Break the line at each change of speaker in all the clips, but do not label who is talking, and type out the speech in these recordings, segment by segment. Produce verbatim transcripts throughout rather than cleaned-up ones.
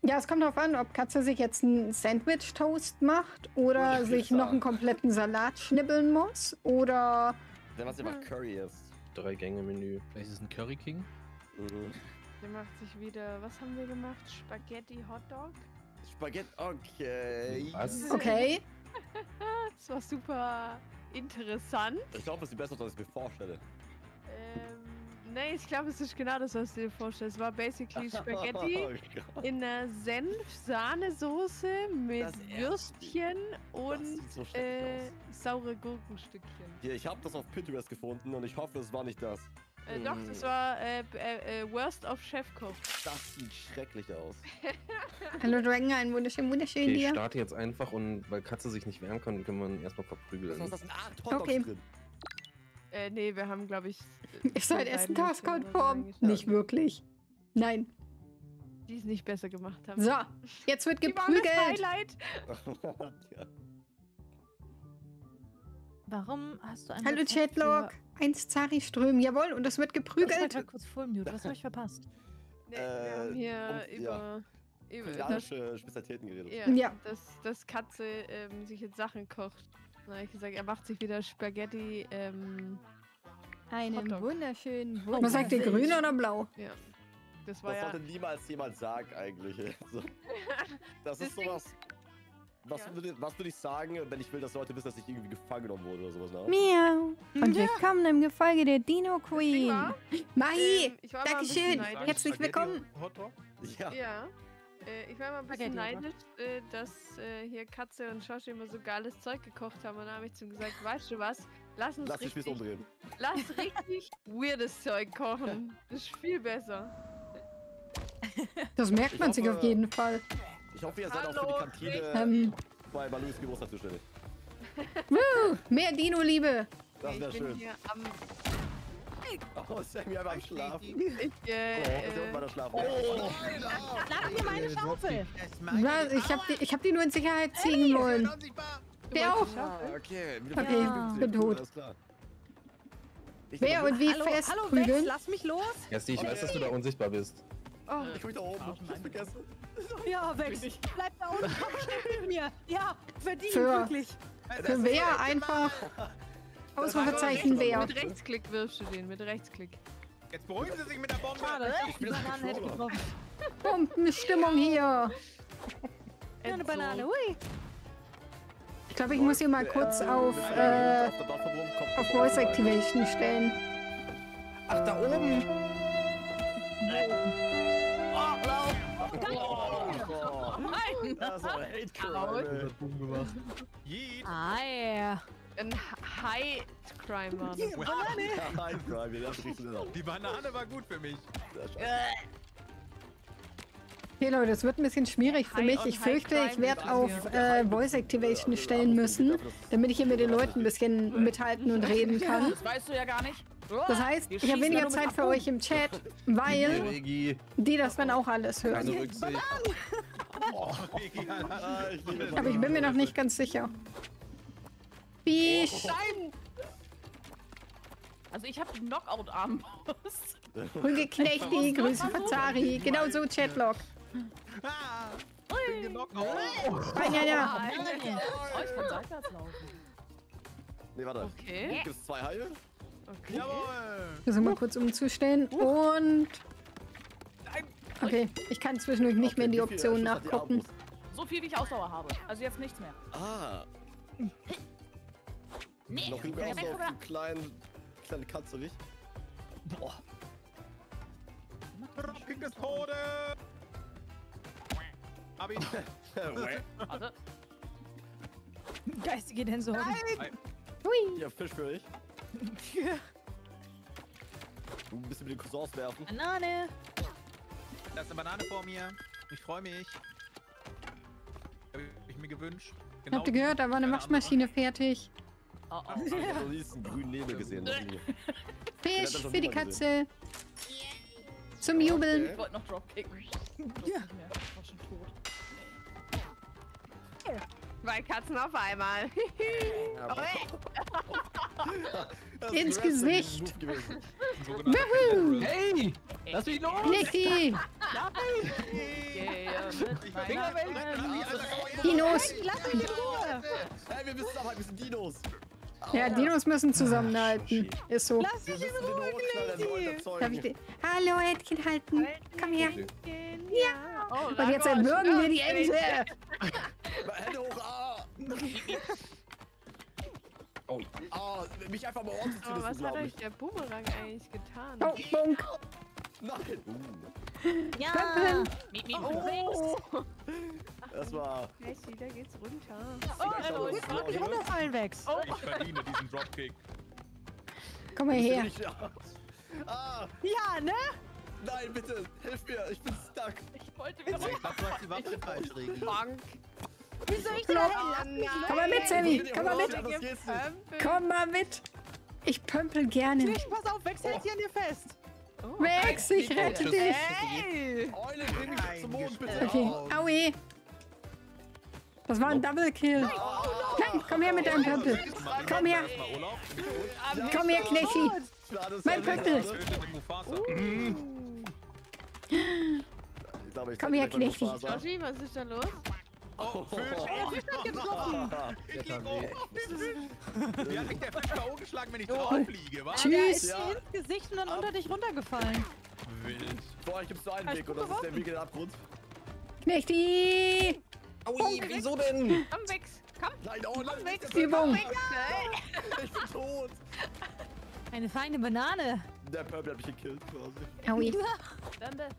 Ja, es kommt darauf an, ob Katze sich jetzt einen Sandwich-Toast macht oder
Oder
sich
Pizza.
noch einen kompletten Salat schnibbeln muss oder...
Der was einfach Curry ist.
Drei Gänge Menü.
Vielleicht ist es ein Curry King.
Mhm.
Der macht sich wieder, was haben wir gemacht? Spaghetti Hotdog?
Spaghetti, okay.
Was?
Okay.
Das war super interessant.
Ich glaube, es ist besser, als ich mir vorstelle.
Ähm, nee, ich glaube, es ist genau das, was du dir vorstellst. Es war basically Spaghetti
Oh Gott.
in einer Senf-Sahnesoße mit
Das erste.
Würstchen
Das
und
sieht so schlecht
äh,
aus.
saure Gurkenstückchen.
Hier, ich habe das auf Pinterest gefunden und ich hoffe, es war nicht das.
Äh, doch,
Mm.
das war äh, äh, äh, Worst of Chefkoch.
Das sieht schrecklich aus.
Hallo Dragon, ein wunderschön, wunderschön
Okay, ich
dir.
starte jetzt einfach und weil Katze sich nicht wehren kann, kann man erstmal verprügeln.
Was ist das? Ah, Hotdogs
Okay.
drin.
Äh, nee, wir haben, glaube ich.
Ist halt
die
Essen
beiden nicht
Taskcode-Form?
reingeschaut.
Nicht wirklich. Nein.
Die es nicht besser gemacht haben.
So, jetzt wird
Die waren das
geprügelt.
Highlight.
Ja.
Warum hast du ein
Hallo
Rezept
Chatlog. Eins Zari Ström. Jawohl, und es wird
für- Ich war
geprügelt.
grad kurz voll mute. Was habe ich verpasst?
Nee, wir
Äh,
haben hier
und-
über. über das,
Kulinarische Spezialitäten geredet.
ja,
Ja.
Dass, dass Katze ähm, sich jetzt Sachen kocht. Na, ich gesagt, er macht sich wieder Spaghetti. Ähm,
Einen
Hotdog.
wunderschönen
Was sagt ihr, grün oder blau?
ja. Das war
Das
ja.
sollte niemals jemand sagen, eigentlich. So. Das ist
Deswegen-
sowas. Was,
Ja.
würde, was würde ich sagen, wenn ich will, dass Leute wissen, dass ich irgendwie gefangen genommen wurde oder sowas? Ne?
Miau. Und willkommen im Gefolge der Dino
Das Ding
Queen.
war,
Mahi,
ähm, ich war mal ein bisschen
Dankeschön.
neidisch.
Herzlich willkommen.
Hotdog?
Ja.
Ja. Äh, ich war mal ein bisschen
Spaghetti, oder?
neidisch, äh, dass äh, hier Katze und Josh immer so geiles Zeug gekocht haben. Und dann habe ich zu ihm gesagt, weißt du was? Lass uns
Lass dich
richtig,
Spieß umdrehen.
lass richtig weirdes Zeug kochen. Das ist viel besser.
Das merkt
Ich
man sich
hoffe-
auf jeden Fall.
Ich hoffe, ihr seid auch für
Hallo,
die Kantine
Ähm,
bei Balus Geburtstag zuständig.
woo, mehr Dino-Liebe.
Das
ich
wäre
bin
schön.
hier am.
Oh, Sammy einfach am Schlafen.
Ich,
Oh,
äh,
ist ja unten bei
äh,
der Schlafen.
Lass mir meine Schaufel.
Na, ich hab die, ich hab die nur in Sicherheit ziehen wollen. Der auch.
Ah, okay. Wieder
Okay,
fünfzig.
bin tot.
Alles klar. Ich
Wer
bin
und wie
Hallo,
fest
hallo, Wex,
prügeln?
lass mich los.
Ersti, ich weiß, dass du da unsichtbar bist.
oh,
Ich bin da oben. Ich hab's vergessen.
Ja, Wex, bleib da unten. Komm schnell mit mir. Ja, verdient,
Für-
wirklich.
Für wer einfach Ausrufezeichen wer.
mit Rechtsklick wirfst du den, mit Rechtsklick.
Jetzt beruhigen Sie sich mit der Bombe.
Schade,
Ich bin
die
das
Banane hätte
Controller.
getroffen.
Bombenstimmung hier.
Ja, eine
Enzo.
Banane, hui.
Ich glaube, ich muss hier mal kurz auf,
Wenn
äh,
einer auf der Plattform kommt,
auf
kommt
Voice
er
Activation stellen.
Ach, da oben!
Oh,
Nein!
das war Hate Crime.
Yeet.
Ah, ja.
Ein High Crime war das.
ey. Ja, Hate Crime, das ist richtig.
Die Banane war gut für mich.
Okay, Leute, es wird ein bisschen schwierig für
High
mich.
on
Ich
High
fürchte, ich
Crime
werde
ist
auf
hier.
äh, Voice Activation stellen müssen, damit ich hier mit den Leuten ein bisschen mithalten und reden kann.
Das weißt du ja gar nicht.
Das heißt,
Wir
ich habe
schießen
weniger
ja nur mit
Zeit für
Akku.
euch im Chat, weil
Regi,
die das dann auch alles
keine
hören.
Rücksicht.
Ah, ich liebe das.
Aber ich bin mir noch nicht ganz sicher. Bisch,
Also ich habe Knockout-Armbrust.
Rügeknechti, Grüße von Zari. Genau so, Chatlog.
Ah, bin genockt. Oh.
Ja, ja.
Oh, ich kann seitwärts laufen.
Nee, warte.
Okay,
Gibt es zwei Haie?
okay.
Jawohl.
Versuchen mal kurz umzustellen und... Okay, ich kann zwischendurch nicht mehr in die
Okay, wie viel
Optionen
Schuss hat die
nachgucken.
Armbrust?
So viel wie ich Ausdauer habe. Also jetzt nichts mehr.
Ah,
Nee,
noch rüber aus auf die kleinen, kleine Katze, nicht? Boah.
Dropkick des Todes. Hab ihn.
warte.
Geistige Tension.
Hui.
Ja, Fisch für dich. Ein bisschen mit den Cousins werfen.
Banane.
Da ist eine Banane vor mir. Ich freue mich. Hab ich mir gewünscht. Genau
Habt ihr gehört, da war eine
keine
Waschmaschine fertig.
Oh, oh.
Ich hab noch nie einen grünen Nebel gesehen. noch nie.
Fisch
das noch
für die
niemand
Katze. Zum Jubeln.
Ich wollte noch Dropkicken. Ja. Nicht mehr. Ich war schon tot.
Zwei Katzen auf einmal.
Das
Ins
ist
Gesicht.
ein Move gewesen.
Wuhu.
Hey! Lass mich los!
Nicky.
Yeah.
mit meiner
Dinos.
Lass mich in Ruhe.
Hey, wir müssen aber, wir sind Dinos.
Ja, Dinos müssen zusammenhalten. Ist so.
Lass mich in Ruhe, Glazy.
Darf ich die... Hallo, Händchen halten. Komm her.
Ja. Oh,
Und jetzt erwürgen wir die Ente.
Hände hoch, ah.
Oh,
Ah, mich einfach mal ordentlich
Aber was
zu
hat euch
ich.
der Boomerang eigentlich getan?
Oh, Bunk.
Nein.
Ja.
Pömpeln.
Miep, miep,
Oh,
Das war...
Casey, da geht's runter.
hallo,
ich
ich
war
Ich runterfallen weg.
Ich verdiene diesen Dropkick.
Komm mal her.
Ah,
Ja, ne?
nein, bitte, hilf mir, ich bin stuck.
Ich wollte wieder
Ich glaube, du hast die Waffe falsch, Regi.
Bank.
Wie soll ich
Klopp.
denn hin?
Komm mal mit, Sammy. Komm mal mit.
Das geht's nicht.
Komm mal mit. Ich pömpel gerne.
Nicht, pass auf, Wex hält sie an dir fest.
Wex, ich rette dich.
Hey!
Eule, bring mich zum Mond, bitte.
Okay. Aue. Das war ein Double Kill. Nein, komm her mit deinem Pömpel. Komm her. Komm her, Knechti. Mein Pömpel. Komm her, Knechti.
Joshi, was ist da los?
Oh, Fisch. Ich lieg hoch. Wie hat mich der Fisch K O geschlagen, wenn ich drauf liege, was?
Der
Tschüss.
ist dir ins Gesicht und dann unter dich runtergefallen.
Wild.
Boah, ich gibt's nur einen Weg und das ist der Weg in den Abgrund.
Knechti.
Aui, wieso denn?
Komm, Wex. Komm.
Nein, oh nein,
Wex.
Übung.
ich bin tot.
Eine feine Banane.
Der Purple hat mich gekillt quasi.
Aui.
Dann der.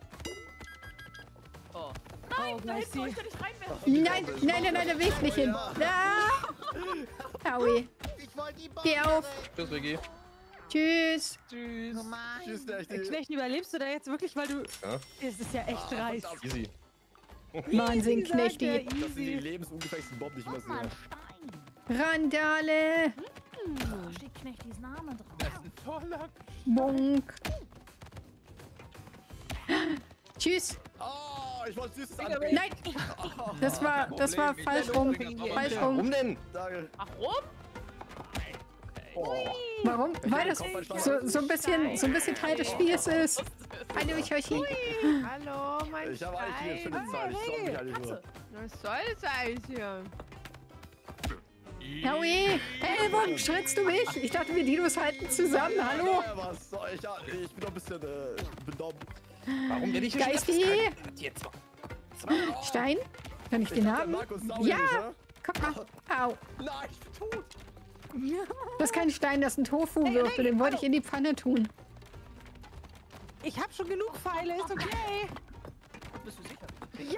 Oh.
Oh,
Nein, da hinten
Glazy.
soll ich nicht reinwerfen.
Nein, nein, nein, nein, da will ich nicht hin. Ah. Aui. Geh auf.
Tschüss, Regi.
Tschüss.
Tschüss.
Tschüss, Knechti.
Schlecht überlebst du da jetzt wirklich, weil du...
Ja.
Es ist ja echt dreist.
Easy.
Wahnsinn,
Easy, sagt er,
Knechti.
Das sind die
easy.
lebensungefährlichsten Bomben, die ich immer sehe.
Randale.
Da steht Knechtis Name drauf.
Das ist ein toller.
Bunk. Tschüss.
Oh, ich wollte süßes anbieten.
Nein. Das war, das war falsch rum. Falsch rum.
Warum denn?
Danke.
Warum?
Oh.
Warum? Weil das so, so, ein bisschen, so ein bisschen Teil des Spiels ist. Hallo, Joshi.
Hallo, mein
Ich habe eigentlich eine
Stein.
schöne Zeit. Ich soll mich eigentlich nur.
Was soll das eigentlich hier?
Aui. Hey, warum schrittst du mich? Ich dachte, wir Dinos halten zusammen. Hallo.
Ja, was soll ich? Ja, ich bin doch ein bisschen äh, benommen.
Warum werde ich hier
Geisti.
Jetzt mal.
Stein? Kann ich den haben?
Markus, sau
Ja.
nicht, ne?
Guck mal. Au.
Nein, ich bin tot.
Das ist kein Stein, das ist ein Tofu-Würfel. Den wollte ich in die Pfanne tun.
Ich hab schon genug Pfeile, ist okay.
Bist du sicher?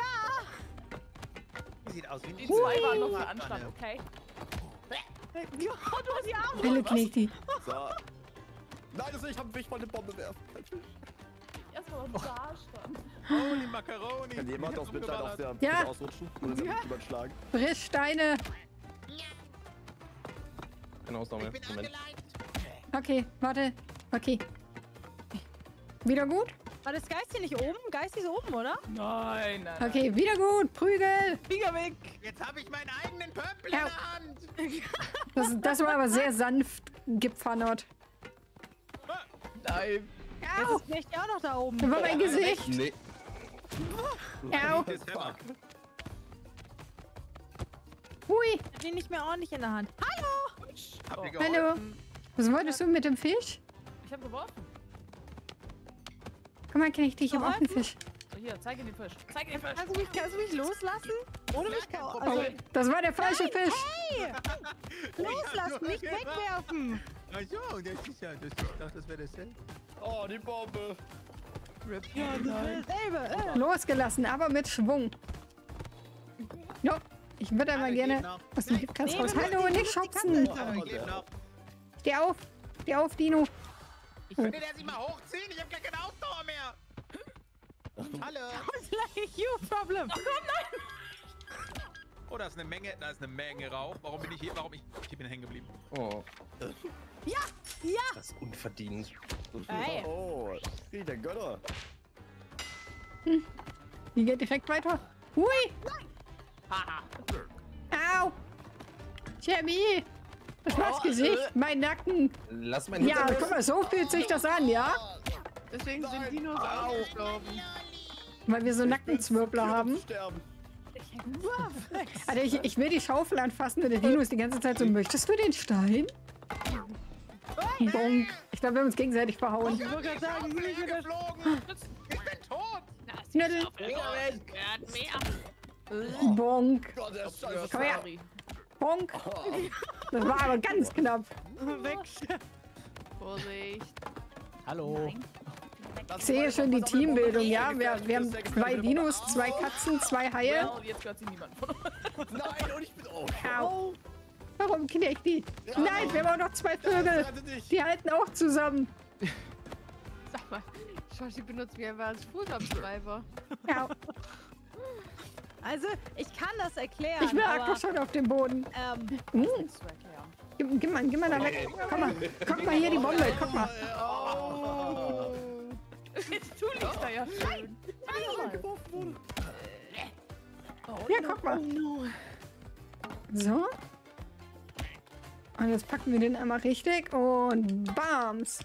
Sieht aus wie
Die zwei waren noch für Anstand, okay?
Ja, du hast die Arme.
Hallo, Knechti.
So. Nein, das ich hab mich mal eine Bombe werfen.
Erstmal auf da stand.
Holy Macaroni.
Kann jemand aus Mitleid auf der
Ja.
Brücke ausrutschen? Oder ist er nicht überschlagen?
Frisch Steine.
Keine Ausnahme. Moment.
Okay, warte. Okay. Wieder gut?
War das Geist hier nicht oben? Geist ist oben, oder?
Nein, nein.
Okay, wieder gut. Prügel.
Finger weg.
Jetzt habe ich meinen eigenen Pömpel
Au.
in der Hand.
Das, das war aber sehr sanft gepfannert.
Nein.
Jetzt
Au.
ist Knecht ja auch noch da oben.
Das war mein Gesicht.
Nee.
Au.
Das ist Hammer.
Hui.
Ich hab den nicht mehr ordentlich in der Hand. Hallo.
Habt ihr
Hallo.
geholfen?
Was wolltest du mit dem Fisch?
Ich hab geworfen.
Guck mal, Knechti, ich habe auch einen Fisch.
So, hier, zeig ihm den Fisch. Zeig ihm den Fisch.
Kannst du mich, kannst du mich loslassen? Ohne mich kann
Oh,
also,
das war der falsche Fisch.
Hey! Loslassen, nicht wegwerfen.
Ach so, das ist ja, das, ich dachte, das wäre dasselbe.
Oh, die Bombe.
Ja, dasselbe. Äh.
Losgelassen, aber mit Schwung. Jo, ich würde einmal
Alle
gerne
geben noch.
aus dem Hipcast
Nee,
raus.
wir
Hallo,
müssen die
nicht
Kante.
schubsen.
Aber ich lebe noch.
Steh auf. Steh auf, Dino.
Ich will der sich mal hochziehen, ich hab gar keine Ausdauer mehr. Hallo.
You problem.
Oh, da ist eine Menge, da ist eine Menge Rauch. Warum bin ich hier? Warum ich? Ich bin hängen geblieben.
Oh,
Ja, ja.
das ist unverdient.
Hey.
Oh, wie der Gönner.
Die geht direkt weiter. Hui.
Haha.
Au. Jamie. Das war's Gesicht. Mein Nacken.
Lass mein
Ja,
Hintern
guck mal, so fühlt sich das an, ja?
Deswegen sind Dinos ausgestorben.
Weil wir so Nackenzwirbler haben.
Sterben.
Alter, ich, ich will die Schaufel anfassen und der Dino ist die ganze Zeit so, möchtest du den Stein? Bonk. Ich glaube, wir haben uns gegenseitig verhauen.
Ich wollte gerade sagen, ich bin wieder
geflogen. Ich bin tot.
Schnell.
Gehört mehr.
Bonk.
Gott, der ist scheiße.
Komm her.
Sorry.
Bonk. Das war aber ganz knapp.
weg.
Vorsicht.
Hallo.
Ich sehe schon die Teambildung, ja. Wir, wir haben zwei Dinos, zwei Katzen, zwei Haie.
Ja, und jetzt gehört sie niemandem von uns.
Nein, und ich bin... Oh,
Au. Warum knecht die? Nein, wir haben auch noch zwei Vögel.
rette dich.
Die halten auch zusammen.
Sag mal, Shoshi benutzt mich einfach als Fußabtreiber.
Ja.
Also, ich kann das erklären.
Ich lag
aber,
doch schon auf dem Boden.
ähm,
Hm.
Nichts zu erklären.
Gib, gib mal, gib mal da weg. Komm mal, guck mal hier die Bombe. Guck mal.
Jetzt tu liegst da ja schön.
Ja, guck mal. So. Und jetzt packen wir den einmal richtig und bams.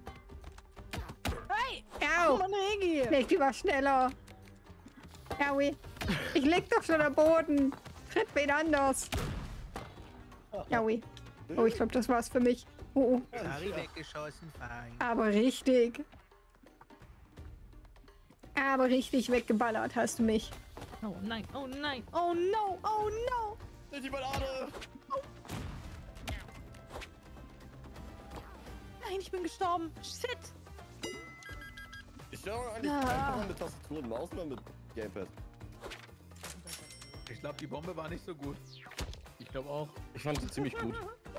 hey,
Au.
Mann, Regi.
Leg die war schneller. Aui. Ich leg doch schon am Boden. Tritt wen anders. Aui. Oh, ich glaube, das war's für mich. Oh, oh.
Harry weggeschossen, fein.
Aber richtig. Aber richtig weggeballert hast du mich.
Oh nein, oh nein, oh no, oh no.
Nicht die Banane.
Nein, ich bin gestorben. Shit.
Ich steuere eigentlich
Ja.
einfach mit Tastatur und Maus oder mit Gamepad.
Ich glaube, die Bombe war nicht so gut.
Ich glaube auch.
Ich fand sie ziemlich gut.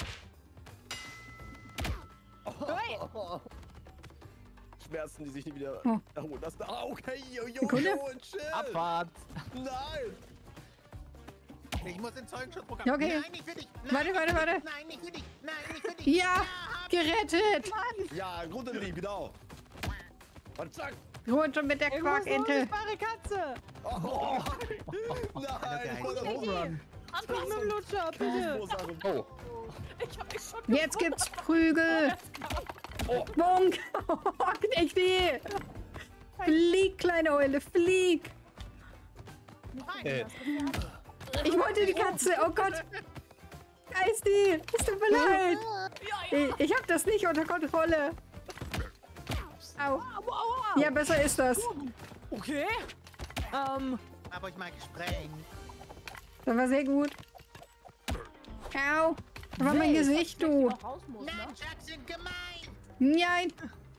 Oh. Schmerzen, die sich nie wieder
Oh.
erholen lassen. Ah, okay, yo, yo,
Sekunde.
yo, und chill.
Abfahrt.
Nein.
Ich muss ins Zeugenschutzprogramm.
Ja, okay.
Nein, nicht für dich. Nein,
Warte, warte, warte.
Nein, nicht für dich. Nein, nicht für dich.
Ja, gerettet.
Ja, Grundenlieb, genau. Und zack.
Runter mit der
Ich muss eine
Quackente.
unsichtbare Katze.
Oh, nein, ich wollte
Overrun.
Komm mit dem Lutscher, bitte.
Oh,
Ich hab mich schon
Jetzt gibt's Prügel. Bonk. Knechti. Flieg, kleine Eule, flieg.
äh,
Ich wollte die Katze. Oh Gott. Da ist die. Es tut mir leid. Ich, ich hab das nicht unter Kontrolle. Au. Ja, besser ist das.
Okay. Ähm,
Hab euch mal gesprengt.
Das war sehr gut. Au. Das war mein Gesicht, du.
noch raus muss, ne?
Nunchucks sind gemein.
Nein.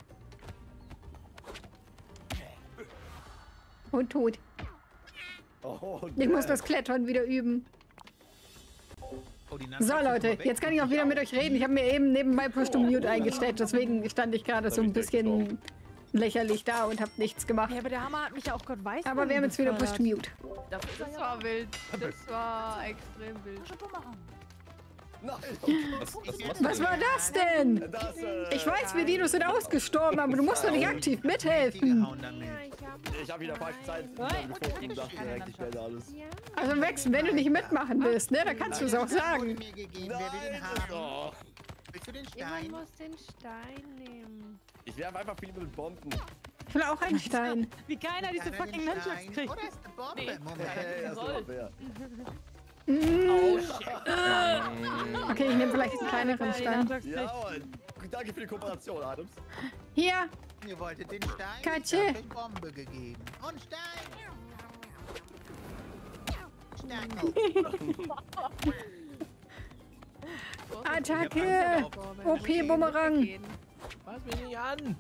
Und tot.
Oh,
Ich muss das Klettern wieder üben.
Oh, die
So,
Nunchucks sind
Leute,
aber weg.
jetzt kann ich auch wieder mit euch reden. Ich habe mir eben nebenbei Push to Mute eingestellt. Deswegen stand ich gerade so ein bisschen lächerlich da und habe nichts gemacht.
ja, aber der Hammer hat mich ja auch Gott weiß.
Aber wir haben jetzt wieder Push to Mute.
Das ist
Das war wild. Das war extrem wild.
Nein.
was, was machst du
Was
denn?
war das denn?
Das, äh,
Ich weiß, wir Dinos sind ausgestorben, aber du musst doch nicht aktiv
Die
mithelfen.
gehauen damit.
Ja, ich hab.
ich habe wieder falsche Zeit
Nein,
gefunden und dachte direkt, ich werde alles.
Ja.
Also Wex, wenn du nicht mitmachen willst, ne, dann kannst du es auch
Wurde
sagen.
mir gegeben. Wer will den
Nein.
haben?
Oh.
Willst du den
Jemand
Stein?
muss den Stein nehmen.
Ich werfe einfach viel mit Bomben.
Ich will auch einen Stein.
Wie keiner diese
Keiner
fucking
den
Nunchucks
Stein?
kriegt.
Oder ist eine Bombe?
Nee.
Moment.
Hey, das ist
soll.
aber fair.
Oh, shit.
Okay, ich nehme vielleicht einen kleineren
Ja, die
Stein.
Nunchucks
Ja,
kriegt.
und danke für die Kooperation, Adams.
Hier,
Ihr wolltet den Stein?
Katze.
Ich hab euch Bombe gegeben. Und Stein. Stein. Oh.
Attacke. O P-Bumerang.
Fass mich nicht an.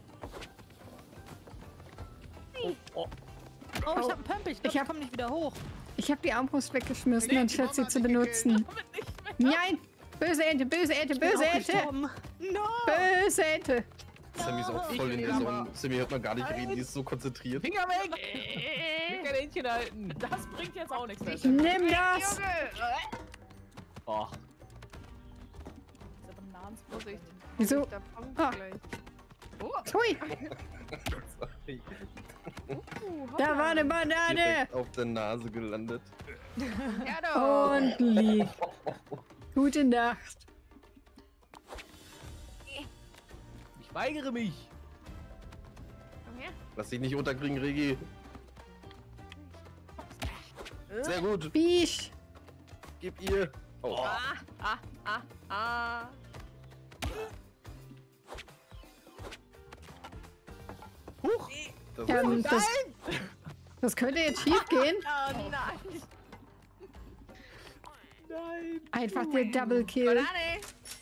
Oh, ich hab einen Pump. Ich, glaub,
Ich hab-
ich komm nicht wieder hoch.
Ich habe die Armbrust weggeschmissen, anstatt sie zu benutzen. Nein! Böse Ente, böse Ente, böse Ente!
Gestorben. No.
Böse Ente!
Sammy ist auch voll in der Sonne. Sammy hört man gar nicht reden, die ist so konzentriert.
Finger weg! Ich kann Hähnchen halten. Das bringt jetzt auch nichts mehr. Das
Nimm das!
Oh.
ist aber Bananen.
Vorsicht.
Wieso?
Der Punkt
Ah.
gleich.
Hui!
Sorry.
Uh,
Da war eine Banane!
Direkt auf der Nase gelandet.
Ja, doch.
Und lieg. Gute Nacht.
Ich weigere mich.
Komm her.
Lass dich nicht unterkriegen, Regi. Sehr gut.
Fisch.
Gib ihr. Oh.
Ah, ah, ah, ah.
Huch. Das
Ja,
ist
das, das könnte jetzt schief gehen.
Oh nein.
Nein.
Einfach der Double Kill.
Banane.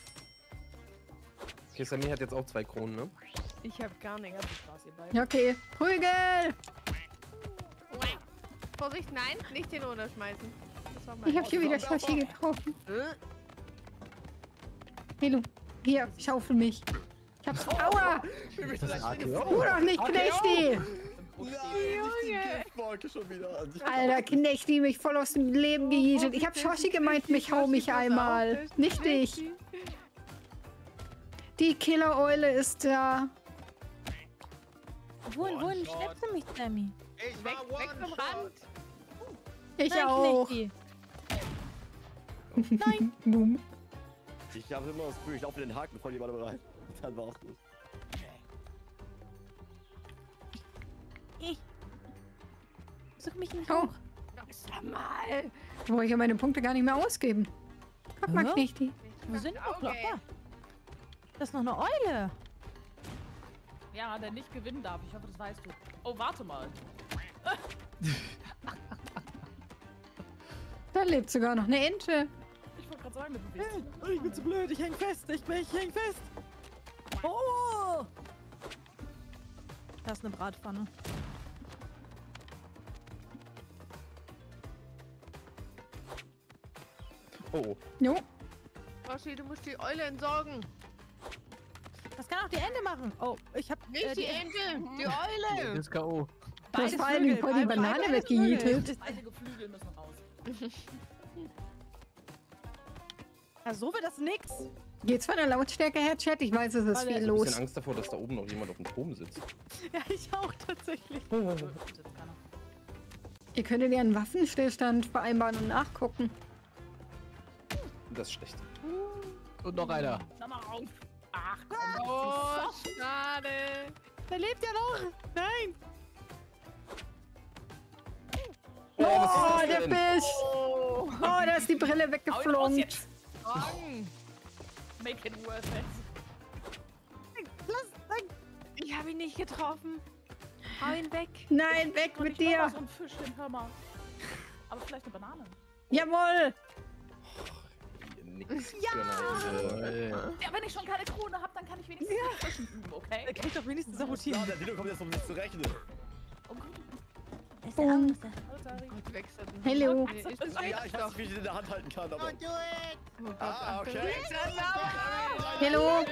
okay, Sammy hat jetzt auch zwei Kronen, ne?
Ich hab gar nichts.
Viel Spaß, ihr beiden.
Ja, okay. Prügel!
Vorsicht, nein, nicht den runterschmeißen. Das war mein.
Ich hab hier wieder Shoshi getroffen. Hey, du. Hier, schaufel mich. Ich hab's. Aua!
Das ist A K
Du
O.
doch nicht, Knechti!
Nein, nicht die Giftwolke schon wieder.
Alter, Knechti, mich voll aus dem Leben gejietet. Ich hab Shoshi gemeint, mich hau mich einmal. Nicht dich. Die Killer-Eule ist da.
Wohin, wohin
One-Shot.
schleppst du mich, Sammy?
Ich
Weg,
war
weg vom
One-Shot.
Rand.
Ich
Nein,
auch.
Knechti.
Nun.
Ich habe immer das Gefühl, ich laufe den Haken von jemandem rein. Dann war auch gut.
Ich. Such mich nicht
Oh,
hoch.
Sag mal.
wo ich ja meine Punkte gar nicht mehr ausgeben. Guck mal,
Hä?
Knechti.
Wo sind wir?
Auge.
Da. Das ist noch eine Eule.
Ja, der nicht gewinnen darf. Ich hoffe, das weißt du. Oh, warte mal.
Da lebt sogar noch eine Ente.
Ich wollte gerade sagen, du bewegst dich.
Ich bin zu blöd. Ich häng fest. Ich, bin, ich häng fest. Oh! Das ist eine Bratpfanne.
Oh.
Jo.
Roshi, du musst die Eule entsorgen.
Das kann auch die Ente machen. Oh, ich hab...
Nicht
äh,
die Ente, die
Das
Eule.
ist K O.
Du hast
Beides
vor allen Dingen
Flügel,
voll die
beide-
Banane
beides
weggejietet.
Flügel.
Beide Geflügel müssen raus.
Ja, so wird das nix.
Geht's von der Lautstärke her, Chat? Ich weiß, es ist
Warte,
viel
Ich hab ein
los.
bisschen Angst davor, dass da oben noch jemand auf dem Turm sitzt.
Ja, ich auch tatsächlich.
So, jetzt keiner.
Ihr könntet ja einen Waffenstillstand vereinbaren und nachgucken.
Das ist schlecht.
Und noch einer.
Sag mal auf. Ach, komm.
Oh, schade.
Der lebt ja noch. Nein.
Oh, was
Oh,
ist das
der
denn?
Fisch! Oh, da ist die Brille
Hau ihn raus
weggeflogen.
jetzt. Mann. Make it worth it.
Lass, nein.
Ich habe ihn nicht getroffen. Hau ihn weg.
Nein, weg
Und
mit
ich mach mal
dir!
so ein Fischchen, hör mal. Aber vielleicht eine Banane.
Jawohl!
Nix. Ja.
Ja, wenn ich schon keine Krone habe, dann kann ich wenigstens ja. Fischen üben, okay?
Er kriegt doch wenigstens eine Routine.
Ja, der Dino kommt jetzt, um sich zu rechnen.
Oh Gott.
Ist
der Boom.
Hallo, Tari.
Gut, wechseln.
Hallo.
Nee, ist das
Ah, ja,
weg?
ich weiß nicht, wie ich den in der Hand halten kann, aber...
Oh Gott,
Ah,
Achtung.
okay.
Hallo!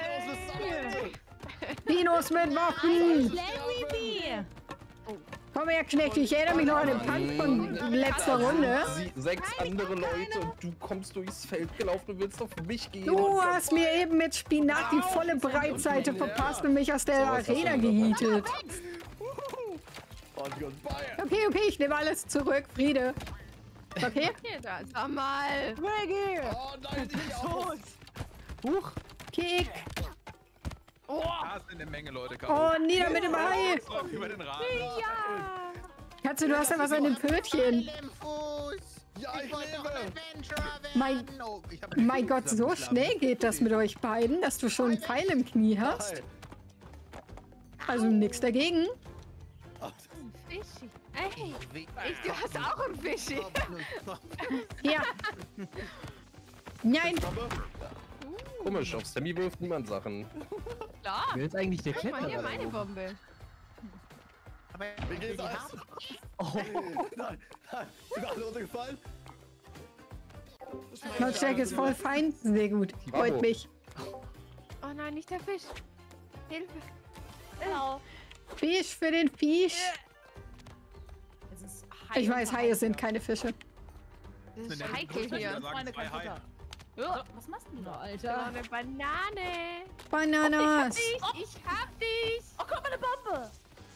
Dinos mit Wochen!
Larry
Komm her, Knecht, ich erinnere mich noch an den Punk von letzter Runde.
Sie, sechs andere Leute und du kommst durchs Feld gelaufen und willst auf mich gehen.
Du
und
hast mir eben mit Spinat die volle Breitseite verpasst und mich aus der
So, was hast du
Arena
denn
gejietet.
Und Gott, Bayern.
Okay, okay, ich nehme alles zurück, Friede. Okay?
Hier, da, sag mal.
Reggie!
Oh nein, nicht aus.
Huch, Kick.
Da sind eine Menge Leute
Oh,
kaputt.
nieder mit dem Hai.
Das läuft über den Rasen.
Katze, du hast ja was an den Pfötchen.
Ja, ich lebe.
Mein,
Oh, ich hab
mein Gott, so schnell geht das mit euch beiden, dass du schon einen Pfeil im Knie hast.
Nein.
Also nichts dagegen.
Fischi. Ey, ich, du hast auch einen Fischi.
Ja. Nein.
Komisch, auf Sammy wirft niemand Sachen.
Klar.
Wer ist eigentlich der
Guck mal,
Kletterer?
hier
da
meine
oben?
Bombe.
Mir geht's Eis. Oh. Nein, nein. Sind wir alle runtergefallen?
Lautstärke ist voll fein. Sehr gut. Freut
Bravo.
mich.
Oh nein, nicht der Fisch. Hilfe.
Genau.
Fisch für den Fisch.
Es ist Hai
Ich weiß,
unter
Haie
Hai.
sind keine Fische.
Das
Eine
ist
nette
heikel
Größe,
hier.
da sagen
Meine
zwei
kein
Haie.
Futter. So, was machst du denn da?
Genau,
Alter.
eine Banane.
Bananas.
Ich, ich hab dich.
Oh, guck mal, eine Bombe!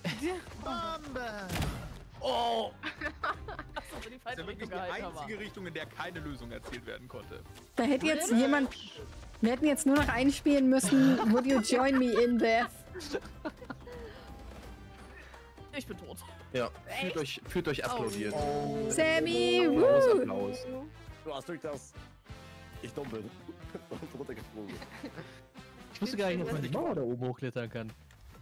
Oh!
Achso, in die
Das ist
falsche
ja wirklich
Richtung
die
gehalten, aber.
einzige Richtung, in der keine Lösung erzielt werden konnte.
Da hätte jetzt jemand... Wir hätten jetzt nur noch einspielen müssen. Would you join me in death?
Ich bin tot.
Ja, fühlt euch, fühlt euch applaudiert.
Oh.
Sammy,
Applaus,
wuh.
Applaus.
Du hast Glück, dass ich dumm bin. Und runtergesprungen.
Ich wusste gar nicht, dass man die Mauer da oben hochklettern kann.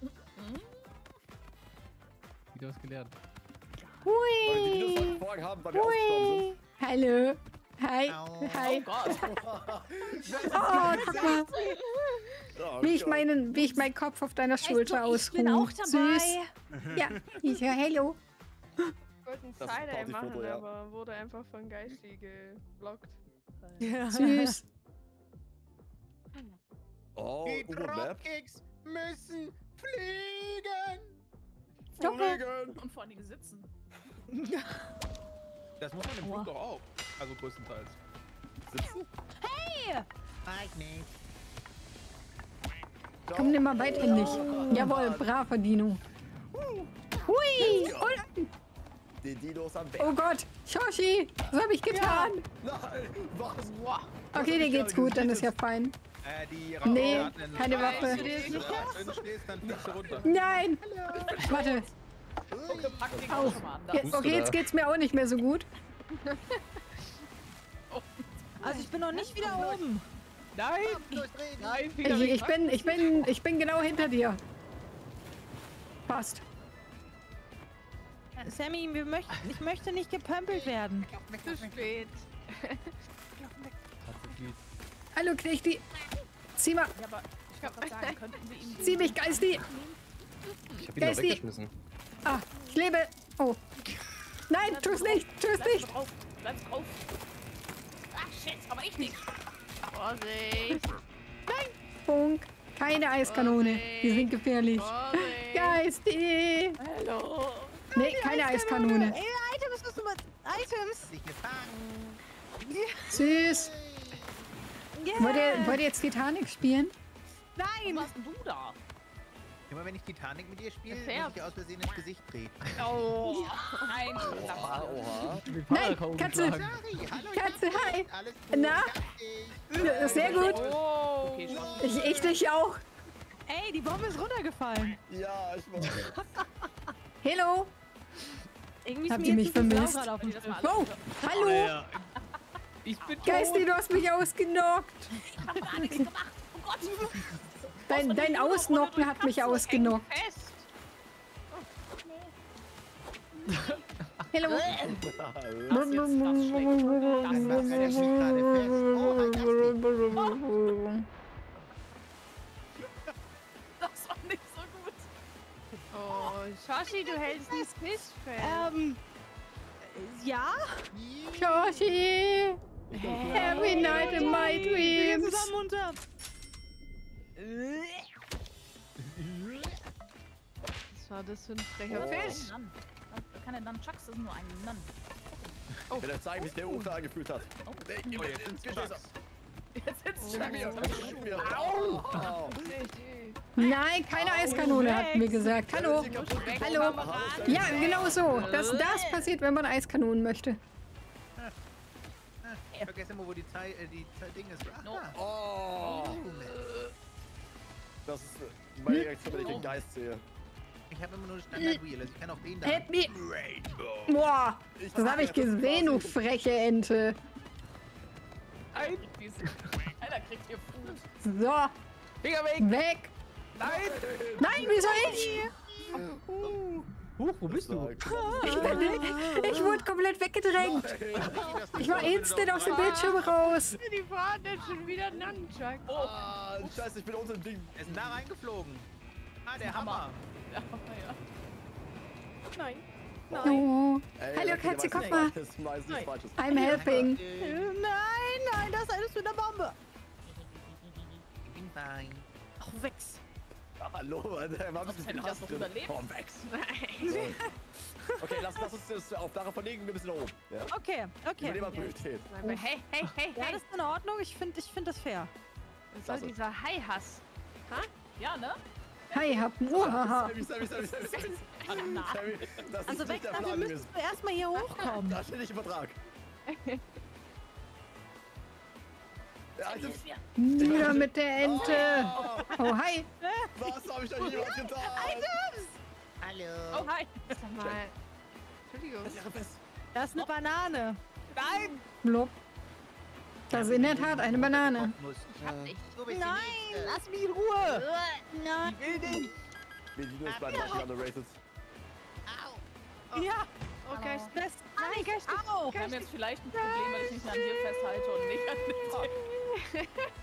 Wieder was gelernt.
Weil wir die Videos heute
Hui.
vorhin haben, weil wir ausgestorben
Hui. Hallo. Hi. Hi.
Oh Gott.
Oh, guck mal,
sind. Ja,
wie ich,
Gott.
meinen, wie ich meinen Kopf auf deiner Schulter
Ich bin auch
ausruhe.
dabei.
Süß. Ja, ich höre Hello.
Ich wollte ein
Das ist
Side-Eye
Partyfoto,
machen,
ja.
aber wurde einfach von Geisty geblockt.
Süß.
Oh,
Die
U-Boot-Map.
Dropkicks müssen fliegen.
Fliegen.
Und vor allen Dingen sitzen.
Das muss man im Flug doch auch. Also größtenteils.
Sitzen?
Ich nicht.
Komm, nimm mal beidhändig. Jawohl, braver Dino. Hui. Und,
Die Dinos am
oh Gott, Shoshi, was habe ich getan?
Nein, was?
Okay, dir geht's gut, dann ist ja fein.
Äh, die
Nee,
Rakete hat einen
keine
Pfeil.
Waffe.
Wenn du drin stehst, dann fliegst du runter.
Nein. Warte.
Okay, pack den
Auf.
schon mal an.
Ja,
Das-
okay, jetzt geht's mir auch nicht mehr so gut.
Also ich bin noch nicht wieder oben.
Nein! Nein,
Ich,
wieder
ich bin, ich bin, ich bin genau hinter dir. Passt.
Sammy, wir möchten, ich möchte nicht gepömpelt werden.
Zu spät.
Hallo, Knechti. Zieh mal,
Ja, aber ich kann gerade sagen, könnten wir ihm
zieh mich, Geisty.
Ich hab ihn noch
Geisty.
weggeschmissen.
Ah, ich lebe. Oh. Nein, tu's nicht, tu's
Bleib
nicht.
drauf! Bleib drauf! Ah, shit, aber ich nicht!
Vorsicht.
Funk. Keine Eiskanone. Die sind gefährlich.
Vorsicht.
Geisty.
Hallo.
Nee, keine Eiskanone.
Ey, Items, was du mit Items?
Dich gefangen.
Süß.
Yeah.
Wollt ihr, wollt ihr jetzt Titanic spielen?
Wo
Nein.
warst denn du da?
Immer wenn ich Titanic mit dir spiele, muss
Gefärbt.
ich dir aus Versehen ins Gesicht drehen.
Oh! Nein!
Oha, oha.
Nein, Katze.
Sorry, hallo.
Katze, hi.
Alles gut.
Na?
Ganz
Sehr gut.
Oh.
Okay, schon.
Ich, ich dich auch.
Ey, die Bombe ist runtergefallen.
Ja, ich weiß.
Hello.
Irgendwie
Habt
ist
ihr
mir
mich
jetzt zu viel
vermisst?
Blau gerade auf dem
Das
Schiff.
war alles
Oh, hallo.
Ich bin tot.
Geisty, du hast mich ausgenockt.
Ich hab gar nichts gemacht! Oh Gott!
Dein, dein Ausnocken hat mich ausgenockt.
Fest.
Hello.
Das ist jetzt das Das war nicht so gut.
Oh, Shoshi, du hältst das Fisch fest.
Ähm, ja?
Shoshi. Every night in my
Wir gehen
dreams.
zusammen unter.
Was war das für ein frecher Fisch?
Nun. Keine Nunchucks, das ist nur ein Nun.
Ich will dir zeigen, wie sich der Ufer angefühlt hat.
Oh, jetzt sind's Chucks.
Jetzt sitzt
Schub mir, schub mir. Au!
Nein, keine Eiskanone, hat mir gesagt. Hallo. Hallo. Ja, genau so. Das, das passiert, wenn man Eiskanonen möchte.
Ich vergesse immer, wo die Zeit, äh, die Zeit Ding ist. Ah.
Oh! Das ist äh, meine Reaktion, wenn ich den Geist sehe.
Ich habe immer nur Standard Wheel, also ich kann auch den da.
Help me. Boah, das habe ich gesehen, du freche Ente.
Ein Einer kriegt hier Fuß.
So,
Finger weg!
weg.
Nein!
Nein, wieso ich?
Huch, wo bist du?
Ich, bin, ich wurde komplett weggedrängt. Ich war instant aus dem Bildschirm raus.
Die fahren jetzt schon wieder Nunchuck.
Ah, scheiße, ich bin unter dem Ding.
Er ist da reingeflogen. Ah, der Hammer.
Ja, ja.
Nein.
Oh.
Ey,
Hallo,
Leute,
Katze,
der
guck
weiß
mal.
nicht, Das weiß nichts Falsches.
I'm helping.
Äh, Nein, nein, das ist alles mit der Bombe.
Ich bin fein.
Ach, Wex.
Ah, hallo, der war ein bisschen
hätte ich das
Hass
noch
drin.
überlebt.
Komm, weg.
Nein.
Okay, lass, lass uns das auf Darauf verlegen, wir müssen nach oben. Ja.
Okay, okay.
Übernehmen wir Priorität.
Hey, hey, hey,
Ja,
hey.
das ist in Ordnung. Ich finde ich find das fair.
Was soll dieser Hai-Hass?
Ja, ne?
Hi, hab. Uhaha.
Sammy, Sammy, Sammy, Sammy, Sammy. Sammy, das ist
Also
nicht
Wex,
der
wir
Plan
müssen
gewesen.
zuerst mal hier hochkommen.
Da steht nicht im Vertrag. Ja, also,
Nieder mit der Ente. Oh, hi.
was habe ich da jemals getan?
Oh, hi.
Sag mal. Entschuldigung.
Da ist eine Banane.
Nein.
Blub. Das ist in der Tat eine Banane.
Nein, lass mich in Ruhe. Nein.
Medino ist bei Lucky underrated.
Ja.
Okay,
Das,
nein, Geist.
au.
Wir haben jetzt vielleicht ein Problem, weil ich mich an dir festhalte und nicht an dir.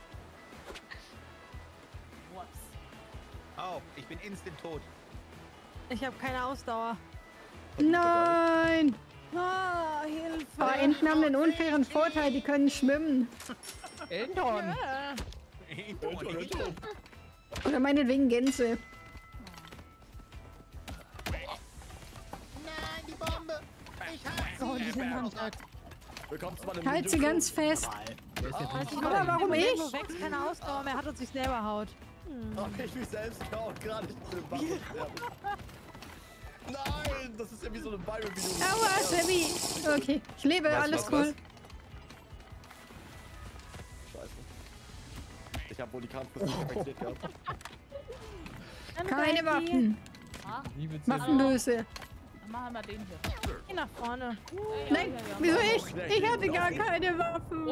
Whoops.
Oh, ich bin instant tot.
Ich habe keine Ausdauer.
Nein!
Ah, Hilfe.
Aber Enten haben den unfairen Vorteil, die können schwimmen.
Elton!
Oder meinetwegen Gänse.
Oh, diese Mannschaft.
Willkommen zu meinem
Halt sie ganz fest.
Wer ist jetzt nicht
Aber warum ich?
Mango wächst keine Ausdauer mehr, hat und sich selber haut.
Oh, ich mich selbst auch gerade nicht im Wasser sterben. Nein, das ist ja wie so eine Byron-Video.
Aua, Sammy. Okay, ich lebe,
Was,
alles
was,
cool.
Scheiße. Ich hab wohl die Kampfrüstung effektiert gehabt.
Keine Waffen.
Liebe zu
Waffen böse.
Dann machen wir den hier.
Geh nach vorne.
Ja,
Nein,
ja, ja.
wieso ich? Ich hatte gar keine Waffen.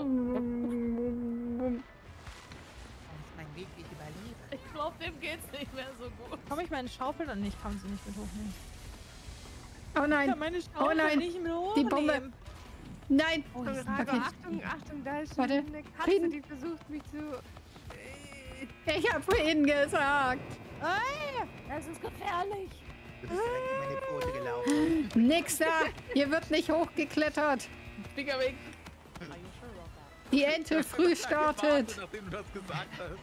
Ich glaube, dem geht's nicht mehr so gut.
Komm ich meine Schaufel dann nicht? Kann sie nicht mit hochnehmen.
Oh
Ich kann
nein.
meine Schaufel
nein.
nicht mit
Die
hochnehmen.
Bombe. Nein.
Oh, die sind
Rago,
Okay.
Achtung, Achtung, da ist
Warte.
eine Katze,
Hin.
die versucht mich zu...
Ich hab vorhin gesagt.
Das ist gefährlich.
Du bist direkt in meine Pfote gelaufen.
Nix da. Hier wird nicht hochgeklettert.
Finger weg.
Die Ente früh startet.
Nachdem du das gesagt hast.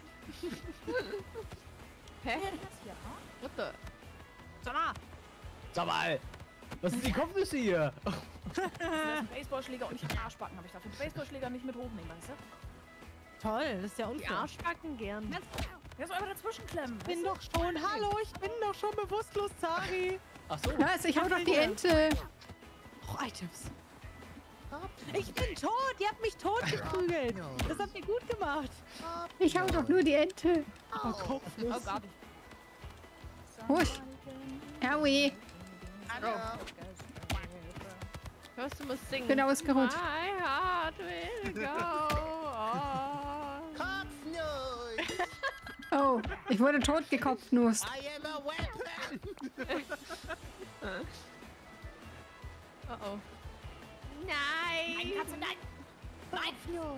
Hä? What the?
Sag mal.
Sag mal! Was sind die Kopfnüsse hier?
Das ist ein Baseballschläger und ich hab Arschbacken. Habe ich dafür den Baseballschläger nicht mit hochnehmen, weißt du?
Toll, das ist ja
Die
unfair.
Arschbacken gern.
Der soll einfach dazwischen klemmen.
Ich bin doch schon, hallo, ich bin doch schon bewusstlos, Zari.
Ach so.
Was? Ich hau doch die Ente.
Oh, Items. Ich bin tot, ihr habt mich tot geprügelt. Das habt ihr gut gemacht.
Ich hau doch nur die Ente.
Oh, kopflos.
Oh, gar nicht.
Husch. Aui.
Hörst du, musst singen.
Ich bin ausgeruht.
My heart will go on.
Oh, ich wurde totgekopfnust.
I am a weapon!
Oh oh. Nein!
Nein, Katze, nein! Nein!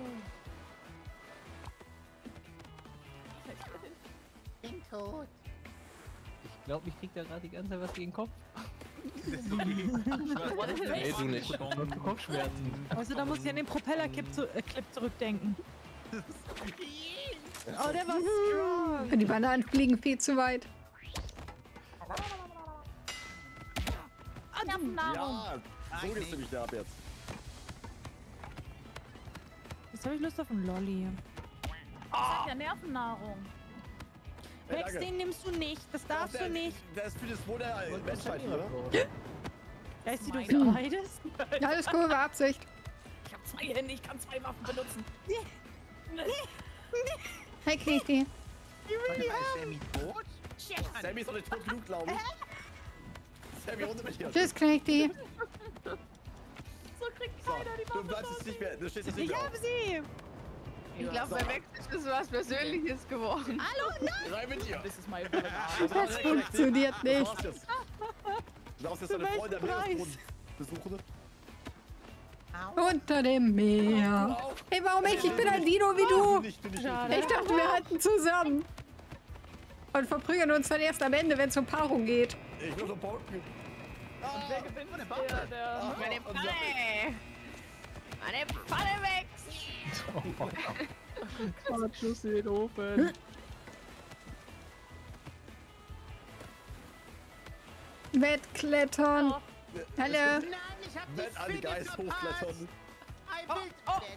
bin tot.
Ich glaube, ich krieg da gerade die ganze Zeit was gegen den Kopf.
Nee, du nicht.
Kopfschmerzen.
Also da muss ich an den Propellerclip zu, äh, Clip zurückdenken. Oh, der war strong.
Die Bananen fliegen viel zu weit.
Ja, so gehst du mich da ab jetzt.
Jetzt habe ich Lust auf einen Lolli.
Das hat ja Nervennahrung.
Hey,
Max,
danke.
den nimmst du nicht. Das darfst
der,
du nicht.
Der ist für das Wohl der Menschheit, oder?
Da ist die du
Meine.
beides.
Alles cool, war Absicht.
Ich habe zwei Hände, ich kann zwei Waffen benutzen.
Hey, Kiki.
Warte mal, ist Sammy tot?
Sammy ist doch nicht tot genug, glaube ich. Sammy, runter mit dir.
Tschüss, Kiki.
So kriegt
So,
keiner die
du
Waffe.
bleibst jetzt nicht mehr, du stehst jetzt nicht
Ich
mehr
hab
auf.
sie.
Ich glaube, bei Max ist das was Persönliches geworden.
Rein mit dir.
Das ist mein
Das funktioniert
Das
nicht.
war's jetzt. Du darfst jetzt deine
welchen
Freunde am
Preis?
Meeresboden besuchen.
Unter dem Meer. Hey, warum ich? Ich bin ein Dino wie
Du
du.
nicht, du nicht.
Schade.
Ich dachte, wir halten zusammen. Und verprügeln uns dann erst am Ende, wenn es um Paarung geht.
Ich will so punkten.
Und wer gewinnt? Der, der...
Meine Pfanne! Meine Pfanne wächst!
Gott, Schluss in den Ofen.
Wettklettern. Hallo.
Nein, ich hab
Wenn alle
die
Geist
Finne verpasst.
hochklettern.
Ein Wildklett.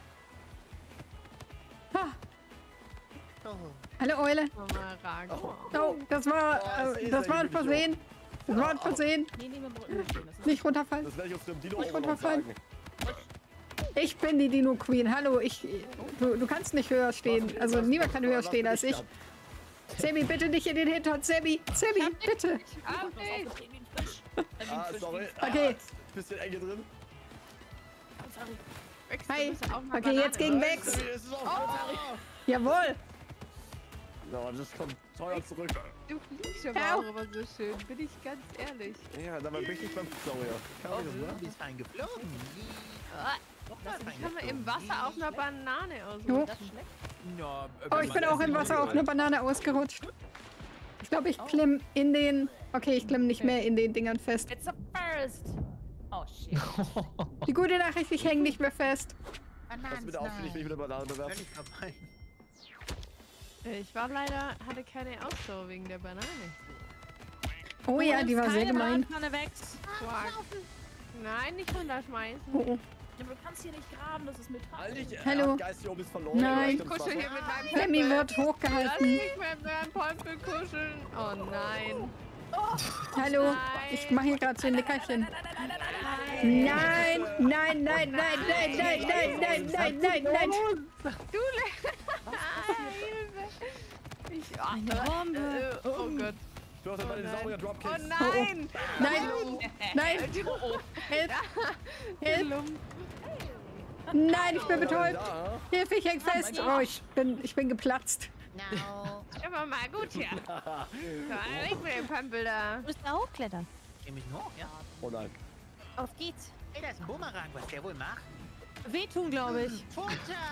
Ha,
Oh.
hallo Eule.
Mama Rago.
Oh, das war,
Oh, das
äh,
ist
das war ein
eigentlich
Versehen. Das war ein Versehen.
Nee, nee, wir brauchen nicht stehen. Das ist
Nicht runterfallen.
Das werde ich auf dem Dino
Ich
auch noch
runterfallen.
sagen.
Ich bin die Dino Queen. Hallo, ich. Du, du kannst nicht höher stehen. Also niemand kann höher stehen als ich. Sammy, bitte nicht in den Hintern. Sammy, Sammy, bitte.
Ah, nee.
Ah, sorry.
Okay.
Ah, bisschen eng hier drin.
Wex, du
Hi.
bist auch mal
Okay, jetzt
Banane.
gegen Wex.
Es ist auch
Jawohl.
No, das kommt teuer zurück.
Du fliegst aber
Au.
auch immer so schön, bin ich ganz ehrlich.
Ja, dabei bin ich nicht beim Florian. Kann man das
Du
machen?
bist fein geflogen.
Ah,
Doch,
ich kann mal im Wasser auf einer Banane
Jo.
ausruhen.
Ja,
Oh, ich bin auch im Wasser auf eine Banane ausgerutscht. Ich glaube, ich klimm in den... Okay, ich klimm nicht mehr in den Dingern fest.
It's a first. Oh shit.
Die gute Nachricht, ich hänge nicht mehr fest.
Pass bitte auf, wenn ich mich mit der Banane bewerfe.
Völlig vorbei.
Ich war leider, hatte keine Ausdauer wegen der Banane.
Oh ja, die war sehr gemein.
Bratpfanne Wex.
Quark. Nein, nicht runterschmeißen.
Oh, oh.
Ja, aber du kannst hier nicht graben, das ist Metall.
Halt dich,
Hallo.
äh, Geist hier oben ist verloren.
Nein.
Gleich ins
Kuschel hier
Wasser.
mit meinem
Flemmi
Pömpel.
wird
Lass
hochgehalten.
mich mit meinem Pömpel kuscheln. Oh nein.
Hallo,
Nein.
ich mache hier gerade so ein Nickerchen. Nein, nein, nein, nein, nein, nein, nein, nein, nein, nein, nein.
Du le- Hilfe. Ich, oh,
Eine Bombe.
Äh, oh Gott.
Du hast bei den
nein.
Saurier Dropkicks.
Oh nein.
Nein, nein, hilf, hilf. Nein, ich bin betäubt.
Da,
Hilfe, ich häng fest. Oh, ich bin, ich bin geplatzt.
Aber mal gut hier. So, ich bin den Pömpel da.
Du musst da hochklettern.
Geh mich hoch, ja.
Oh nein.
Auf geht's.
Ey, da ist ein Bumerang, was der wohl macht.
Wehtun, glaube ich.
Futter!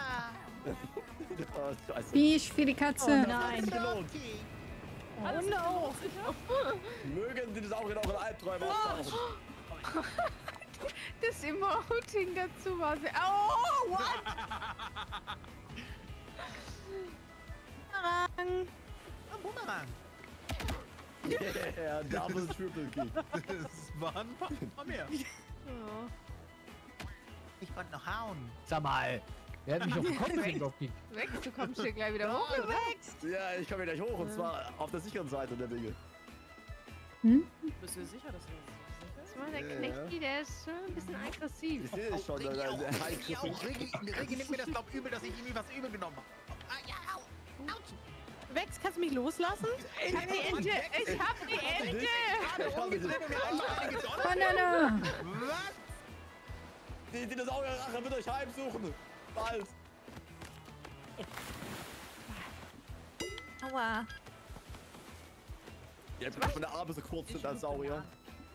Oh, scheiße.
Fisch für die Katze.
Oh nein.
Gelohnt.
Oh no.
Mögen die Saurier auch in Albträume auftauchen.
Das Emoting dazu war sehr... Oh, what?
Bumerang.
Oh, Bumerang.
Yeah, Double Triple Kick.
Das waren ein paar mehr.
Oh.
Ich wollte noch hauen.
Sag mal. Wer hat mich auf den Kopf mit dem Dropkick?
Weg, du kommst hier gleich wieder hoch.
Ja, ich komme hier gleich hoch und zwar auf der sicheren Seite der Dinge.
Bist du sicher, dass du
Das war der
Ja,
Knechti, der ist schon ein bisschen aggressiv.
Ich sehe dich schon, der, der, der
Regi
High
auch. Regi, Regi nimmt mir das glaub übel, dass ich irgendwie was übel genommen habe. Ah, ja, au. Autsch.
Wex, kannst du mich loslassen?
Ich hab die Ente! Ich hab die Ente!
Ich hab dich.
Banana.
Was?
Die Dinosaurierrache wird euch heimsuchen. Bald.
Aua.
Jetzt wird meine Arme so kurz sind als Saurier.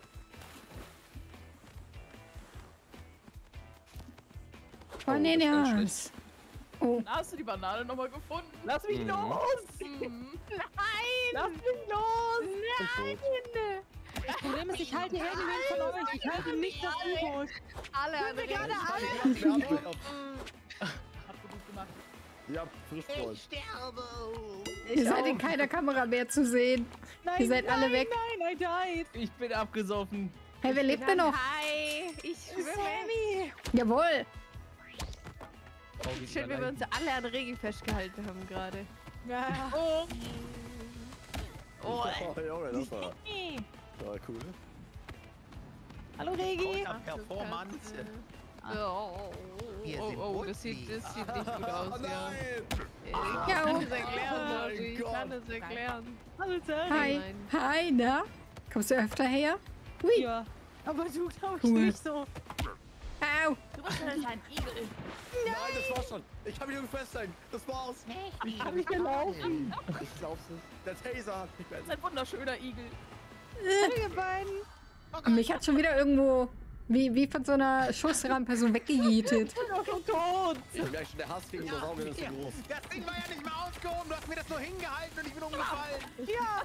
Bananas. Oh,
Da hast du die Banane nochmal gefunden.
Lass mich
Mhm.
los!
Nein!
Lass mich los!
Nein!
Das Problem ist, ich halte irgendwen von euch. Ich halte nicht das U-Boot.
Alle an
wir gerade alle?
Hast du gut gemacht.
Ja, Frischfreund.
Ich sterbe.
ihr seid in keiner Kamera mehr zu sehen.
Nein,
Ihr seid
nein,
alle weg.
Nein, I died.
Ich bin abgesoffen.
Hey, wer lebt denn noch?
Hi! Ich schwimme!
Sammy.
Jawohl.
Schön, wie wir uns alle an Regi festgehalten haben gerade.
Ja.
Oh!
Oh, Junge, das war,
Hey.
das war cool.
Hallo Regi.
Ach, Performance.
Oh, oh,
Wir
oh,
sind
oh, das sieht, das sieht nicht gut aus,
Oh
ja.
nein!
Ich
Ja.
kann es erklären,
Oh
Logi. Ich
Gott.
kann es erklären.
Hallo Sammy.
Hi.
Nein.
Hi, na? Kommst du öfter her? Hui.
Ja. Aber du glaubst
Cool.
nicht so.
Au.
Du bist halt ein Igel.
Nein, das war's schon. Ich hab mich irgendwie festhängen. Das war's.
Ich kann nicht mehr laufen.
Ich glaub's nicht. Der Taser hat mich
Das ist
beendet.
ein wunderschöner Igel.
Hallo ihr beiden.
Und mich hat schon wieder irgendwo wie, wie von so einer Schussrampe so weggejietet.
Ich bin doch schon tot.
Ich merke schon, der Hass gegen Dinosaurier ist so
Ja,
groß.
das Ding war ja nicht mal ausgehoben. Du hast mir das nur hingehalten und ich bin umgefallen.
Ja.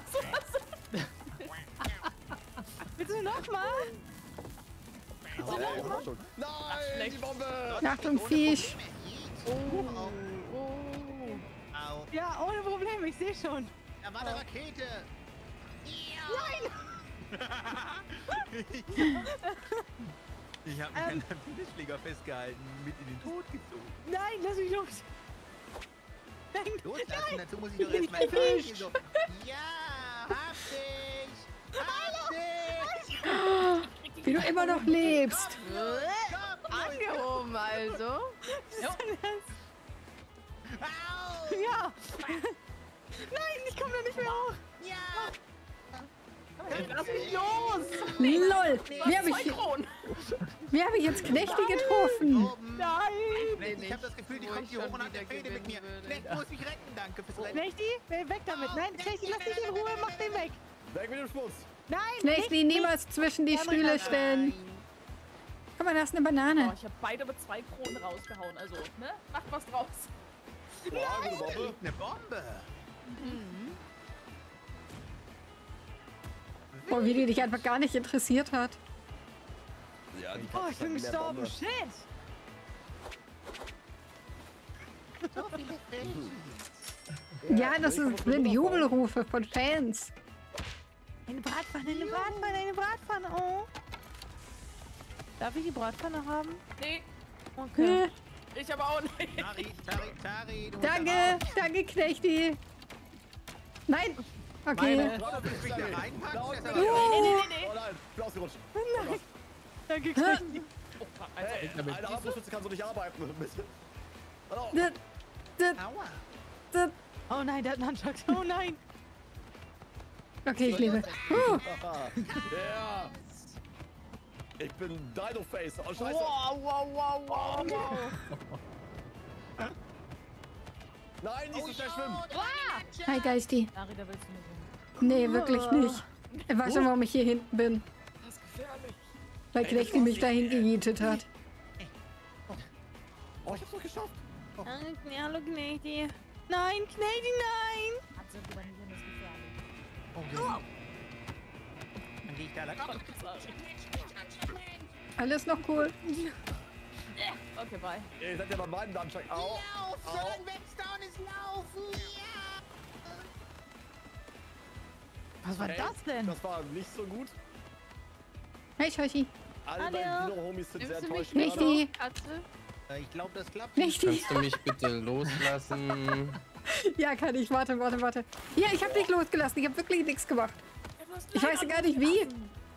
Willst du nochmal?
Oh, ey, komm schon. Nein, die Bombe!
Achtung, Fisch.
Oh.
Oh.
Au.
Ja, ohne Problem. Ich sehe schon.
Da war eine Rakete. Ich hab mich
Ähm.
an einem Tennisschläger festgehalten, mit in den Tod gezogen.
Nein, lass mich los. Nein.
Loslassen, dazu muss ich doch erstmal fahren. Hier so. Ja, hab dich! Hab dich!
Wie du immer noch lebst.
Komm,
Angehoben also.
Au!
Ja. Nein, ich komme da nicht mehr hoch.
Ja!
Lass mich los!
Lol. Wie habe ich,
Kronen!
wie hab ich jetzt Knechte getroffen?
Nein!
Knecht, ich hab das Gefühl, die kommt hier hoch und hat eine Fehde mit mir. Knecht, muss mich retten, danke fürs Retten.
Knechti, weg damit. Nein, Knechti, lass dich in Ruhe, mach den weg.
Weg mit dem Schmutz.
Nein,
Knechte, niemals zwischen die Stühle stellen. Guck mal, da ist eine
Oh,
Banane.
ich hab beide mit zwei Kronen rausgehauen. Also, ne? Macht was draus.
Ja, gute Bombe.
Eine Bombe.
Oh, wie die dich einfach gar nicht interessiert hat.
Ja, die
Oh,
Katze
ich bin
hat mehr
gestorben.
Bombe.
Shit.
Ja, das ist, sind Jubelrufe von Fans.
Eine Bratpfanne, eine Bratpfanne, eine Bratpfanne. Oh. Darf ich die Bratpfanne haben?
Nee,
Okay.
Äh,
ich aber auch nicht.
Tari, Tari, Tari, du musst
Danke,
da raus.
danke, Knechti. Nein. Okay.
Meine.
Willst du mich da reinpacken?
Da unten.
Das
Nee,
ist aber-
Nee, nee, nee.
Oh nein, ich bin ausgerutscht.
Danke,
Hä?
Knechti.
Oh, Alter.
Hey, eine Armbrustschütze kann so nicht arbeiten. Hallo.
D- d-
Aua.
d-
Oh nein, der hat Nunchucks. Oh nein.
Okay, ich lebe. Huh.
Ja. Ich bin Dino Face. Oh, scheiße.
Wow, wow, wow, wow, wow.
Nein, nicht so schnell schwimmen.
Hi, Geisti.
Nari, da willst du nicht hin.
Nee, wirklich nicht. Er weiß schon, warum ich hier hinten bin.
Das ist gefährlich.
Weil Knechti mich dahin gejietet hat.
Oh, ich hab's noch geschafft.
Hallo, Knechti. Nein, Knechti, nein.
Katze, du nicht hin, das ist gefährlich.
Oh, Junge. Dann geh ich da lang.
Alles noch cool.
Okay, bye.
Ihr seid ja bei meinem Nunchuck. Au. Au.
Webstone ist laufen.
Was war
Hey,
das denn?
Das war nicht so gut.
Hi, Shoshi.
Alle
Hallo.
meine Dino-Homies sind sehr
Nimmst du mich
enttäuscht.
mit,
gerade.
Knechti.
Katze?
Ich glaube, das klappt.
Knechti.
Kannst du mich bitte loslassen?
Ja, kann ich. Warte, warte, warte. Ja, ich hab dich losgelassen. Ich hab wirklich nichts gemacht. Ich weiß gar nicht wie.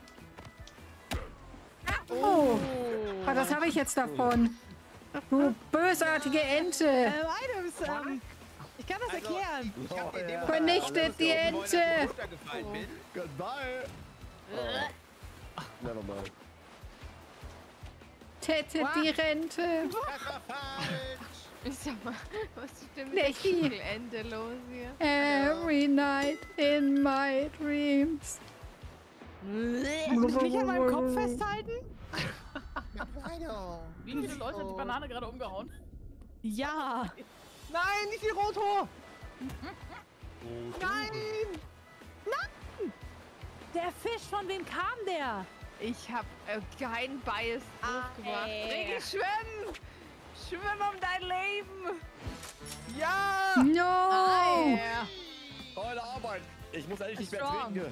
Oh. Oh, das habe ich jetzt davon. Du bösartige Ente.
Ähm, Items, ähm, ich kann das
Also,
erklären.
Ich hab dir in dem
Vernichtet die
Moment, als ich
Ente.
runtergefallen bin.
Goodbye. Oh. Never mind.
Tettet die Rente.
Das war falsch.
Ich sag mal, was ist denn mit
Knechti.
der Ende los hier?
Every night in my dreams.
Muss ich mich an meinem Kopf festhalten?
Rhino.
Wie viele Leute hat die Banane gerade umgehauen?
Ja.
Nein, nicht die Rotor!
Nein! Nein! Der Fisch, von wem kam der?
Ich hab äh, keinen Bias draufgebracht.
ey.
Regi, schwimm! Schwimm um dein Leben!
Ja!
No!
Ja.
Tolle Arbeit. Ich muss endlich nicht mehr
Strong.
trinken.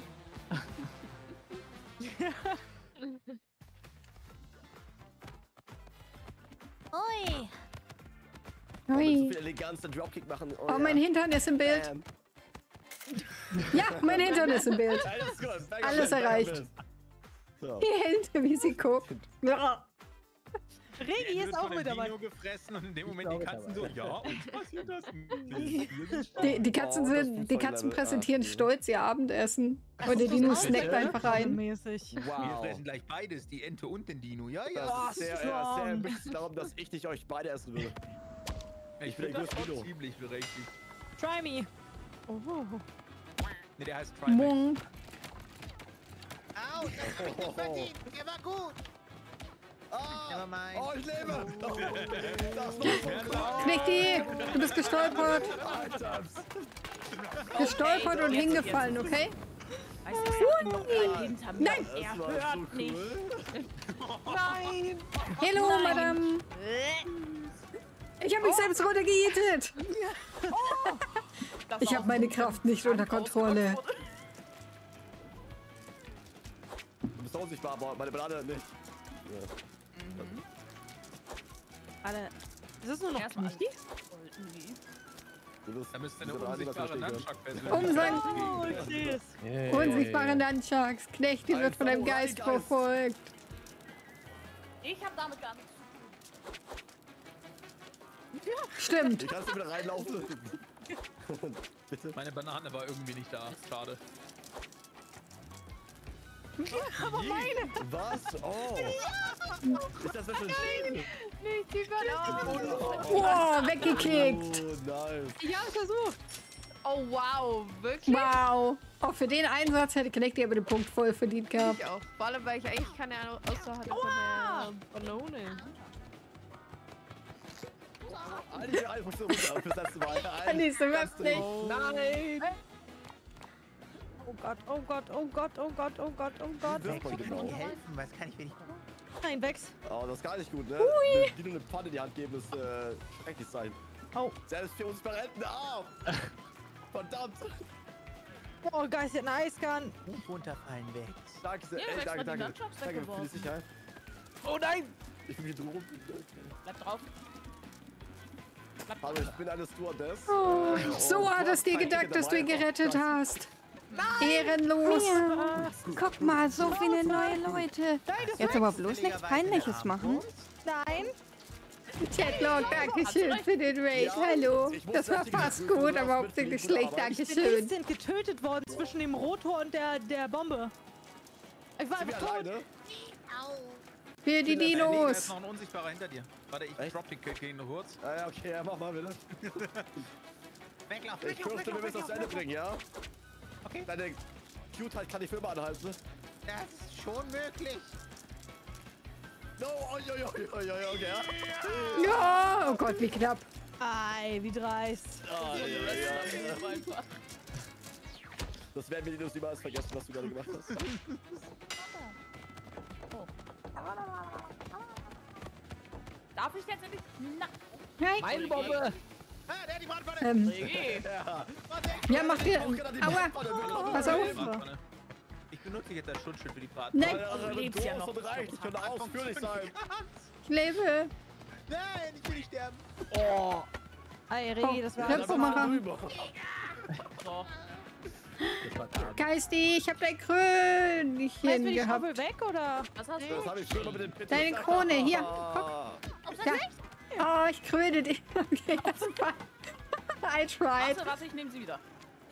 Ui.
Ich will so
Ui.
viel Eleganz den Dropkick machen. Oh,
Oh,
ja.
mein Hintern ist im Bild.
Bam.
Ja, mein Hintern ist im Bild.
Alles gut. Mega
Alles
schön, mega
erreicht.
schön. So.
Die Hände, wie sie guckt. Ja.
Regi
Der
ist
wird
auch
von
mit
dem
dabei.
Dino gefressen und in dem Moment
glaube
die Katzen so,
dabei.
ja, uns passiert das
Die, die Katzen,
Oh, das
sind,
ist
die
voll
Katzen
Level.
präsentieren
Ah,
stolz ihr Abendessen. Und der Dino snackt einfach rein.
Mäßig.
Wir
Wow.
fressen gleich beides, die Ente und den Dino. Ja,
Das
ja.
ist sehr, äh, sehr ambitious darum, dass ich nicht euch beide essen würde.
Ich
bin
bin
der
das
größte Dino.
schon ziemlich berechtigt.
Try me. Oh.
Ne, der heißt Trimax.
Mung.
Au, das hab ich nicht verdient. Der war gut. Never mind.
Oh, ich lebe! Das war so
Knechti, du bist gestolpert.
Alter.
Gestolpert und hingefallen, okay?
Weißt du, ich sag ihm noch hinter mir.
Nein.
Er
Das war
hört
so
nicht.
cool.
Nein!
Hallo, Madame. Ich habe mich selbst runtergejietet.
Das
Ich
war
habe meine
so
Kraft nicht unter Kontrolle.
Du bist unsichtbar, aber meine Banane nicht. Ja.
Alle. Ist das nur noch
Erstmal
Knechti?
Du bist,
Da müsste eine
du bist der
unsichtbare
Einzige, was
Nunchuck-Person
Umsang.
Oh, ich sehe es.
Yay.
Unsichtbare Nunchucks. Knechti wird von einem Geist
Samurai-Geist.
verfolgt.
Ich hab damit gar nichts zu tun.
Stimmt.
Ich kannst du wieder reinlaufen. Bitte.
Meine Banane war irgendwie nicht da. Schade.
Aber meine!
Was? Oh. Ist das schon schön?
Nee, ich zieh gerade auf.
Wow, weggekickt.
Oh, nice.
Ich hab's versucht!
Oh, wow. Wirklich?
Wow. Auch für den Einsatz hätte Connecty aber den Punkt voll verdient gehabt.
Ich auch. Vor allem, weil ich eigentlich keine Aussage hatte von der Banane.
Alle einfach so runter fürs letzte Mal.
Kann ich so überhaupt nicht.
Nein!
Oh Gott, oh Gott, oh Gott, oh Gott, oh Gott, oh Gott.
Wirft man genau.
helfen? Was kann ich mir nicht machen?
Nein, Wex.
Oh, das ist gar nicht gut, ne? Die nur eine Pfanne in die Hand geben, ist äh, schrecklich sein.
Oh.
Selbst für uns verrenten Arm! Verdammt!
Oh, Geist hat eine Eisgun.
Runterfallen, Wex.
Danke sehr,
Ja,
ey,
du hast
danke,
mal die
danke.
Nunchucks
Danke für die
weggeworfen.
Sicherheit.
Oh nein!
Ich bin hier drum.
Bleib drauf. Bleib
Hallo, ich bin eine Stewardess.
Oh,
Äh,
so
und
hat es dir
zwei
gedacht,
Ticket
dass du ihn
dabei.
gerettet
Das-
hast. Ehrenlos. Guck mal, so viele neue Leute. Jetzt aber bloß nichts Peinliches machen.
Nein.
Chatlog, dankeschön für den Raid.
Ja,
Hallo.
ich muss
Das war
natürlich
fast
prüfen,
gut,
was
aber
mit
hauptsächlich
Fliegen
schlecht.
gut, aber
Ich bin
Dankeschön.
instant getötet worden zwischen dem Rotor und der, der Bombe. Ich war
Sind wir
einfach tot.
alleine?
Für die
Da ist
Dinos.
noch ein Unsichtbarer hinter dir. Warte, ich
Echt?
drop den Kick gegen kurz.
Ah, ja, okay, ja, mach mal bitte.
Weglaufen,
Ich fürchte, wir müssen das zu Ende bringen, ja?
Okay.
Deine Cute-Halt kann die Firma anhalten. Ne?
Das ist schon möglich.
No, oi, oi, oi, oi, oi, okay, ja?
Ja, oh Gott, wie knapp.
Ei, wie dreist.
Ah, ja, ja, ja.
einfach.
Das werden wir die Dinos niemals vergessen, was du gerade gemacht hast.
Darf ich jetzt endlich? Na,
Nein.
Meine Bombe!
Ah, der hat die Brandpfanne.
Ähm,
Regie.
Ja.
ja, mach dir. Aua. Pass auf.
Brandpfanne. Ich benutze jetzt als Schutzschild für die Braten.
Nein,
Alter,
Du lebst ja noch.
und reicht. Ich könnte ausführlich sein.
ich lebe.
Nein, ich will nicht sterben.
Oh!
Ei, Regi, das war
Ja,
alles.
so machen.
Rüber.
So.
Geisty, ich hab dein
Weißt du,
Krönchen
die
gehabt.
Schraubel weg, oder?
Was hast
Das
du?
habe ich früher mit dem Pit.
Deine Krone, hier.
Ah.
Ja. Oh, ich kröne dich. Okay, das war. I tried.
Warte, warte, ich nehme sie wieder.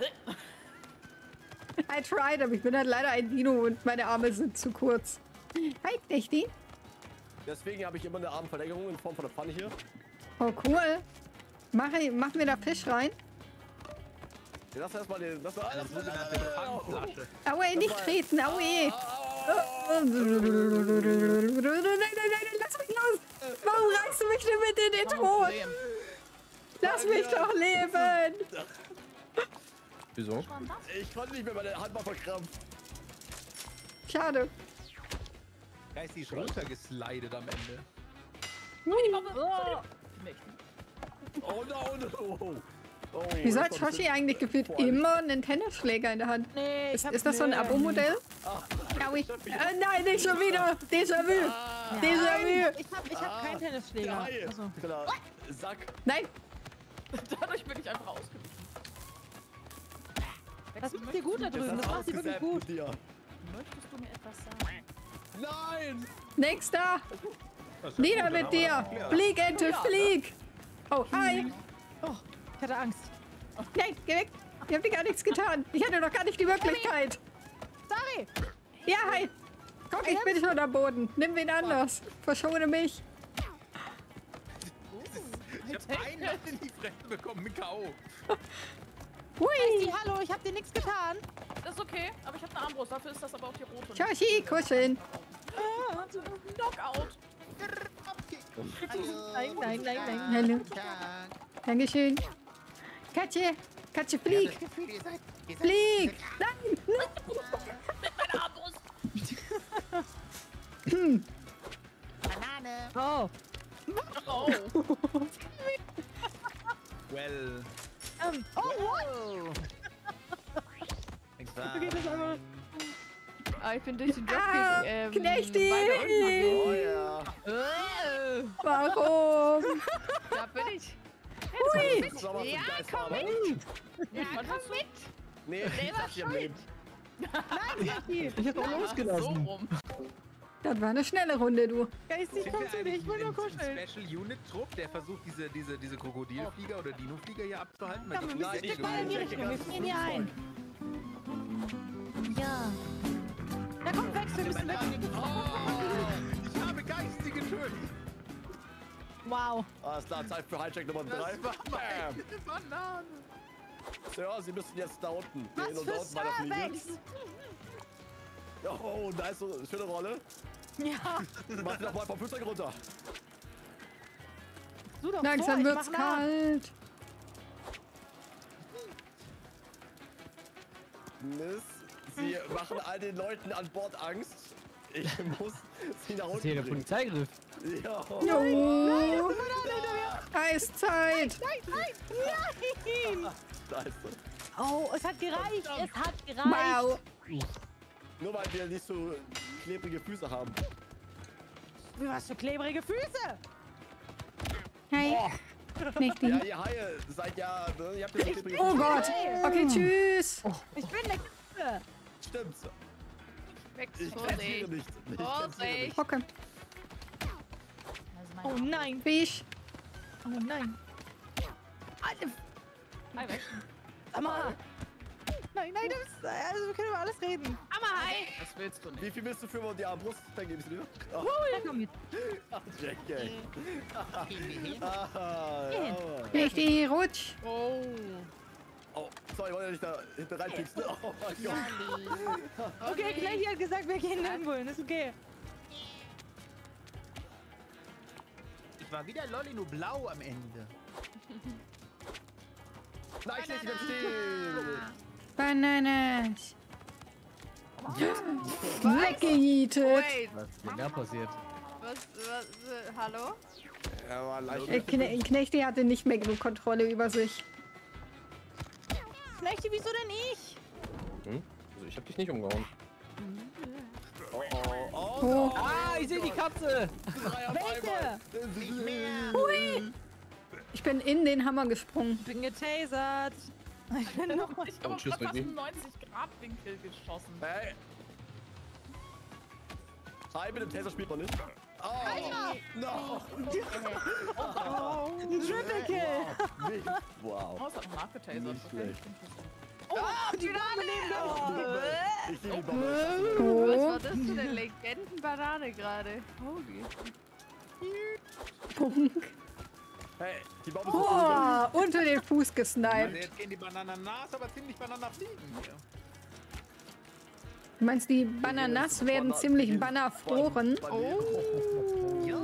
I tried, aber ich bin halt leider ein Dino und meine Arme sind zu kurz. Hi, Knechti.
Deswegen habe ich immer eine Armverlängerung in Form von einer Pfanne hier.
Oh, cool. Mach, machen wir da Fisch rein?
Ja, lass erstmal den. Lass mal.
Eine sogenannte Pfannenflasche.
Aue, nicht treten, aue. Nein, nein, nein, lass mich los. Warum reißt du mich denn mit in den
Kein
Tod?
Problem.
Lass mich doch leben.
Wieso?
Ich konnte nicht mehr meine Hand mal verkrampfen.
Schade.
Geist, die ist runtergeslidet am Ende.
Oh.
Oh no, no. Oh,
Wieso hat
das war
Shoshi eigentlich gefühlt
Vor allem-
immer einen Tennisschläger in der Hand?
Nee,
Ist,
ich hab
ist das so ein
nee.
Abo-Modell? Aui. Äh, nein, nicht schon wieder. Déjà-vu. Déjà-vu.
Ich hab, ich hab keinen
Der
Tennisschläger.
Hai.
Achso.
Genau. Sack.
Nein.
Dadurch bin ich einfach ausgewichen.
Das macht dir gut da drüben.
Jetzt
Das
hast
macht dir
du
wirklich
ausgesäbt
gut.
mit dir.
Möchtest du mir etwas sagen?
Nein!
Nächster. Nieder mit dir. Flieg, Ente, flieg. Oh, hi.
Oh, ich hatte Angst.
Nein, geh weg. Ich hab dir gar nichts getan. Ich hatte doch gar nicht die Möglichkeit.
Sorry.
Ja, hi. Guck, ich bin schon am Boden. Nimm wen anders. Verschone mich.
Ich hab einen in die Fresse bekommen mit K O.
Hui.
Hey, hallo, ich hab dir nichts getan.
Das ist okay, aber ich habe eine Armbrust. Dafür ist das aber auch die rote.
Shoshi, kuscheln.
Knockout.
Nein, nein, nein, nein.
Hallo. Dankeschön. Katze. Katze, flieg. Flieg. Nein.
Meine Armbrust.
Oh.
Oh.
Well.
Ähm, oh, what?
Okay,
das einmal.
Ah, ich bin durch den
Ah,
Dropkick, ähm,
Knechti.
weiter unten
Oh ja.
gegangen. Äh,
Warum?
Da bin ich.
Hui.
Das ist aber
Ja,
zum Geist,
komm
aber-
mit. Ja, komm mit.
Nee, ich
Selber
sag dir im Leben.
Ich hab doch
So
losgelassen.
rum.
Das war eine schnelle Runde, du.
Geistig,
Sind
komm
wir
zu dir,
eigentlich
ich will nur
ein
kuscheln.
Special Unit Trupp, der versucht, diese, diese, diese Krokodilflieger oder Dinoflieger hier abzuhalten?
Ja, wir
die
müssen
sind
wir fallen in die Richtung, wir fliegen hier ein. Ja. Na komm, weg, wir müssen weg.
Ich habe Geiste getötet.
Wow.
Alles klar, Zeit für Hijack Nummer drei.
Das war meine Banane.
Ja, Sie müssen jetzt da unten.
Was
Hier und
für
da unten weiter fliegen.
Cervix?
Oh, da ist so eine schöne Rolle.
Ja.
Mach doch mal vom Flugzeug runter.
Du doch
Langsam
vor, ich
wird's
mach nach.
kalt.
Mist. Sie machen all den Leuten an Bord Angst. Ich muss sie nach
Das ist hier der
unten bringen.
Polizeigriff.
Ja.
Jo. Eiszeit.
Nein, nein, nein.
Scheiße.
Oh, es hat gereicht, es hat gereicht.
Wow.
Nur weil wir nicht so klebrige Füße haben.
Du hast so klebrige Füße.
Hey. Knechti.
Ja, ihr Haie seid ja, ne, ihr habt ja so klebrige
Oh
Füße.
Gott. Okay, tschüss.
Ich bin eine Katze.
Stimmt's.
Weg,
Ich
Vorsicht.
kämpfe nicht. Ich kämpfe
Vorsicht.
nicht.
Okay.
Oh nein.
Fisch.
Oh nein. Alter.
Hi, weg.
Sag mal. Nein, nein, das ist, also wir können über alles reden.
Amma, hi.
Was willst du nicht?
Wie viel willst du für die Armbrust? Dann gebe ich dir. Oh,
Ja, komm mit.
Jackie. Ah, ja.
Knechti, rutsch.
Oh.
Oh, sorry, ich wollte ja nicht da hinten reinpieksen. Oh mein Gott.
Okay, Knechti hat gesagt, wir gehen nirgendwo hin. Ist okay.
Ich war wieder Lolli, nur blau am Ende.
Nein, ich nicht stehen.
Bananas. Weggejietet.
Wait,
Was ist denn da passiert?
was, was, äh, hallo?
Er war leicht.
Äh, Kne Knechti hatte nicht mehr genug Kontrolle über sich.
Knechti, wieso denn ich?
Hm? Also ich hab dich nicht umgehauen.
Oh, oh, oh.
Oh.
Ah, ich sehe die Katze!
Drei auf
Welche?
einmal.
Ich bin in den Hammer gesprungen.
Ich bin getasert. Ich bin noch mal.
Ich habe
Und tschüss,
fast
Ricky.
einen neunzig Grad Winkel geschossen.
Hey. Hi, mit dem Taser spielt man nicht. Oh, no.
Ein Triple Kill.
Nicht. Wow.
Oh, es hat noch nachgetasert.
Nicht
Okay.
schlecht.
Oh, die Banane nehmen wir.
Ich liebe die Banane.
Oh.
Was war das für eine Legendenbanane gerade? Holy.
Punk.
Hey, die Bombe ist
Oh, unter den Fuß
Also
gesniped.
jetzt gehen die Bananen nass, aber ziemlich Bananen fliegen hier.
Du meinst, die Bananas werden ziemlich bannerfroren?
Oh.
Ja.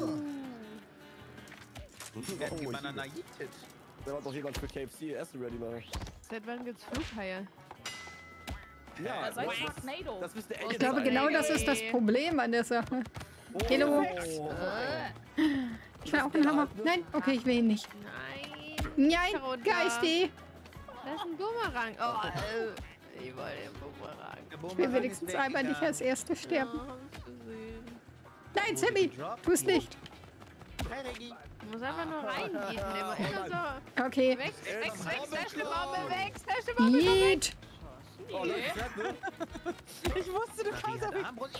Oh,
Werden die
ich
Bananen
liebe.
yeeted.
Da war doch jemand für K F C Essen ready machen.
Seit wann gibt's Flughaie?
Ja,
Äh, seit
das,
Sharknado.
das müsste
Ich glaube, genau das ist das Problem an der Sache. Hello.
Oh.
Ich will auch einen Hammer. Nein, okay, ich will ihn nicht.
Nein.
Nein,
Runter.
Geisti.
Das ist ein Bumerang. Oh, äh, ich wollte den Bumerang.
Der
Ich will wenigstens einmal nicht als Erste sterben.
Ja, hab's gesehen.
Nein, Sammy, tu es nicht.
Hey, Reggie.
Du musst einfach nur reingehen. Immer, immer so.
Okay.
Weg, weg, weg, slash die Bombe, weg, slash die Bombe, weg.
Yeet.
Oh, das ist nett, ne?
Ich wusste, du kommst auf mich.
Armbrust.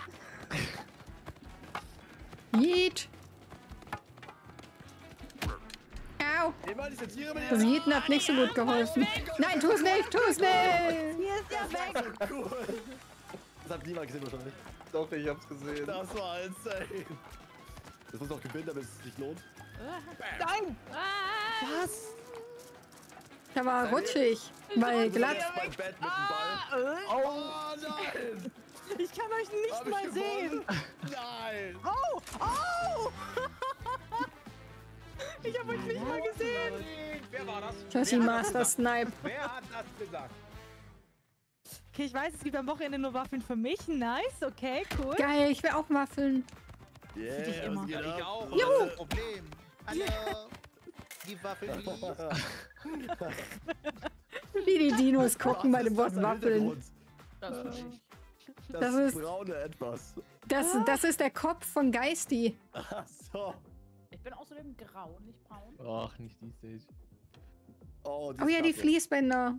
Yeet. Au.
Immer diese Tiere mit
Das Yeeten hat nicht so gut geholfen. Nein, tu es nicht, tu es nicht.
Hier ist ja weg.
Cool. Das hat niemand gesehen wahrscheinlich.
Doch, ich hab's gesehen.
Das war insane. Das muss auch gewinnen, damit es sich lohnt.
Nein.
Ah,
Was?
Da war rutschig, weil glatt.
Mein Bett mit dem Ball. Oh nein!
Ich kann euch nicht
Hab ich
mal
gewonnen?
sehen.
Nein!
Oh, oh. Ich habe euch nicht mal gesehen.
Wer war das?
Joshi
Wer hat
Master
das
Snipe.
gesagt? Wer hat das gesagt?
Okay, ich weiß, es gibt am Wochenende nur Waffeln für mich. Nice, okay, cool.
Geil, ich will auch Waffeln.
Yeah,
dich immer.
was geht
Ja, ich
ab?
auch.
Juhu.
Was ist das Problem? Hallo. Die Waffel, please.
Wie die Dinos gucken bei dem
Was
Wort
ist das im
Waffeln.
Hintergrund?
Das bin ich.
Das,
Das
ist
ist-
braune etwas.
Das, das ist der Kopf von Geisti.
Ach so.
Ich bin außerdem grau, nicht braun.
Ach, nicht die Stage.
Oh,
Oh ja, die
Klasse.
Fließbänder.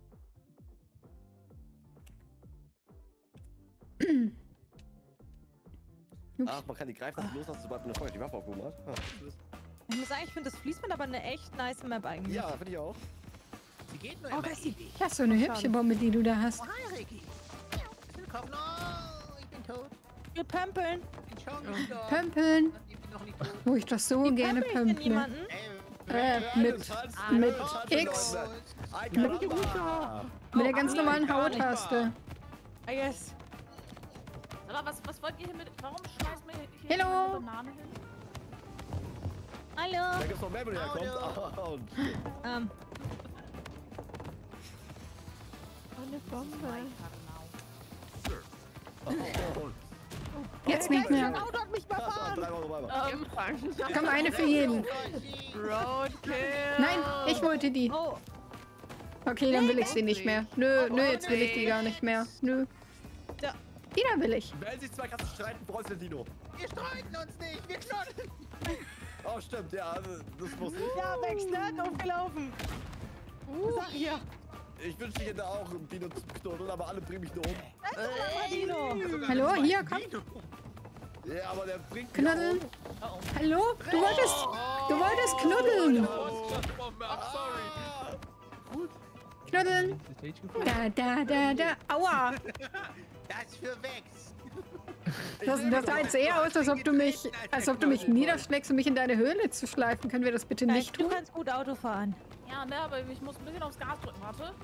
Ach, man kann die greifen nicht loslassen, sobald man eine Feuer die Waffe aufgehoben hat. Ah, das ist-
Ich muss sagen, ich finde das Fließband aber eine echt nice Map eigentlich.
Ja, finde ich auch.
Sie geht nur
Oh,
immer
Geisti.
ewig.
Das ist so eine hübsche Bombe, die du da hast.
Oh, hi, Ricky. Willkommen. Oh, tot.
Wir pömpeln.
Bin schon gestorben.
Pömpeln.
Ich bin noch nicht tot.
Wo ich das so gerne
Pömpel ich denn
pömple.
jemanden?
Äh, mit, mit X.
Mit,
mit der ganz normalen Hautaste.
I guess.
Aber was, was wollt ihr hier mit... Warum schmeißt mir hier
Hello.
eine Banane hin?
Hallo.
Da gibt's noch mehr, wo der herkommt. Ah, und-
Ähm,
Eine Bombe.
Jetzt nicht mehr.
Auto hat mich überfahren.
Drei Euro weiter.
Gefangen.
Komm, eine für jeden.
Roadkill.
Nein, ich wollte die.
Oh,
Okay, dann will ich sie nicht mehr. Nö, nö, jetzt will ich die gar nicht mehr. Nö.
Da.
Die da will ich.
Wenn sich zwei Katzen streiten, brauchst du den Dino.
Wir streiten uns nicht, wir knuddeln.
Oh, stimmt, ja, also, das muss ich.
ja, Max, ne? Aufgelaufen. Sag hier.
Ich wünschte, ich hätte auch einen Dino zum Knuddeln, aber alle bringen mich nur um.
Dino.
Hallo, hier, komm.
Ja, aber der bringt mich
Knuddeln.
auch um.
Hallo? Du wolltest, du wolltest knuddeln. Knuddeln. Da, da, da, da. Aua.
Das für Wex.
Das, das sah jetzt eher aus, als ob du mich, als ob du mich niederschlägst, um mich in deine Höhle zu schleifen. Können wir das bitte nicht
Du
tun?
kannst gut Auto fahren.
Ja, ne, aber ich muss ein bisschen aufs Gas drücken. Warte.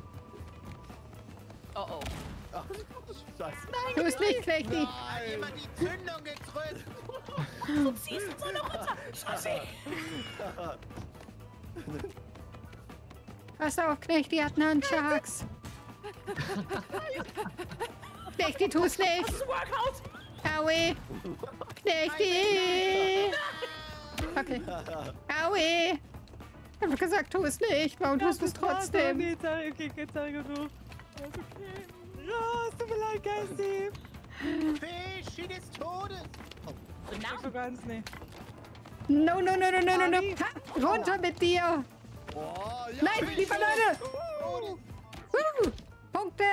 Oh, oh.
Ach, Scheiße.
Du bist nicht Knechti.
Hat jemand die Zündung gedrückt?
Du ziehst uns alle runter. Scheiße.
Pass auf, Knechti hat einen Handschlags. Knechti, tu's nicht.
Workout.
Aue. Knechti. Okay. Aue. Ich hab gesagt, tu es nicht. Warum tust du es trotzdem?
Okay, sorry, okay, okay, sorry, genug. Oh, es tut mir leid, Geisty.
Fisch des Todes.
Ich so ganz nicht.
No, no, no, no, no, no, no. Ha, runter mit dir.
Oh, ja,
Nein, die Banane. Uh, Punkte.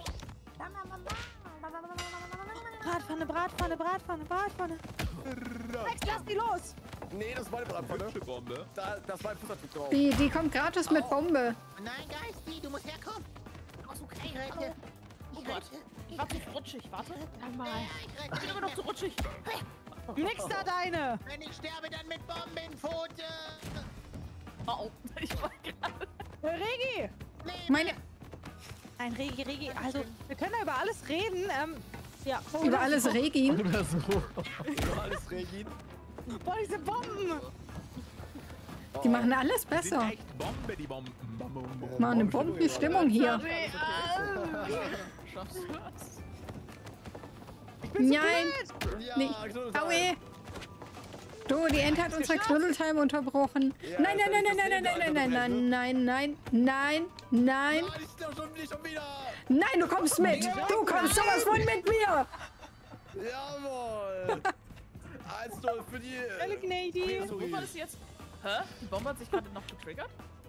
Bratpfanne, Bratpfanne, Bratpfanne, Bratpfanne. Max, lass die los.
Nee, das ist meine Bratpfanne.
Bombe.
Da, das war ein Fußabdruck drauf.
Die, die kommt gratis mit Bombe.
Nein, Geisty, du musst herkommen.
Ach, okay.
Ich rette.
Oh Gott. Ich war zu rutschig. Warte. Einmal.
Ich
Ich bin
rette.
immer noch zu rutschig.
Nix da deine.
Wenn ich sterbe, dann mit Bombenpfote.
Oh, oh. Ich war gerade...
Regi.
Lebe.
Meine,
Ein Regi, Regi. Also, wir können da über alles reden. Ähm, ja. Oh,
über alles Regin.
Oder so.
Über alles Regin.
Boah, diese Bomben.
Die machen alles
Sind
besser.
echt Bombe, die Bomben. Bombe, Bombe.
Machen eine Bombenstimmung hier.
Schaffst du das?
Nein.
Ja,
Nee.
Knuddelteil.
Aue. Du, die Ente hat unsere Knuddeltime unterbrochen.
Ja,
Nein, nein,
das
nein,
ist
nein,
das
nein, nein,
Leben,
nein,
Alter,
nein, nein, nein, nein, nein.
Nein, ich sterbe schon, nicht schon wieder.
Nein, du kommst mit. Du kommst sowas von mit mir.
Jawohl. eins null für die...
Hallo, Gnady.
Wo war das jetzt? Hä? Die Bombe hat sich gerade noch getriggert?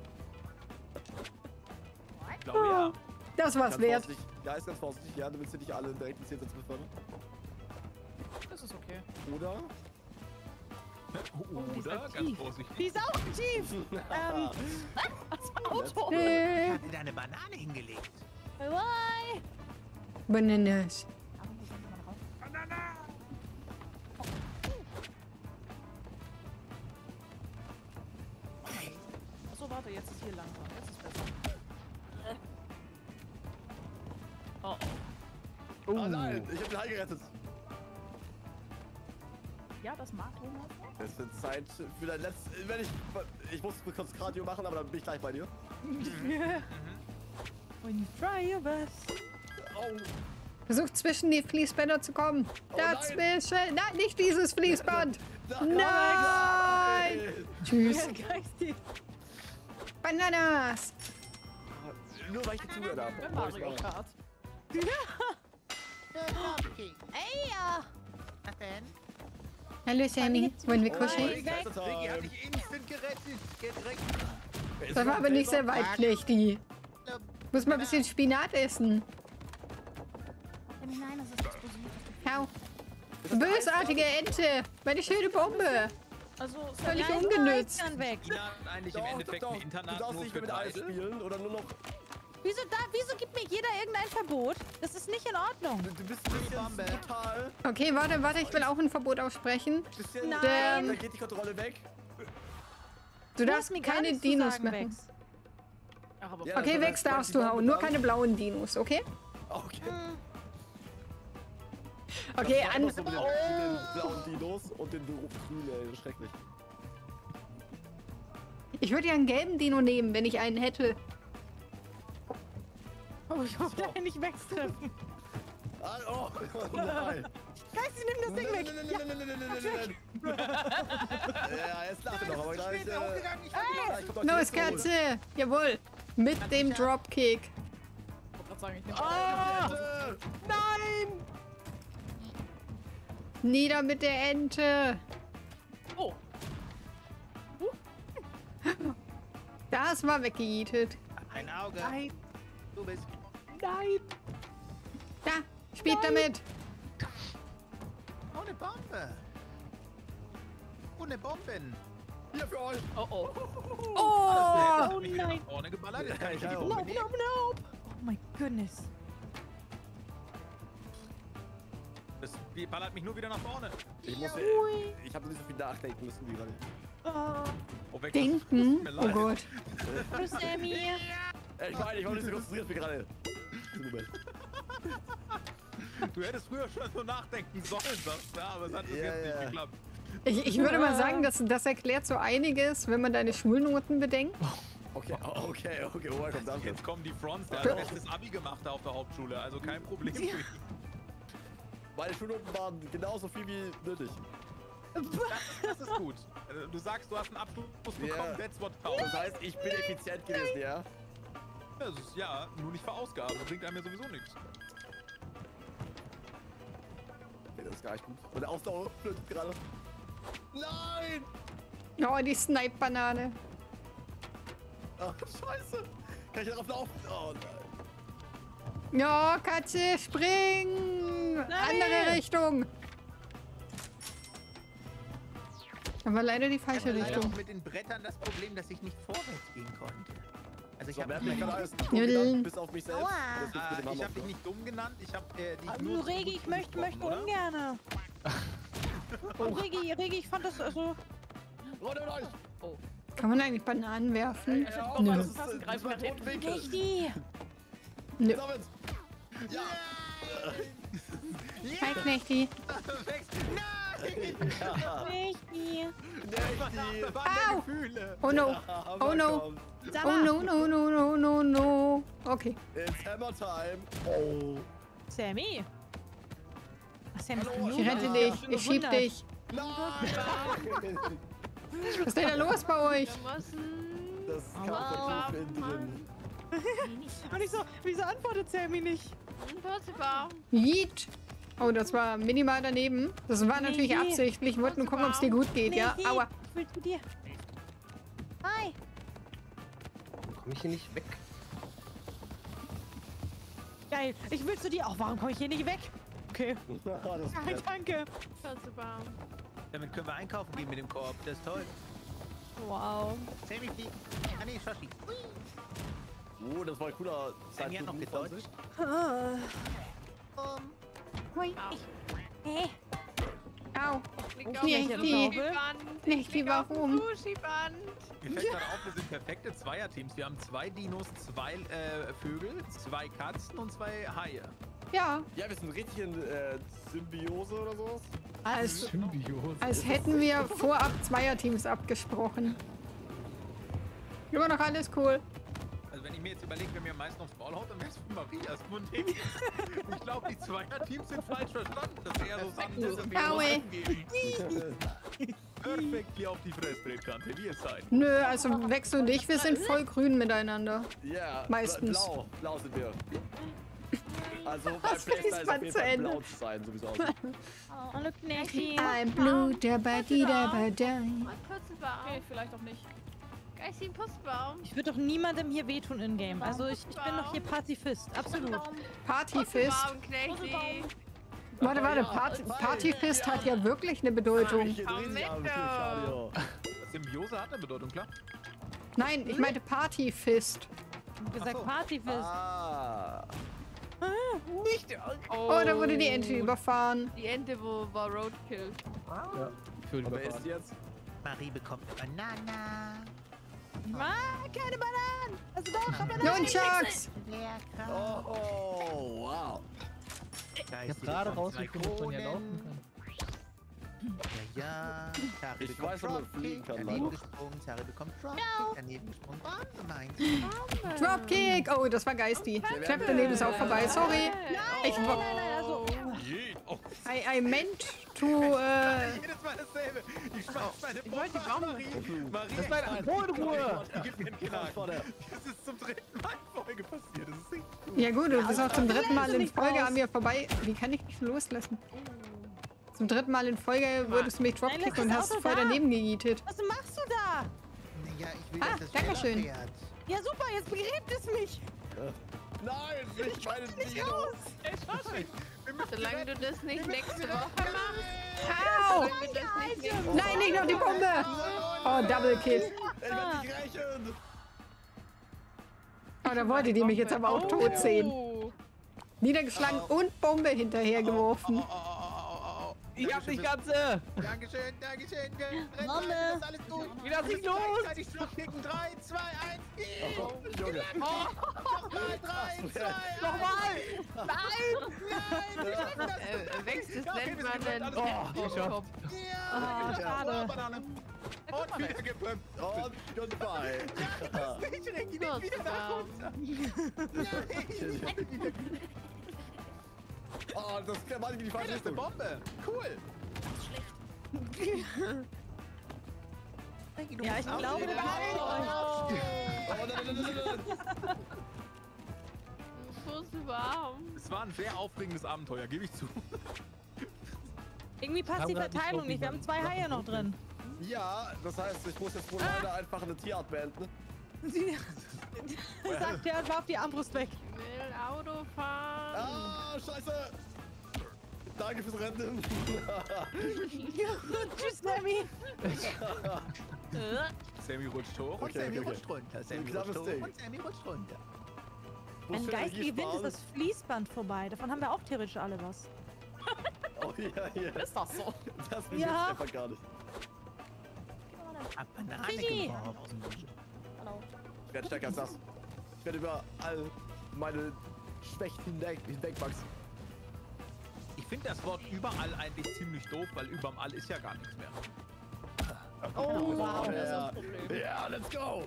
Ich glaube ja.
Das war's
Ganz
wert.
vorsichtig. Ja, ist ganz vorsichtig. Ja, du willst ja nicht alle direkt ins Zielsatz befördern.
Das ist okay.
Oder?
Oder? Ganz vorsichtig.
Die ist auch tief. ähm,
Das Auto.
Äh,
Hat dir da eine Banane hingelegt?
bye.
Bananas.
Achso, warte, jetzt ist hier langsam. Jetzt ist besser. Oh, oh.
Oh nein, ich hab den Hai gerettet.
Ja, das mag Thomas.
Es wird Zeit für dein letztes... Wenn ich... Ich muss kurz Cardio machen, aber dann bin ich gleich bei dir.
When you try your best.
Oh.
Versuch zwischen die Fließbänder zu kommen.
Oh nein.
Dazwischen. Nein, nicht dieses Fließband.
Nein!
Nein. Tschüss.
Geisty.
Bananas.
Nur weil ich dir zugehört habe.
Bei Mario Kart.
Ey, ja.
Was denn?
Hallo Sammy. Wollen wir
Oh,
kuscheln?
Ricky
Ricky hat dich instant gerettet. Direkt.
Das war aber nicht sehr weit, Knechti. Muss mal ein bisschen Spinat essen.
Nein, das ist explosiv.
Hau. Bösartige Ente. Meine schöne Bombe.
Also,
Völlig
Nein,
ungenützt.
Eis kann weg.
China hat eigentlich im
Doch,
Endeffekt
doch,
ein
Du
Internat
darfst
nur
nicht
für
mehr mit Eis
Kreisel.
spielen oder nur noch
Wieso da? Wieso gibt mir jeder irgendein Verbot? Das ist nicht in Ordnung.
Du, du bist ein bisschen brutal.
Okay, warte, warte, ich will auch ein Verbot aussprechen.
Bisschen,
Nein.
Ähm, da geht die Kontrolle weg.
Du
Du
darfst
hast mir gar
keine
nichts zu
Dinos
sagen,
mehr.
Vex.
Ach, aber
Ja,
Okay,
das
Vex
heißt,
darfst
die
du hauen. Nur
Bomben
keine blauen Dinos, okay?
Okay.
Okay,
Das
an.
war so mit den, mit den blauen Dinos und den grünen, ey, schrecklich.
Ich würde ja einen gelben Dino nehmen, wenn ich einen hätte.
Oh, ich hoffe, der nicht Vex treffen.
Ah, oh, oh nein.
Geist, nimm das Ding weg.
Nein, nein, nein, nein, nein, nein, nein, nein. Ja, jetzt lacht er noch, aber gleich. Äh, gleich kommt doch die
Los,
nächste Runde.
Katze! Jawohl! Mit dem Dropkick.
Ich wollte gerade sagen, ich nehme
Ah!
Nein!
Nieder mit der Ente!
Oh,
Das war weggejietet.
Ein Auge.
Nein!
Du bist.
Nein!
Da, spielt damit!
Ohne Bombe. Ohne Bomben.
Hier für euch.
oh, oh.
Oh!
Oh
Mich wieder
nein!
nach vorne geballert. Jetzt kann ich
Ja,
die
ja.
Bombe
Nope,
nehmen.
nope, nope! Oh my goodness.
Das die ballert mich nur wieder nach vorne.
Ich muss,
Ui.
ich habe nicht so viel nachdenken müssen wie gerade.
Oh,
Oh, weg.
Denken?
Tut mir
Oh
leid.
Gott.
hallo Sammy!
Ey, ich meine, ich war nicht so konzentriert wie gerade. Moment.
Du hättest früher schon so nachdenken sollen, sagst du, aber es hat bis
Ja,
jetzt
ja.
nicht geklappt.
Ich, ich würde mal sagen, das, das erklärt so einiges, wenn man deine Schulnoten bedenkt.
Okay, oh, okay, okay, woher kommt das jetzt?
Jetzt kommen die Fronts, der hat bestes Abi gemacht da auf der Hauptschule, also kein Problem für ihn.
Meine Schulnoten waren genauso viel wie nötig.
Das ist gut. Also, du sagst, du hast einen Abschluss bekommen,
Ja.
that's what counts.
Das heißt, ich bin effizient gewesen, ja?
Das ist, ja, nur nicht verausgaben, das bringt einem ja sowieso nichts.
Okay, das ist gar nicht gut. Und der Ausdauer flötet gerade. Nein!
Oh, die Snipe-Banane.
Ach, scheiße. Kann ich darauf laufen? Oh nein.
Ja, Katze, spring! Andere Richtung. Aber leider die falsche
Ich hatte leider
Richtung.
auch mit den Brettern das Problem, dass ich nicht vorwärts gehen konnte. Also ich
So,
habe
wer hat mich gerade alles dumm
Nudeln.
genannt, bis auf mich selbst?
Aua.
Das ist mit dem
äh, ich
Hammer,
hab dich
ne?
nicht dumm genannt, ich habe äh, dich
Also,
nur...
Regi, ich möchte, möchte
oder?
ungerne. Oh, Regi, Regi, ich fand das also...
Runter mit euch!
Kann man eigentlich Bananen werfen?
Ja,
Nö.
das ist das ist
Greif
mein
mal
Totwinkel.
Richtig!
Nö.
Damit! Ja!
Hi, Knechti.
Richtig!
Nechti!
Au!
Gefühle.
Oh no. Oh no. Oh no, no, no, no, no, no. Okay.
It's Hammer Time! Oh!
Sammy! Ach, Sammy,
Hallo,
Ich rette dich.
bin
Ich schieb
gewundert.
dich.
Nein!
Was ist denn da los bei euch?
Wir müssen...
Das ist Kampf innen drin.
Und ich so, wieso antwortet Sammy nicht?
Impossible.
Yeet. Oh, das war minimal daneben. Das war natürlich
Nee.
absichtlich. Ich wollte nur gucken, ob es dir gut geht, ja?
Nee,
Aua.
ich will zu dir. Hi!
Komm ich hier nicht weg?
Geil, ich will zu dir. Auch warum komme ich hier nicht weg? Okay.
Ah, das
Nein,
Brett.
danke.
Impossible.
Damit können wir einkaufen gehen mit dem Korb, das ist toll.
Wow.
Sammy fliegt. Ah nee, Shoshi.
Oh, das war ein cooler
Sammy hat noch
Zeitpunkt.
gedodged.
Ah. Hui. Hey.
Au.
Liegt auf
Nee,
dem
die-
Sushi-Band.
Nicht die
Liegt auf dem
warum.
Sushi-Band.
Mir fällt gerade auf, wir sind perfekte Zweierteams. Wir haben zwei Dinos, zwei äh, Vögel, zwei Katzen und zwei Haie.
Ja,
Ja, wir sind richtig in äh, Symbiose oder sowas.
als,
Symbiose.
als hätten wir vorab Zweierteams abgesprochen. Immer noch alles cool.
Also wenn ich mir jetzt überlege, wer mir am meisten aufs Maul haut, dann wäre es für Marias Munding. Ich glaube, die Zweierteams sind falsch verstanden. Das ist eher so Sachen, das
Aue.
Perfekt hier auf die Fressbrettkante, wie es seid.
Nö, also Vex und ich, wir sind voll grün miteinander.
Ja,
Meistens.
Blau, blau sind wir. Also bei
Was
Playstyle
ist
ist auf
man
jeden
zu
Fall
Ende?
blau zu sein, so wie es aussieht.
Oh, hallo Knäcki.
I'm blue, dabba di dabba di.
Impossible.
Okay, vielleicht auch nicht.
Geist Impossible.
Ich würde doch niemandem hier wehtun in Game. Also ich, ich bin doch hier Pazifist. Absolut.
Partyfist.
Knechti.
Warte, warte,
Ja,
Party,
hi.
Partyfist hat ja wirklich eine Bedeutung.
Ich rede
mit,
nicht an,
du.
Cardio.
Symbiose hat eine Bedeutung, klar.
Nein, ich meinte Partyfist.
Ich hab gesagt
so.
Partyfest.
Ah.
Nicht!
Oh, da wurde die Ente überfahren.
Die Ente, wo war Roadkill.
Ja, für die
Und wer ist
Überfahrt.
die jetzt?
Marie bekommt eine Banana.
Ah, keine Bananen! Also doch, aber nein!
Nunchucks!
Lecker.
Oh, oh, wow.
Da
Ich
ist
hab
sie
gerade
bekommt
rausgefunden, dass man ja
Kronen.
laufen kann.
Ja, ja. Tari
Ich
bekommt
weiß, ob man
Dropkick,
fliegen kann,
daneben
leider.
gesprungen. Tari bekommt Dropkick, daneben gesprungen. Bombe meins.
Dropkick! Oh, das war Geisty. Knapp daneben ist auch vorbei. Sorry. Ich
Nein,
wo-
nein, nein, also.
Je. Oh,
I, I meant to, äh...
jedes Mal dasselbe. Ich schmeiß meine
Ich wollte die
Bombe an
Bombe.
Marie. Marie
Das war eine Atombombe!
Die gibt mir einen Knack. Das ist zum dritten Mal in Folge passiert. Das ist richtig gut.
Ja gut, du bist auch zum dritten Mal in Folge an mir vorbei. Wie kann ich dich loslassen? Zum dritten Mal in Folge würdest du mich
Nein,
dropkicken
lass
und
das
hast
Auto
voll
da.
daneben gejietet.
Was machst du da?
Ja, ich will,
Ah,
dass das
dankeschön.
schneller fährt.
Ja super, jetzt begräbt es mich.
Nein, nicht meine Dino.
Ey, Schashi, wir müssen
Solange du das nicht nächste Woche machst.
Au!
Solange du das nicht nächste Woche
Nein, nicht noch die Bombe! Oh, Double Kill.
Ich werde dich rächen.
Oh, da wollte die mich jetzt aber auch tot sehen.
Oh.
Niedergeschlagen und Bombe hinterhergeworfen.
Oh, oh, oh, oh, oh, oh.
Ich hab dich Ganze!
Dankeschön, Dankeschön.
Bombe.
Das ist alles gut.
Wie lass ich los?
Gleichzeitig Dropkicken. drei, zwei, eins,
Oh, Junge.
Nochmal, drei, zwei, eins.
Nochmal!
Äh, wächst das
Ja, okay,
nennt
wir
man
sind
einen
alles
Oh,
Kopf.
geschafft.
Ah, schade.
Banane. Und wieder gepumpt.
Und goodbye.
Ich renn die nicht wieder nach runter.
Oh, das ist mal in die falsche
Das ist eine
Richtung.
Bombe. Cool.
Ja, ich glaube,
Nein.
das
Oh, nein, nein, nein, nein, nein.
So ist warm.
Es war ein sehr aufregendes Abenteuer, gebe ich zu.
Irgendwie passt die Verteilung nicht. Wir haben zwei Haie noch drin.
Ja, das heißt, ich muss jetzt wohl leider einfach eine Tierart beenden.
Sie sagt ja, warf die Armbrust weg.
Ich will Auto fahren.
Ah, scheiße. Danke fürs Rennen.
Tschüss, Sammy.
Sammy rutscht hoch und
Okay,
Sammy
okay, okay.
rutscht runter. Sammy
knappes
rutscht hoch
Ding.
und Sammy rutscht runter.
Wenn
Muss
Geist
Energie
gewinnt, ist
sparen.
das Fließband vorbei. Davon haben wir auch theoretisch alle was.
Oh ja, ja.
Ist doch so.
Das will
Ja.
ich einfach gar nicht.
Hab Banane
Fiji.
geworfen.
Ich werde stärker als das. Ich werde über all meine Schwächen hinweg, hinwegwachsen.
Ich finde das Wort überall eigentlich ziemlich doof, weil überall ist ja gar nichts mehr.
Oh, wow.
Ja, ja, let's go.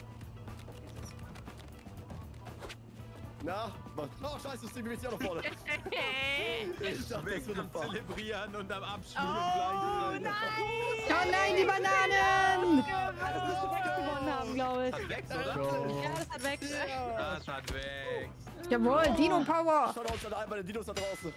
Na, was? Oh, scheiße, das Ding bewegt sich auch noch vorne. Ich dachte, das
Weg
würde
am
fahren.
Zelebrieren und am Abschwimmen
Oh,
gleich.
nein.
Oh nein, die Bananen!
Das müsste Wex gewonnen haben, glaube ich.
Hat weg, oder?
Ja, das hat Wex.
Das hat weg.
Jawohl, Dino Power!
Schaut aus an all meine Dinos da draußen.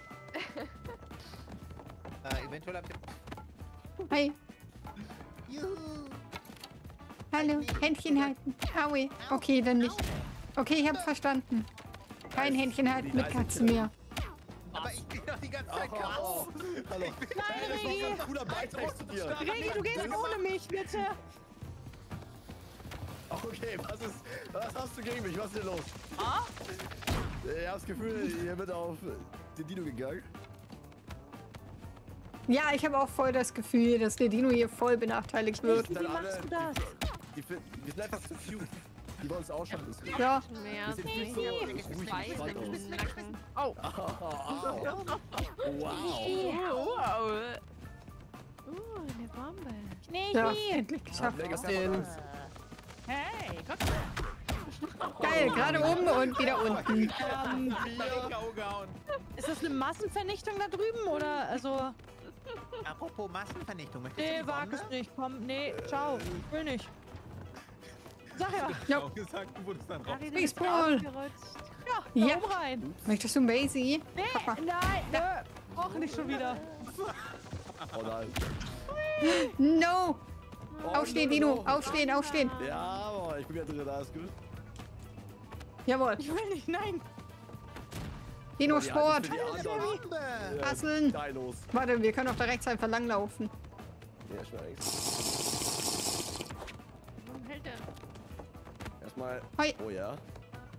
Äh, eventuell habt ihr...
Hi,
Juhu.
hallo, Händchen halten. Aui. Okay, dann nicht. Okay, ich hab's verstanden. Kein Händchen halten mit Katzen mehr.
Aber ich bin doch die ganze Zeit
Oh,
Katz.
oh, oh. Hallo. Nein, das war
Regi.
ein cooler Beitrag zu dir.
Regi, du gehst ohne mich, bitte.
Okay, was ist. Was hast du gegen mich? Was ist denn los? Ah? Ich hab das Gefühl, ihr wird auf den Dino gegangen.
Ja, ich habe auch voll das Gefühl, dass der Dino hier voll benachteiligt wird.
Wie machst du das?
Die, die, die sind einfach zu cute. Die wollen es ausschalten.
Ja,
Mehr.
Wir sind
Ich
nicht so
hab
ruhig
Weiß
gespannt
im
aus.
Nacken. Oh.
Oh, oh. Wow.
Wow. Uh, eine Bombe.
ja,
Knechi.
endlich geschafft.
Mega
Den-
Hey, guck
Geil, gerade oben und wieder unten.
Ähm,
K O gehauen.
ist das eine Massenvernichtung da drüben oder also?
Apropos Massenvernichtung, möchtest du
Nee,
die
wag
Bombe?
es nicht. Komm, nee, ciao. Ich will nicht. Sag ja.
Ja.
Auch gesagt, du wurdest dann raus.
Harry, du bist
Baseball.
ausgerutscht.
Ja, da
Ja.
oben rein.
Möchtest du ein Basie?
Nee,
Papa.
nein, nö. Auch nicht schon wieder.
Oh nein.
No!
Oh,
Aufstehen,
no,
Dino!
no.
Aufstehen, aufstehen!
Ja, boah, ich bin wieder drin, alles gut.
Jawohl.
Ich will nicht, nein.
Dino
Oh, die
Sport!
Hand für die anderen.
Bombe!
Ja,
Hasseln.
Dinos.
Warte, wir können auch da rechts einfach langlaufen.
Ja, ich will eigentlich.
Warum hält er?
Erstmal.
Hi.
Oh ja.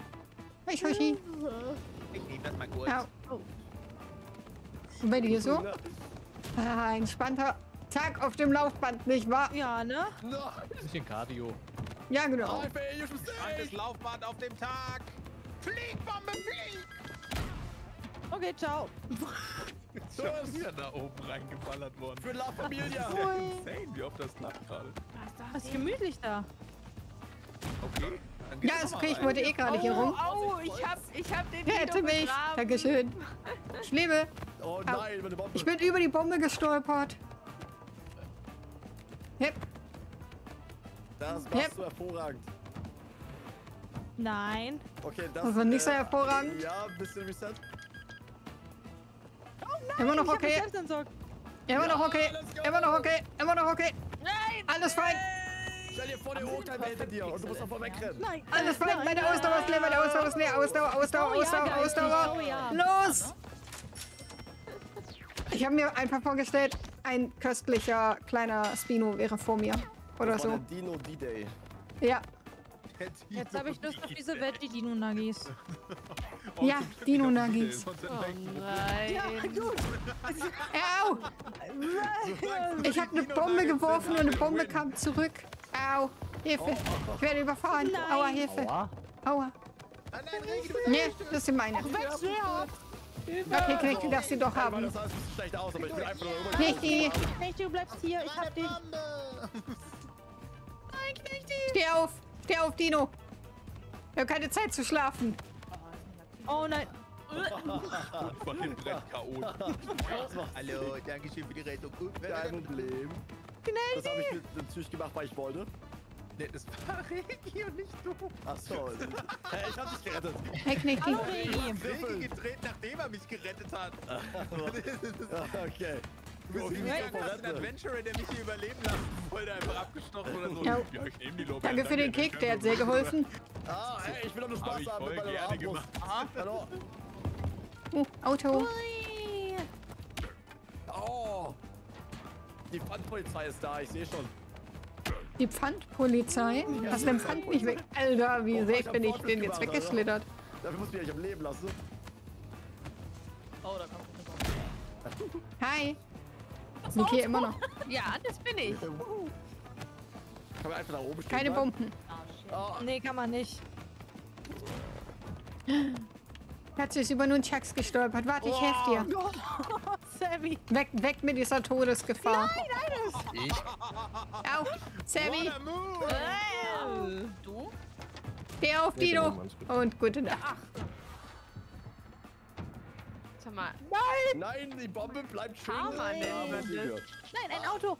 Hi, Shoshi.
Ich nehme das mal kurz.
Au. Und bei dir so? Ah, entspannter Tag auf dem Laufband, nicht wahr?
Ja, ne?
Bisschen Cardio.
Ja, genau.
Zweites Laufband auf dem Tag. Flieg, Bombe, flieg!
Okay, ciao.
Schon wieder da oben reingeballert worden.
Für La Familia.
Insane, wie oft das klappt gerade.
Was ist gemütlich da?
Okay. Dann geht's
Ja,
noch
ist
mal
okay, ich
rein.
wollte eh gerade hier rum.
Au, ich hab, ich hab den
Rette
Dino
mich.
begraben.
Dankeschön. Ich lebe.
Oh nein, meine Bombe.
Ich bin über die Bombe gestolpert. Hip.
Das machst
Yep.
du hervorragend.
Nein.
Okay, das
Das war nicht so
äh,
hervorragend.
Ja, ein bisschen Reset.
Immer noch
Ich hab mich
okay.
selbst entsorgt.
Immer noch okay. Immer noch okay. Immer noch okay.
Nein!
Alles fein.
Stell dir vor, der Urteil hinter dir und du musst davon wegrennen.
Nein.
Alles fein. Meine Ausdauer ist leer. Meine Ausdauer ist leer. Ausdauer, Ausdauer,
Oh ja,
Ausdauer,
geistig.
Ausdauer.
Oh ja.
Los! Ich habe mir einfach vorgestellt, ein köstlicher kleiner Spino wäre vor mir. Oder
Das war
so.
der Dino D-Day.
Ja.
Der Dino
Jetzt habe ich Lust auf
Dino.
diese Veggie-Dino-Nuggies.
Oh,
Ja,
zum Glück
Dino
nicht auf die
Nuggies.
Idee, sonst
Oh
hätten wir echt
nein.
Au! Ich habe eine Bombe geworfen und eine Bombe kam zurück. Au! Hilfe! Ich werde überfahren. Aua, Hilfe!
Aua.
Aua!
Nein, nein, Regi, du
Nee, das sind meine. Okay, Knecht, du darfst sie doch
Aber
haben.
das sah ein bisschen schlecht aus, aber ich bin einfach nur rüber.
Knechti!
Nicht, du bleibst hier. Ich hab dich.
Steh auf! Steh auf, Dino! Wir haben keine Zeit zu schlafen.
Oh nein.
Von dem Brett K O. Hallo, danke schön für die Rettung. Gut,
Kein Problem. Das habe ich mit- natürlich gemacht, weil ich wollte.
Nee, das war Regi und nicht du.
Achso. Hey, ich hab dich gerettet.
Hey, Knechti.
Hallo, Regi.
Regi gedreht, nachdem er mich gerettet hat.
Okay.
Du bist
Oh,
hingegangen,
die
hast einen
Retten.
Adventurer, der mich hier überleben lassen wollte, einfach abgestochen oder so.
Ja.
Ja, ich nehme die Lobe.
Danke für den Kick, der hat sehr geholfen.
Ah, hey, ich will doch nur
Hab
Spaß
ich
haben
voll
mit meiner
gerne
Armbrust. Hallo.
Uh, Auto.
Ui.
Oh. Die Pfandpolizei ist da, ich sehe schon.
Die Pfandpolizei? Hast du den Pfand nicht weg? Alter, wie
Oh,
safe
ich hab
bin ich
Fortschritt
den jetzt
gemacht,
weggeschlittert.
Dafür musst du mich nicht am Leben lassen.
Oh, da kommt eine Bombe.
Hi. Lieg hier immer noch.
Ja, das bin ich.
Kann man einfach nach oben stehen
Keine
bleiben?
Bomben.
Oh,
Nee, kann man nicht.
Katze ist über Nunchucks gestolpert. Warte, ich helfe dir.
Oh, Sammy.
Weg, weg mit dieser Todesgefahr.
Ich?
Au, Sammy,
What a move!
Äh, Du?
steh auf,
Nee,
Dino.
alles gut.
Und gute Nacht.
Sag mal,
nein, die Bombe bleibt schön.
Karma nennt
da, wo
man
sie
das.
gehört.
Nein, ein Auto.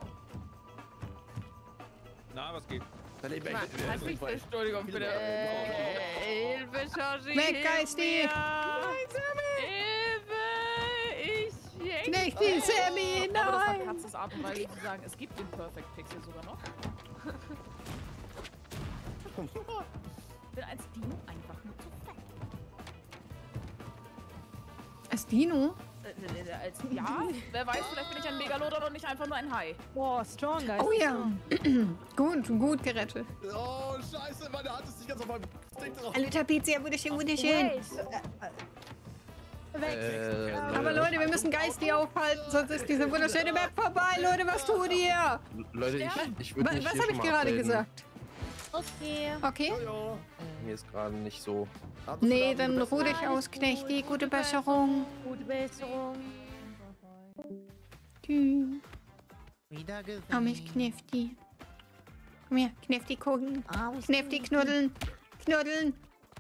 Na, was geht?
Dann nehmen wir
Mann,
echt-
hast mich
äh,
Entschuldigung, bitte. Äh, Hilfe, Shoshi.
Weg,
hilf
Geisti.
mir. Hilfe! Ich hänge.
Nicht die Sammy,
Aber das war
nein.
Katzes Art und Weise zu sagen, es gibt den Perfect Pixel sogar noch. Ich bin als Dino einfach nur zu fett.
Als Dino?
Äh, äh, als, ja, wer weiß, vielleicht bin ich ein Megalodon und nicht einfach nur ein Hai.
Boah, strong, guys.
Oh ja. Gut, gut gerettet.
Oh, scheiße, meine Hand ist nicht ganz auf meinem Stick drauf.
Hallo Tapezia, wunderschön, wunderschön.
Weg.
Äh,
Aber Leute, wir müssen Geisti aufhalten, sonst ist diese wunderschöne Map vorbei. Leute, was tut ihr?
Leute, ich, ich würde
Was,
mich
was
hier
habe
schon
ich
mal
gerade
abmelden.
gesagt?
Okay.
Okay.
Jojo.
Mir ist gerade nicht so.
Hattest du
Nee,
da eine
dann
bessere-
ruh dich aus, Knechti. Gute Besserung.
Gute Besserung.
Tschüss. Komm ich, Knefti. Komm her, Knefti gucken. Knefti knuddeln. Knuddeln.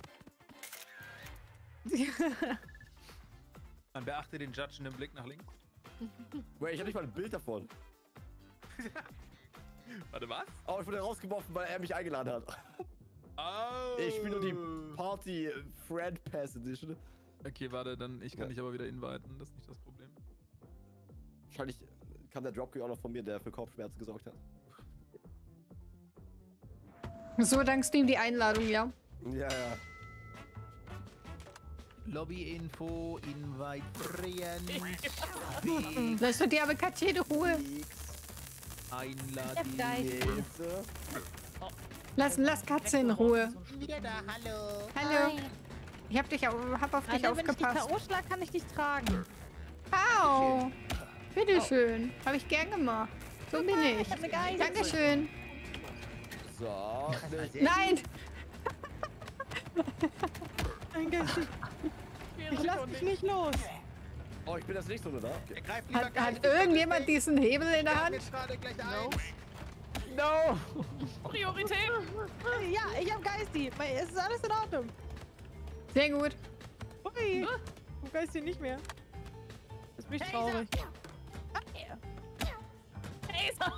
Man beachte den judgenden Blick nach links.
Wait, ich hab nicht mal ein Bild davon.
Warte, was?
Oh, ich wurde rausgeworfen, weil er mich eingeladen hat.
Oh.
Ich spiele nur die Party Friend Pass Edition.
Okay, warte, dann ich kann dich aber wieder inviten, das ist nicht das Problem.
Wahrscheinlich kam der Dropkick auch noch von mir, der für Kopfschmerzen gesorgt hat.
So dankst du ihm die Einladung, ja.
Ja, ja.
Lobby-Info, Invite, Friend,
Lass doch die arme Katze in Ruhe.
Einladung.
Hilfe.
Lass, lass Katze in Ruhe.
Wieder da, hallo.
Hallo. Ich hab, dich, au- hab auf dich
Alter, wenn ich
aufgepasst.
die K O schlag, kann ich dich tragen.
Au! Bitteschön. Habe ich gern gemacht. So bin ich.
Ich hab eine Geige.
Dankeschön.
So.
Nein!
Mein Geist. Ich lass mich nicht los.
Oh, ich bin das nicht so, oder?
Er greift lieber
Hat,
Geist.
hat irgendjemand diesen Hebel in der
Wir haben
Hand?
jetzt gerade gleich eins.
No!
Priorität.
Ja, ich hab Geisti. Es ist alles in Ordnung.
Sehr gut.
Ui. Ich hab Geisti nicht mehr. Das ist mich traurig.
Taser.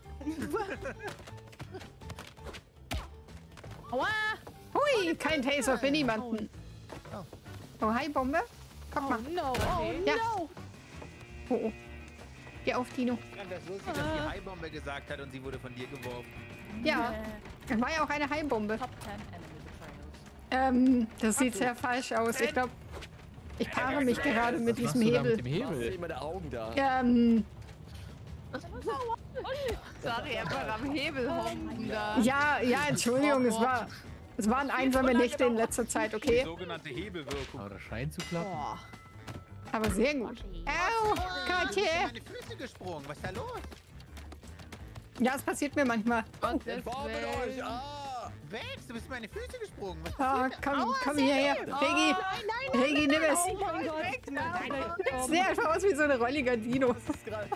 Aua.
Hui, kein Taser für niemanden. Oh, hi, Bombe. Guck
Oh
mal.
no. Oh
Ja.
no.
Oh, oh. Geh auf, Dino.
Das ist lustig, dass die Haibombe gesagt hat und sie wurde von dir geworfen.
Ja, das war ja auch eine Heilbombe.
Top ten Enemy Betrayals.
Ähm, das sieht sehr falsch aus. Ich glaube, ich paare mich gerade mit
Was
diesem
machst du da mit dem
Hebel.
Was
Hebel?
sehen meine Augen da?
Ähm,
Sorry, einfach am Hebel hocken da.
ja, ja, Entschuldigung, es war, es waren einsame Nächte in letzter Zeit,
Die
okay?
sogenannte Hebelwirkung.
Aber das scheint zu klappen.
Boah.
Aber sehr gut. Au,
Du bist
Katje.
in meine Füße gesprungen. Was ist da los?
Ja, es passiert mir manchmal.
Gottes
Boah, mit
Willen.
euch! Ah!
Weg, du bist in meine Füße gesprungen. Was
Ah, komm, komm hierher. Regi, Regi, nimm es.
Oh mein Gott. Nein,
Sieht einfach aus wie so ein rolliger Dino.
Das ist gerade.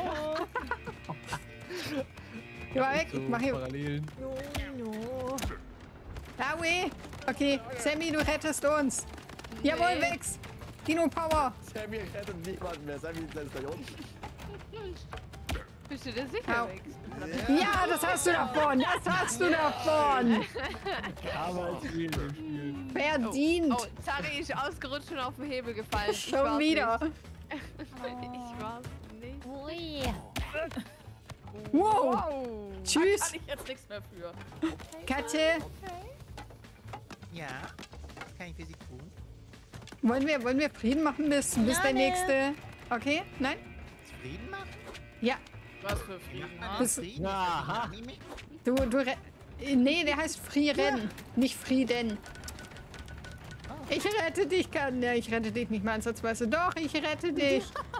Geh mal weg,
So
ich mach hier.
Parallelen.
no.
Aue. Okay, Sammy, du rettest uns. Jawohl,
Nee.
Wex. Dino Power.
Sammy rettet niemanden mehr. Sammy ist da unten.
Bist du dir sicher,
Au.
Wex?
Ja, das hast du davon. Das hast du davon.
Aber als Spiel im Spiel.
Verdient.
Oh, Zari ist ausgerutscht und auf den Hebel gefallen. Ich
Schon
war's
wieder.
Nicht. Ich war's nicht.
Ui.
Wow.
Wow.
Tschüss.
Kann ich jetzt nichts mehr für.
Katze,
Ja, was kann ich für sie tun?
wollen wir, wollen wir Frieden machen bis, bis der
Gerne.
nächste... Okay, nein?
Frieden machen?
Ja,
Was für Frieden, ha?
Das-
Frieden?
Aha.
Ist das Anime?
du, du... re- Nee, der heißt Frieren, nicht Frieden. Ich rette dich, kann. Ja, ich rette dich nicht mal ansatzweise. Doch, ich rette dich.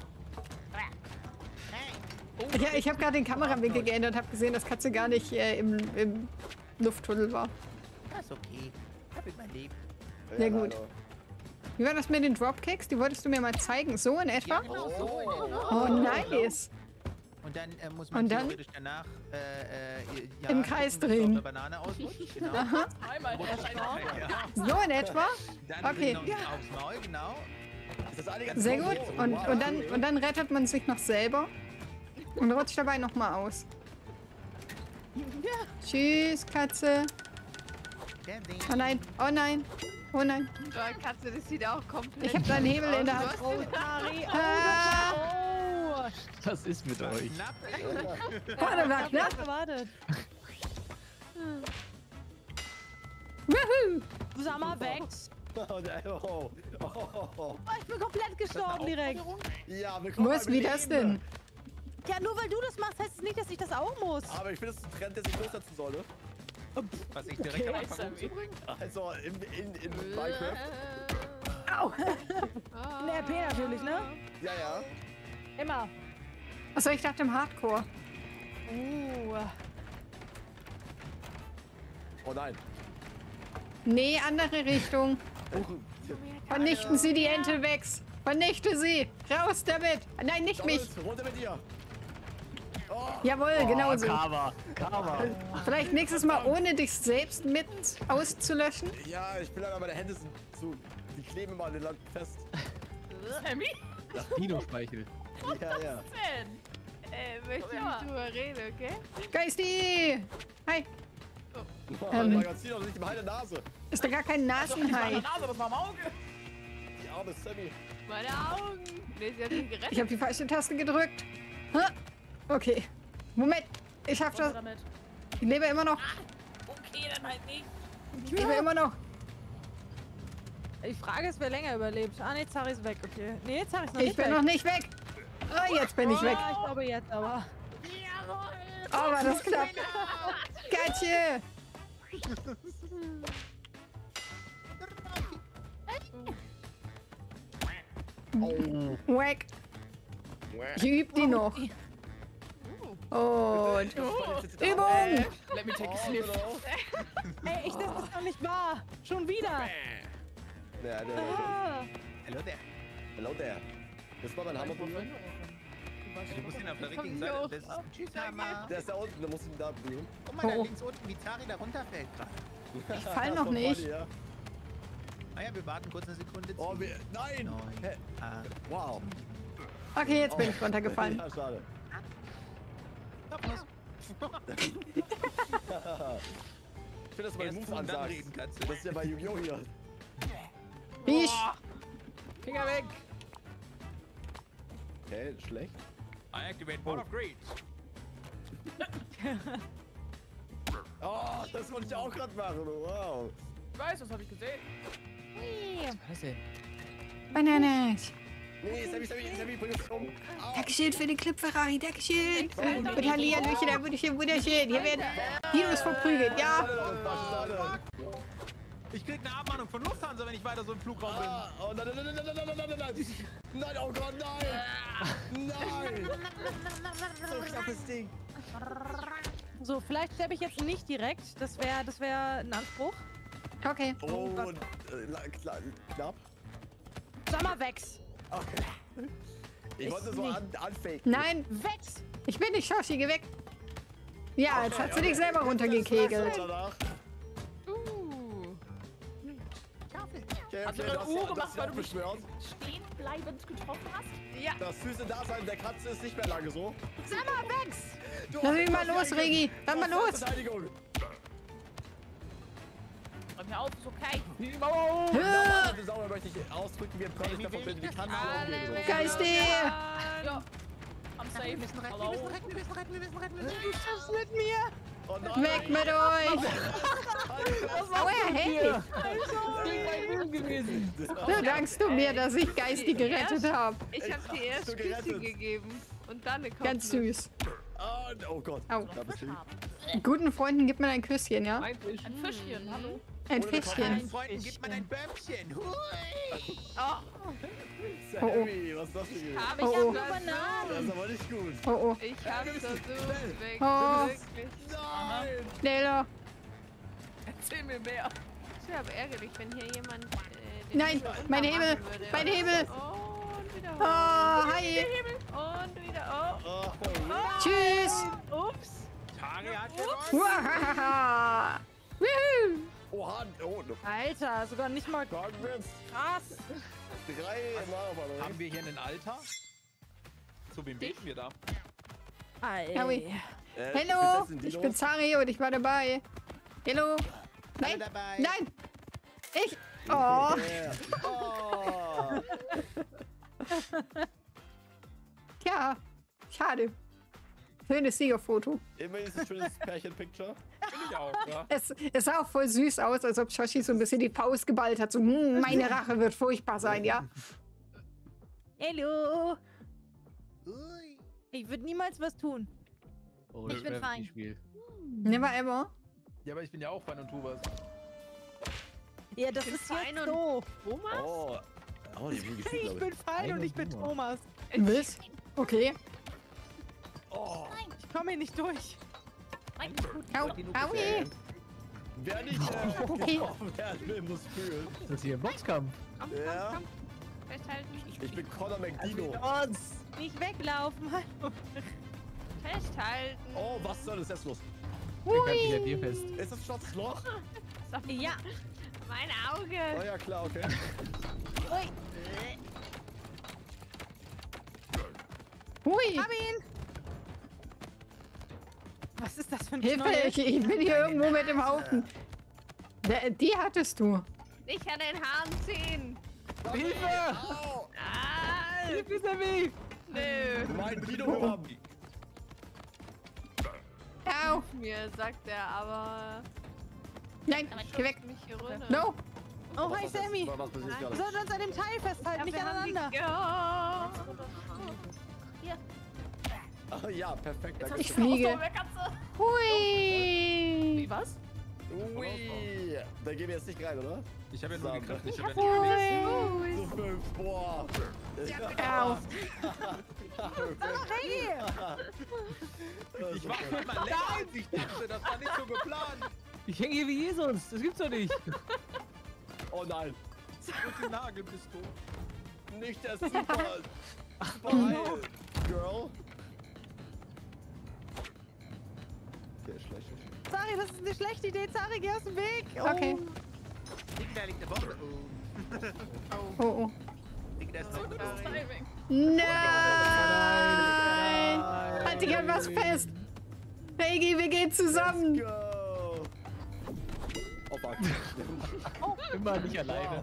Ja, ich habe gerade den Kamerawinkel geändert und habe gesehen, dass Katze gar nicht äh, im, im Lufttunnel war.
Das ist okay. Das wird mein Leben.
Sehr gut. Wie war das mit den Dropkicks? Die wolltest du mir mal zeigen. So in etwa?
Ja, genau so.
Oh, nice.
Und dann äh, muss man
Und dann?
theoretisch danach äh, äh, ja,
Im Kreis
gucken, dass du
drehen.
auf der Banane ausrutscht. Genau.
Einmal hintereinander.
Ja.
So in etwa?
Dann
Okay.
noch aufs Maul, genau.
Ist das alle
Sehr gut. Und, und, dann, und dann rettet man sich noch selber und rutscht dabei nochmal aus. Tschüss, Katze.
Der Ding.
Oh nein, oh nein, oh nein.
So, Katze, das sieht auch komplett.
Ich habe deinen Hebel in der
aus.
Hand.
Du hast den-
Harry.
Ah,
Oh.
Was ist mit euch?
Knapp.
warte mal,
Ich
knapp.
hab gewartet.
Wuhu.
Sag mal, weg.
Oh, der- oh, oh, oh, oh.
Oh, ich bin komplett gestorben direkt.
Ja, willkommen
Was,
beim
wie das
Leben.
denn?
Ja, nur weil du das machst, heißt es nicht, dass ich das auch muss.
Aber ich finde, das ist ein Trend, der sich durchsetzen soll, ne?
Was ich direkt am Anfang umzubringen.
Also, in, in, in Minecraft.
Au.
In der R P natürlich, ne?
Ja, ja.
Immer.
Achso, ich dachte im Hardcore.
Uh.
Oh nein.
Nee, andere Richtung. Vernichten Sie die Ente, Wex. Vernichte sie. Raus damit. Nein, nicht mich.
Doris, runter mit dir. Oh,
Jawohl, genau so.
Karma. Karma.
Vielleicht nächstes Mal ohne dich selbst mit auszulöschen.
ja, ich bin leider, meine Hände sind zu. Die kleben immer an den Land fest.
Sammy?
Dino-Speichel.
Ja, ja.
Denn?
Äh, möchte ich nicht drüber reden, okay?
Geisty. Hi.
Oh,
Ähm.
Magazin auch nicht im Heil der Nase.
Ist doch gar kein
Meine
Nasenhai.
Nase, das war am Auge.
Die arme Sammy.
Meine Augen. Nee, sie hat ihn gerettet.
Ich habe die falsche Taste gedrückt. Ha. Okay. Moment. Ich schaff
Was
das.
damit?
Ich lebe immer noch.
Okay, dann halt nicht.
Ich lebe immer noch.
Die Frage ist, wer länger überlebt. Ah, nee, Zari ist weg, okay. Nee, Zari ist noch
Ich
nicht
bin
weg.
noch nicht weg. Ah, jetzt bin ich weg.
Ja, ich glaube jetzt aber.
Oh, war das knapp. Katje.
Oh.
Wack. Ich übe die noch. Und Übung.
Let me take a
Oh,
sniff.
genau.
Ey, ich, das ist doch nicht wahr. Schon wieder.
Ja, der,
Ah.
Hello there.
hello there. Das war mein Hammer probieren.
Du musst ihn auf der richtigen
wir
Seite.
auch.
Das ist ein Tschüss, Hammer.
Der ist da unten, da musst du ihn da nehmen.
Guck mal, da
Oh.
links unten, wie Tari da runterfällt gerade.
Ich
fall noch nicht.
Ja.
Ah ja, wir warten kurz eine Sekunde.
Oh,
zehn,
wir, nein!
neun,
Hä?
acht.
Wow.
Okay, jetzt bin ich runtergefallen.
Ja, schade. Ich finde das mal
Erst
Move
tun, dann
ansagst.
reden kannst.
Das ist ja bei Yu-Gi-Oh! hier.
Ich.
Finger weg.
Okay, schlecht.
I activate Ball of Greed.
Oh, das wollte ich auch gerade machen. Wow.
Ich weiß, das habe ich gesehen.
Scheiße.
Bananas.
Nee, Sammy, Sammy, Sammy, bring uns um. Au.
Dankeschön für den Clip, Ferrari. Dankeschön. Und Hallihallöchen, da wunderschön, wunderschön. Hier werden Dinos verprügelt, ja.
Falsche Seite.
Ich krieg eine Abmahnung von Lufthansa, wenn ich weiter so im Flugraum bin.
Ah, oh nein, nein, nein, nein, nein, nein, nein, nein. Nein, oh Gott, nein. Nein. So knappes Ding.
So, vielleicht sterbe ich jetzt nicht direkt. Das wäre das wär ein Anspruch.
Okay.
Oh, und äh, la- kla- knapp.
Sommerwex.
Okay. Ich wollte so
nicht.
an, anfaken.
Nein,
Wex.
ich bin nicht Shoshi, geh weg. Ja, jetzt hat sie dich selber runtergekegelt.
Danach.
Uh.
Okay,
Hast du
okay,
eine
das,
Uhr
das,
gemacht,
das
weil du mich
beschwört.
stehen bleibend getroffen hast?
Ja.
Das süße Dasein der Katze ist nicht mehr lange so.
Sommerwex.
Du
Lass
hast
mich mal
das
los,
ja
Regi.
ge-
Lass mal
du hast
los.
Verteidigung.
Räum mir auf, ist okay.
Die Mauer!
Hä?
Normalerweise sauber möchte ich ausdrücken, wie toll ich davon bin, wie Katze umgehen.
Alle
Geistig.
Ja. I'm safe.
Wir müssen retten, wir müssen retten, wir müssen retten, wir müssen retten, wir müssen retten.
Was ist mit mir?
Oh nein.
Weg mit euch. Aua, hey.
Dumm gewesen.
So dankst du mir, dass ich Geisti gerettet habe.
Ich habe
hast
dir erst
du
Küssi
gerettet.
gegeben. Und dann eine
Ganz
Kopfnuss.
süß.
Oh, oh Gott.
Au.
Da bist du.
Guten Freunden gibt man ein Küsschen, ja?
Ein Fisch.
Ein Fischchen, hallo.
Ein
Ohne
Fischchen.
Meinen Freunden gibt man ein Bömmchen. Hui.
Sammy, was ist das denn?
Hab
Oh,
ich
oh.
versucht.
Das ist aber nicht gut.
Oh, oh.
Ich hab's versucht. Weg.
Oh.
Wirklich.
Nein.
Schneller.
Erzähl mir mehr.
Ich wäre aber ärgerlich, wenn hier jemand. Äh, den
Nein,
Hebel
mein Hebel.
runtermachen würde.
Mein Hebel.
Und wieder hoch.
Oh, hi.
Und wieder. Oh.
Oh,
Tschüss.
Ups.
Tari hat gewonnen.
Wahahaha. Woohoo.
Oha, oh, no.
Alter, sogar nicht mal
Congrats.
krass.
Drei Mal auf einmal.
Haben wir hier einen Alter? Zu wem beten wir da?
Howie.
Äh,
Hallo,
Prinzessin
ich
Dino.
bin Zari und ich war dabei. Hallo. Nein,
dabei.
nein. Ich. Oh.
Yeah. Oh.
Tja, schade. Schönes Siegerfoto.
Immerhin ist ein schönes Pärchen-Picture.
Bin ich auch, ja.
Es, es sah auch voll süß aus, als ob Shoshi so ein bisschen die Faust geballt hat. So, hm, meine Rache wird furchtbar sein, ja?
Hallo. Ich würde niemals was tun.
Oh,
Ich bin
das
fein.
Spiel.
Never ever.
Ja, aber ich bin ja auch Fan und tu was.
Ja, das
bin
ist
fein
jetzt
und-
doof.
Thomas?
Oh. Oh, die haben gespielt,
Ich
glaube
bin fein und ich bin
Nummer.
Thomas.
Was? Okay.
Oh.
Ich komme hier nicht durch.
Au, aui.
Wer nicht äh,
Okay.
getroffen werden will, muss fühlen.
Ist das hier ein Boxkampf?
Komm,
Ja.
komm, komm. Festhalten.
Ich bin Conor McDino.
Nicht weglaufen. Hallo.
Festhalten.
Oh, was soll das jetzt los?
Ich hab dich an dir fest.
Ist das Schloss Loch?
Ja.
Mein
Oh
Auge.
ja, klar, okay.
Ui.
Hui.
Hab ihn. Was ist das für ein
Hilfe,
Knoll?
ich, ich bin hier irgendwo mit dem Haufen. Der, die hattest du.
Nicht an den Haaren ziehen.
Hilfe!
Au!
Ah,
Hilfe, Sammy!
nö.
Mein Dino gewonnen.
Au.
Mir sagt er aber.
Nein, geh weg.
Mich hier runter.
No.
Oh,
Was
hi
ist das?
Sammy.
Was passiert
Wir
gerade?
sollten uns an dem Teil festhalten,
Ja,
nicht
wir haben die-
aneinander.
Ja.
Ah, ja, perfekt. Danke
Ich
schön.
fliege.
Wer Katze?
Hui.
Wie, was?
Ui. Der der gehen wir jetzt nicht rein, oder?
Ich habe ja nur
Zusammen.
gegriffen, ich habe ja
Ui.
nicht
So fünf, boah.
Au.
Ich war schon mal länger als ich dachte, das war nicht so geplant.
Ich hänge hier wie Jesus. Das gibt's doch nicht.
Oh nein.
Und die Nagel bist du.
Nicht der Super. Super Heil, Girl. Der ist schlecht.
Sari, das ist eine schlechte Idee. Sari, geh aus dem Weg. Oh.
Okay.
Digga, liegt eine Bombe. Oh.
Oh, oh.
Digga, da ist noch
Gutes Timing.
Nein! Halt dich an was fest! Peggy, wir gehen zusammen!
Let's go. Oh fuck.
Immer nicht alleine.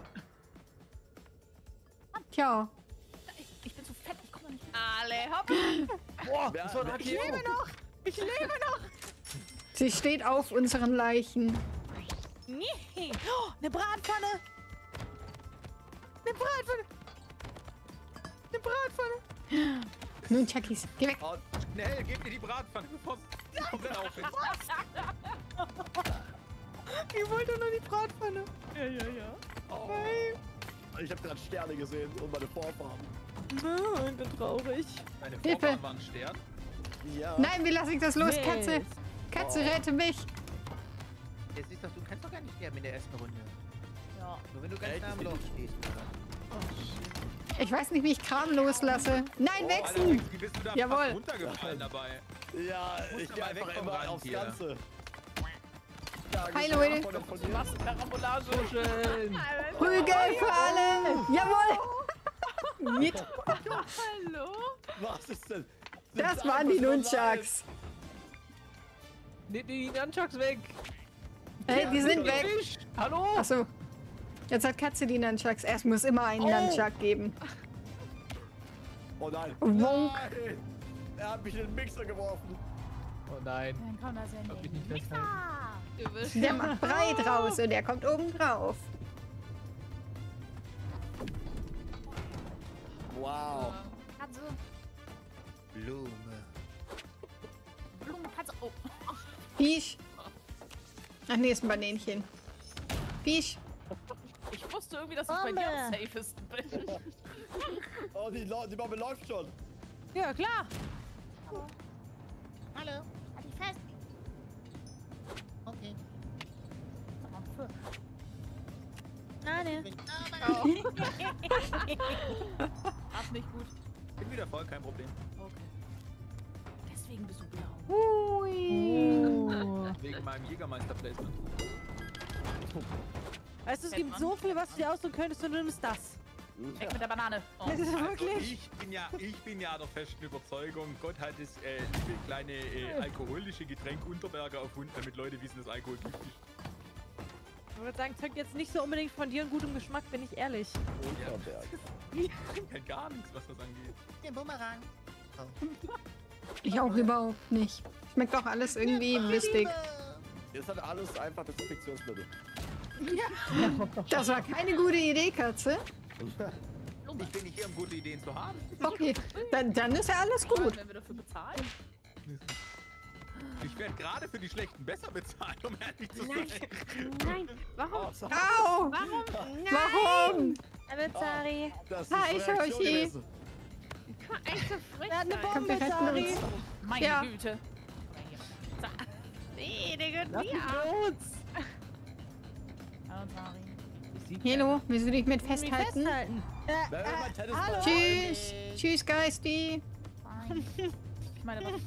Tja.
Ich bin zu fett, ich komme nicht.
Alle hopp.
Boah,
Wer-
das war
wer-
ein
Ich lebe noch. Ich lebe noch.
Sie steht auf unseren Leichen.
Nee. Oh, eine Bratpfanne. Eine Bratpfanne. Eine Bratpfanne.
Nun, Chuckies, geh weg.
Oh,
Schnell, gib mir die Bratpfanne, bevor es komplett aufhängt.
Ich wollte nur die Bratpfanne. Ja, ja, ja.
oh. Ich hab gerade Sterne gesehen und meine Vorfahren.
Nein, ich bin traurig.
Meine
Hilfe.
Vorfahren waren Stern.
Ja.
Nein, wie lasse ich das los,
Mist.
Katze? Katze, rette mich.
Jetzt siehst du, du kannst doch gar nicht sterben in der ersten Runde.
Ja.
Nur wenn du
Ey,
ganz nah am
das
Loch
ist-
stehst.
Ich weiß nicht, wie ich Kram loslasse. Nein,
Alter,
wechseln!
wie bist du da
Jawohl.
fast runtergefallen dabei?
Ja,
Musst
ich
du
geh
mal
einfach
weg vom
immer
Rand
aufs
hier.
Ganze. Ja,
Hi,
genau,
Leute.
von- von dir.
Massenkarambolage.
schön.
Prügel für alle! Jawohl! Mit.
Hallo?
Was ist denn?
Das
Sind
waren die
einfach nur
Nunchucks.
Nimm die Nunchucks weg.
Hey, die sind weg.
Fisch. Hallo?
Achso. Jetzt hat Katze die Nunchucks. Es muss immer einen
Oh.
Nunchuck geben.
Oh nein.
Wonk.
Nein. Er hat mich in den Mixer geworfen.
Oh nein.
Dann kann das ja
Hab ich
nicht.
nicht festhalten.
Du wirst
Der macht breit raus und der kommt oben drauf.
Wow.
Katze,
Blume.
Blume, Katze. Oh.
Fisch. Ach nee, ist ein Banänchen. Fisch.
Ich wusste irgendwie, dass ich bei dir am
Bombe.
safesten bin.
Oh, die, Lau- die Bombe läuft schon.
Ja, klar.
Hallo, halt dich fest. Okay.
Nein,
Oh,
Ach, nicht gut.
Bin wieder voll, kein Problem.
Okay. Deswegen bist du blau.
Hui.
Wegen meinem Jägermeister-Placement.
Weißt du, es gibt so viel, was du dir ausdrücken könntest und du nimmst das.
Weg mit der Banane. Oh.
Das ist
Also
wirklich.
ich bin ja, ich bin ja der festen Überzeugung, Gott hat das äh, liebe kleine äh, alkoholische Getränk Unterberger erfunden, damit Leute wissen, dass Alkohol giftig ist.
Ich würde sagen, zeugt jetzt nicht so unbedingt von dir und gutem Geschmack, bin ich ehrlich.
Unterberg.
Ich kenn gar nichts, was das angeht.
den Bumerang.
Ich auch überhaupt nicht. Schmeckt doch alles irgendwie lustig.
Jetzt hat alles einfach Desinfektionsmittel.
Das war keine gute Idee, Katze.
Ich bin nicht hier, um gute Ideen zu haben.
Okay, dann, dann ist ja alles gut.
Wenn wir dafür bezahlen.
Ich werde gerade für die Schlechten besser bezahlt, um ehrlich zu sein.
Nein, warum?
Oh, so-
Au!
Warum? Nein!
Warum?
Hallo, Zari.
das ist
Hi,
Reaktion
Shoshi.
gewesen.
Guck mal, echt so frech
Er hat eine
sein.
Komm, wir
Bombe,
retten
Zari.
uns.
Meine
Ja.
Güte.
Nee, der gehört
Lass
mir.
mich los.
Hallo, Zari.
Hello, willst du dich mit
Mich
festhalten?
festhalten. Äh,
Wer will mein
äh,
Tennisball?
hallo.
Tschüss. Tschüss, Geisti.
Ich meine, was?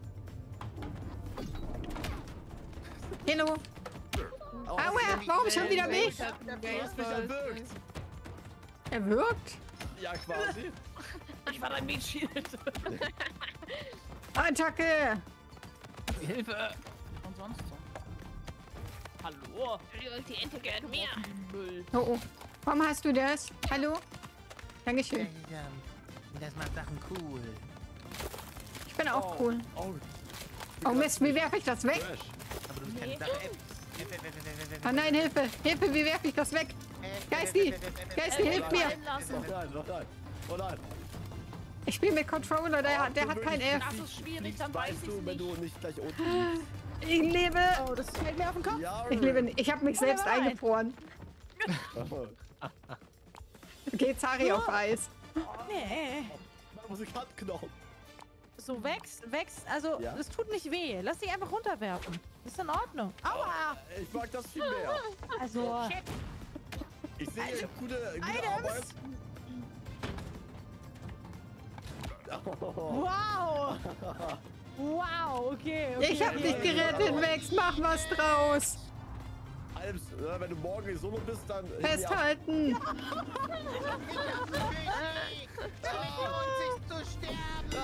Hello.
Oh,
Aua, warum schon wieder mich?
Du hast mich erwürgt.
Er wirkt.
Ja, quasi.
Ich war dein Meatshield.
Attacke.
Hilfe.
Und sonst so. Hallo.
Die Ente gehört mir.
Müll.
Oh, oh. Warum hast du das? Hallo? Dankeschön.
Das macht Sachen cool.
Ich bin auch cool.
Oh,
Oh Mist, wie werfe ich das weg?
Trash.
Aber du bist keine Sache. F, F, F, F, F, F,
Oh nein, Hilfe. Hilfe, wie werfe ich das weg?
F,
Geisti.
F, F, F, F,
Geisti, hilf mir.
Oh nein, oh nein. Oh nein.
Ich spiele mit Controller, der, hat- der hat kein F.
Das ist schwierig, dann weiß
Weißt
ich
du, wenn
nicht.
du nicht gleich unten liegst.
Ich lebe.
Oh, das fällt mir auf den Kopf.
Ja,
Ich lebe nicht. Ich habe mich selbst
nein.
eingefroren. Okay, Zari auf Eis.
Nee.
Musikantenknochen.
So wächst, wächst. Also,
Ja?
es tut nicht weh. Lass dich einfach runterwerfen. Ist in Ordnung. Aua!
Ich mag das viel mehr.
Also,
Ich sehe gute, gute Arbeit. Oh.
wow! Wow, okay, okay.
Ich hab
okay.
dich gerettet, Max. Mach was draus.
Alps, äh, wenn du morgen in Solo bist, dann... heb mich ab.
Festhalten.
Sich zu sterben!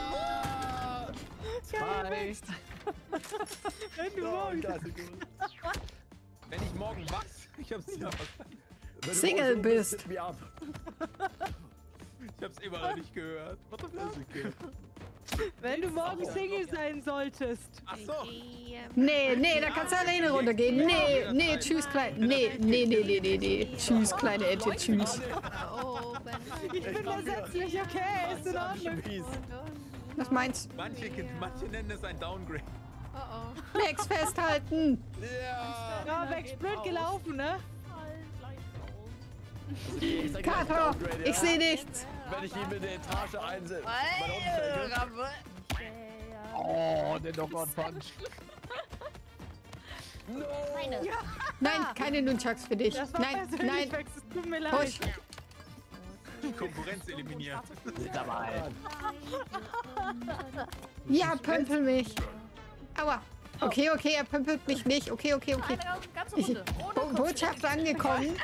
Ah,
Hi.
Wenn du
ja,
morgen.
klasse.
Wenn ich morgen was? Ich hab's ja verstanden.
Wenn du
Single
morgen Solo
bist.
heb mich ab.
Ich hab's immer noch nicht gehört. What the fuck?
Wenn du morgen Single sein solltest.
Ach so.
Nee, nee, da kannst du alleine runtergehen. Nee, nee, tschüss, klein. Nee, nee, nee, nee, nee, nee. Tschüss, kleine Ente, tschüss.
Ich bin ersetzlich, okay, ist in Ordnung.
Mies.
Was meinst
Manche, manche nennen es ein Downgrade.
Oh oh.
du? Max, festhalten.
Ja.
Ja, Max, blöd gelaufen, ne?
Ich sag gleich
Kato,
Downgrade,
ich
ja?
sehe nichts.
Wenn ich ihm in der Etage einsetze.
Oh, der Knockout Punch.
Nein, keine Nunchucks für dich.
Das war
Nein,
persönlich,
nein.
Max, es tut mir leid.
Push.
Konkurrenz eliminiert.
Dabei.
Ja, pömpel mich. Aua. Okay, okay, er pömpelt mich nicht. Okay, okay, okay.
Eine ganze
Ich,
Runde. Ohne
Bo Botschaft angekommen.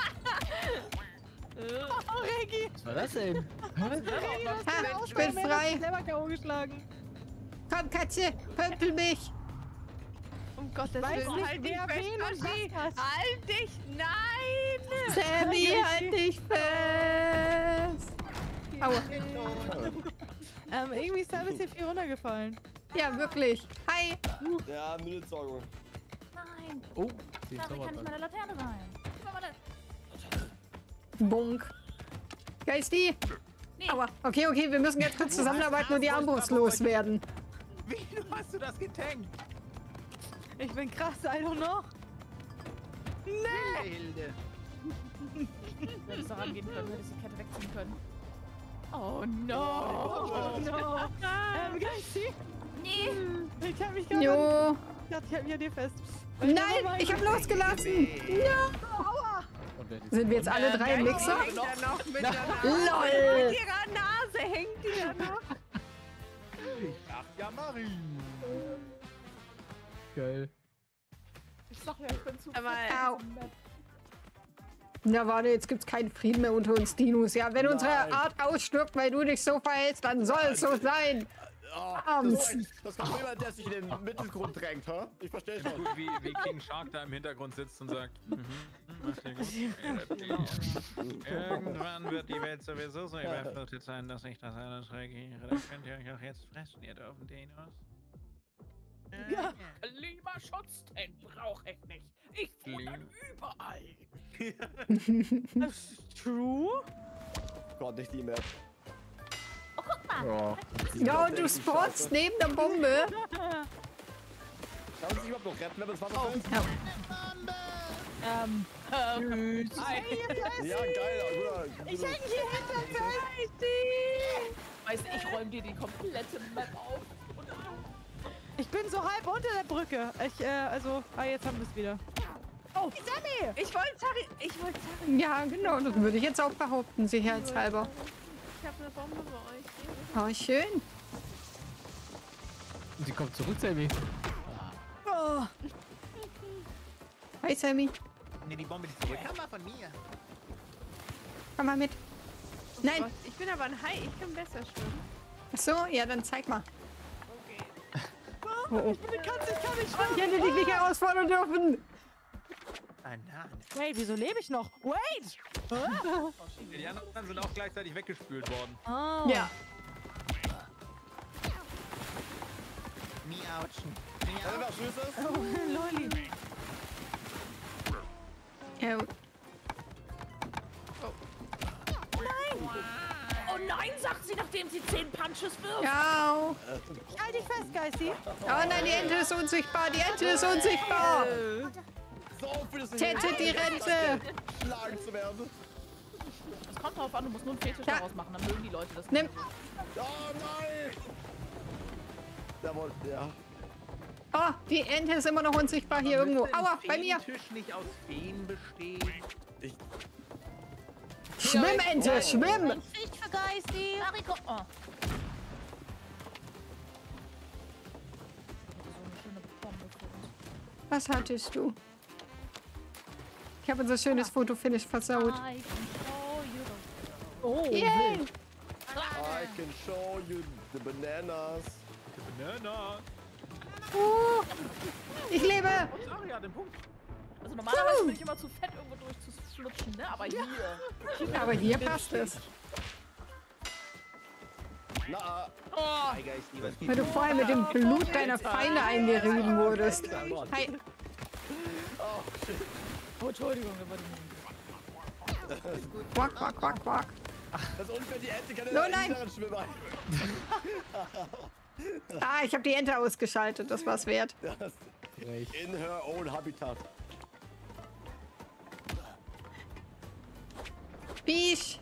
Oh, Regi.
Was war das denn?
Ha, ich bin frei.
Selber K O geschlagen.
Komm, Katze, pömpel mich.
Um Gottes
Weiß
Willen,
nicht,
halt dich
wer
fest,
wen und
Oschi.
was hat.
Halt dich, nein!
Sammy, halt dich fest. Aua.
Ähm, irgendwie ist da ein bisschen viel runtergefallen.
Ja, wirklich. Hi.
Ja, Müllentsorgung.
Nein.
Oh, die
Da kann ich
Zauber.
meine Laterne rein. Guck mal, meine-
Bunk. Geisti.
Nee.
Aua. Okay, okay, wir müssen jetzt kurz zusammenarbeiten und die Armbrust loswerden.
Wie hast du das getankt?
Ich bin krass, I don't know.
Hilde.
Du hättest da rangehen können, du hättest die Kette wegziehen können. Oh no!
Oh no. Ähm, Geisti?
Nee!
Ich hab mich gerade...
Jo.
Ich dachte, ich hab mich an dir fest.
Nein, ich habe losgelassen. Ja.
Und wer die
Sind wir jetzt alle drei im Mixer?
Hängt er noch mit der Nase?
LOL.
Mit ihrer Nase hängt die da noch.
Ach ja, Marie.
Geil.
Ich sag ja, ich bin zu
Aber
Au. Na warte, jetzt gibt's keinen Frieden mehr unter uns Dinos. Ja, wenn unsere
Nein.
Art ausstirbt, weil du dich so verhältst, dann soll es so sein.
Oh,
Abends.
das, ist ein- das kommt jemand, der sich in den Mittelgrund drängt, hä? Ich verstehe schon.
Gut, wie, wie King Shark da im Hintergrund sitzt und sagt, mhm, mhm, macht ihr gut. Irgendwann wird die Welt sowieso so überflutet sein, dass ich das alles regiere. Dann könnt ihr euch auch jetzt fressen, ihr doofen Dinos.
Ja.
Klimaschutz, den brauch ich nicht. Ich wohne überall.
True?
Gott, nicht die Map.
Ja.
Ja, und du spawnst neben der Bombe.
Kann man sich überhaupt noch retten, wenn man das Wasser fällt?
Ähm, tschüss.
Ja, geil, guter.
Ich häng hier hinter fest.
Weißt du, ich räum dir die komplette Map auf. Und
Ich bin so halb unter der Brücke. Ich, äh, also, ah, jetzt haben wir es wieder. Oh, Sammy!
ich wollte Zari, ich wollte Zari.
Ja, genau, das würde ich jetzt auch behaupten, sicherheitshalber.
Ich habe eine Bombe bei euch.
Oh, schön.
Und sie kommt zurück, Sammy.
Oh,
Hi, Sammy.
Ne, die Bombe, die zurückkam, war von mir.
Komm mal mit. Nein.
Gott, ich bin aber ein Hai, ich kann besser schwimmen.
Ach so, ja, dann zeig mal. Oh, oh.
ich bin eine Katze, ich kann nicht schwimmen.
Ich hätte dich nicht herausfordern dürfen.
Banane.
Wait, wieso lebe ich noch? Wait!
Die anderen sind auch gleichzeitig weggespült worden.
Oh.
Ja.
Miauchen.
Wenn du was Süßes?
Oh, Loli.
Ja,
oh nein, sagt sie, nachdem sie zehn Punches wirft.
Ja.
Ich halte dich fest, Geisty.
Oh nein, die Ente ist unsichtbar. Die Ente ist unsichtbar.
So für das
Tette die Rente.
Schlagen zu werden.
Es kommt drauf an, du musst nur einen Fetisch
Ja.
daraus machen, dann mögen die Leute das
Nimm.
nicht.
Oh nein! Jawohl, ja.
Oh, die Ente ist immer noch unsichtbar hier irgendwo. Aua, bei mir.
Tisch nicht aus Feen bestehen.
Ich,
Schwimm, Ente, schwimm.
Ein Fisch für Geisty.
Mariko. Oh.
Was hattest du? Ich habe unser schönes Fotofinish versaut.
I can show you the-
Oh,
Yay.
wild.
I can show you the bananas.
Banana.
Uh, ich lebe.
Und Aria, den Punkt.
Also normalerweise bin ich immer zu fett, irgendwo durchzuschlutschen, ne? Aber hier.
Aber hier passt es.
Na,
Oh,
Hi, Geist, lieber
Weil du vorher mit dem Blut deiner Feinde eingerieben wurdest. Hi.
oh shit.
oh Entschuldigung, da wollte ich nicht.
Quack, quack, quack, quack.
Das ist unfair, die Ente kann in
No,
der
nein.
inneren Schwimmer.
Ah, ich habe die Ente ausgeschaltet. Das war's wert.
Das in her own habitat.
Bisch.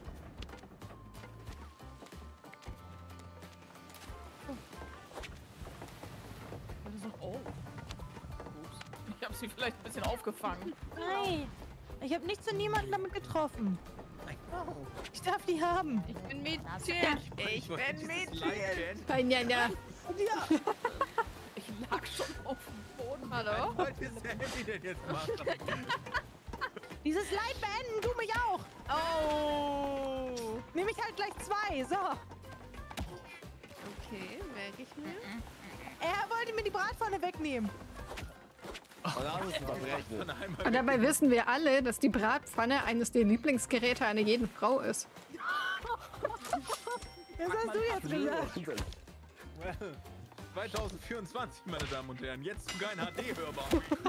Oh. Ups. Ich habe sie vielleicht ein bisschen aufgefangen.
Nein. Ich habe nichts und niemanden damit getroffen. Ich darf die haben.
Ich bin Mädchen. Ich bin Mädchen.
Banana.
Ich lag schon auf dem Boden.
Hallo?
Was ist der Handy denn jetzt machen?
Dieses Leid beenden, du mich auch.
Oh.
Nehme ich halt gleich zwei. So.
Okay, merke ich mir.
Er wollte mir die Bratpfanne wegnehmen.
Und da müssen wir berechnen.
Und dabei wissen wir alle, dass die Bratpfanne eines der Lieblingsgeräte einer jeden Frau ist.
Das hast du jetzt gesagt.
Well, zwanzig vierundzwanzig, meine Damen und Herren. Jetzt sogar in H D hörbar.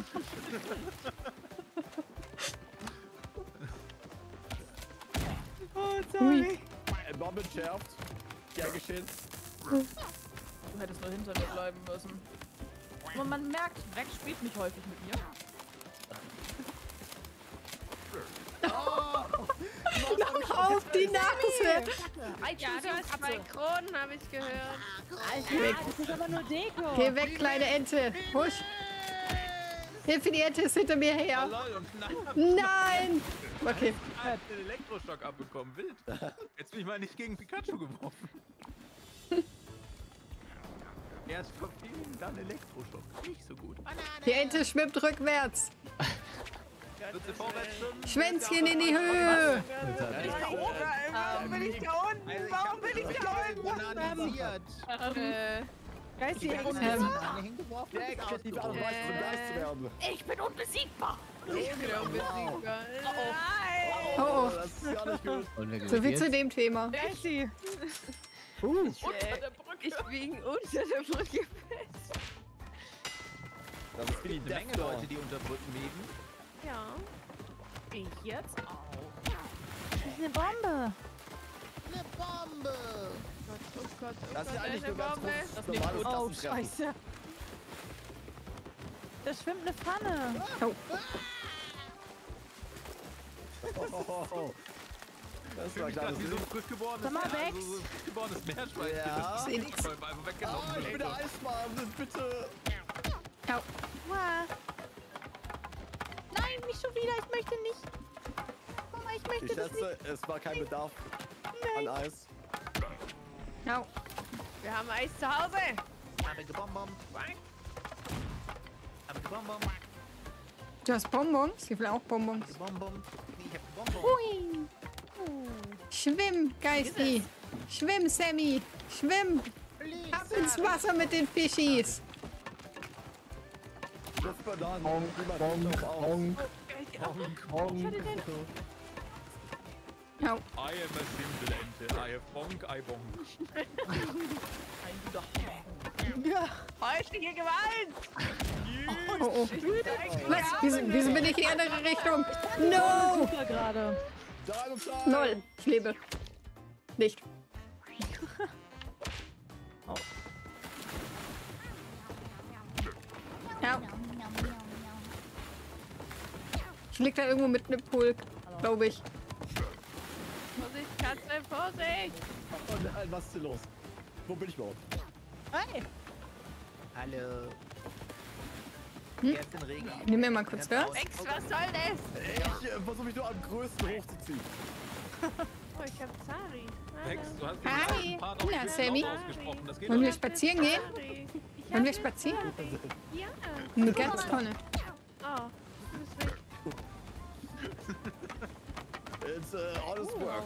Oh, sorry.
Ein Bomb entschärft. Gern geschehen.
Du hättest nur hinter mir bleiben müssen. Und man merkt, Rex spielt nicht häufig mit mir.
Auf die Nase!
Ja, du hast zwei Kronen, habe ich gehört.
Weg.
Das ist aber nur Deko.
Geh weg, kleine Ente. Husch. Hilfe, die Ente ist hinter mir her.
Lol, und nein,
Nein! Okay.
ich hab den Elektroschock abbekommen. Wild. Jetzt bin ich mal nicht gegen Pikachu geworfen. Erst verfehlen, dann Elektroschock. Nicht so gut.
Die Ente schwimmt rückwärts.
Wird sie vorwärts schwimmen?
Schwänzchen in die Höhe.
Warum bin ich da unten? Warum bin ich da unten?
Bananisiert.
Äh,
Geisty,
Ich habe
Ähm.
eine Banane hingeworfen.
Der kreative Art und Weise zum Geist zu werden.
Ich bin unbesiegbar.
ich bin unbesiegbar.
Oh, oh.
Das ist gar nicht gut.
Und wer
So
gewinnt
viel zu
jetzt?
dem Thema.
Geisty.
Unter der Brücke.
Ich bin unter der Brücke fest.
Das ist wie die
Eine Menge
Death
Leute, die unter Brücken leben.
Ja.
Ich jetzt auch.
Das ist eine Bombe.
Eine Bombe.
Oh Gott, oh
Das ist ja
Gott,
eigentlich
eine
nur ganz
Bombe.
großes normales
Oh,
Klassentreffen.
scheiße. Da schwimmt eine Pfanne.
Oh.
Oh, oh, oh. Das ist
Ich
ein
bin gerade
kleines
wie so ein
Riff.
frisch geborenes,
Sag mal,
also
Bex.
so ein frisch geborenes Meerschweinchen.
Ja.
Das
Seh
ist
nix.
voll einfach weggenommen.
Oh, ich bin der Eismann. Bitte.
Au.
Wow. Nein, nicht schon wieder. Ich möchte nicht. Mama, ich möchte
Ich
das nicht.
schätze, es war kein Bedarf an Eis.
Au.
Wir haben Eis zu Hause.
Aber gebonbom. Aber gebonbom.
Du hast Bonbons? Ich will auch Bonbons.
Gebonbom. Nee, ich hab gebonbom.
Hui. Schwimm, Geisty. Schwimm, Sammy. Schwimm. Ab ins Wasser mit den Fischis.
Das Bananen.
Bonk,
Niemand
bonk,
schaut auf.
bonk, bonk.
Au.
I am a simple Ente. I have bonk, I bonk.
Ein guter
Ja.
Häusliche Gewalt.
Oh, oh. Was? Wieso, wieso bin ich in die andere Richtung? No!
Super gerade.
Deine Zeit.
Null. Ich lebe. Nicht. Ja. Ich lieg da irgendwo mitten im Pool, glaube ich.
Vorsicht, Katze, Vorsicht!
Oh nein, was ist denn los? Wo bin ich überhaupt?
Hey.
Hallo.
Hm?
Erst den Regen.
Nimm mir mal kurz
Ganz
was.
raus.
Ex, was soll das?
Ich äh, versuche mich nur am größten hochzuziehen.
Oh, ich hab Zari.
Hex, du hast
Hi.
den Part
Na,
auch
Sammy.
ausgesprochen. Das geht
Wollen
doch
wir
nicht.
spazieren gehen?
Zari. Ich
Wollen wir
hab
spazieren?
Zari. Ja.
Eine ganz tolle.
Oh, du bist weg.
It's uh, honest work.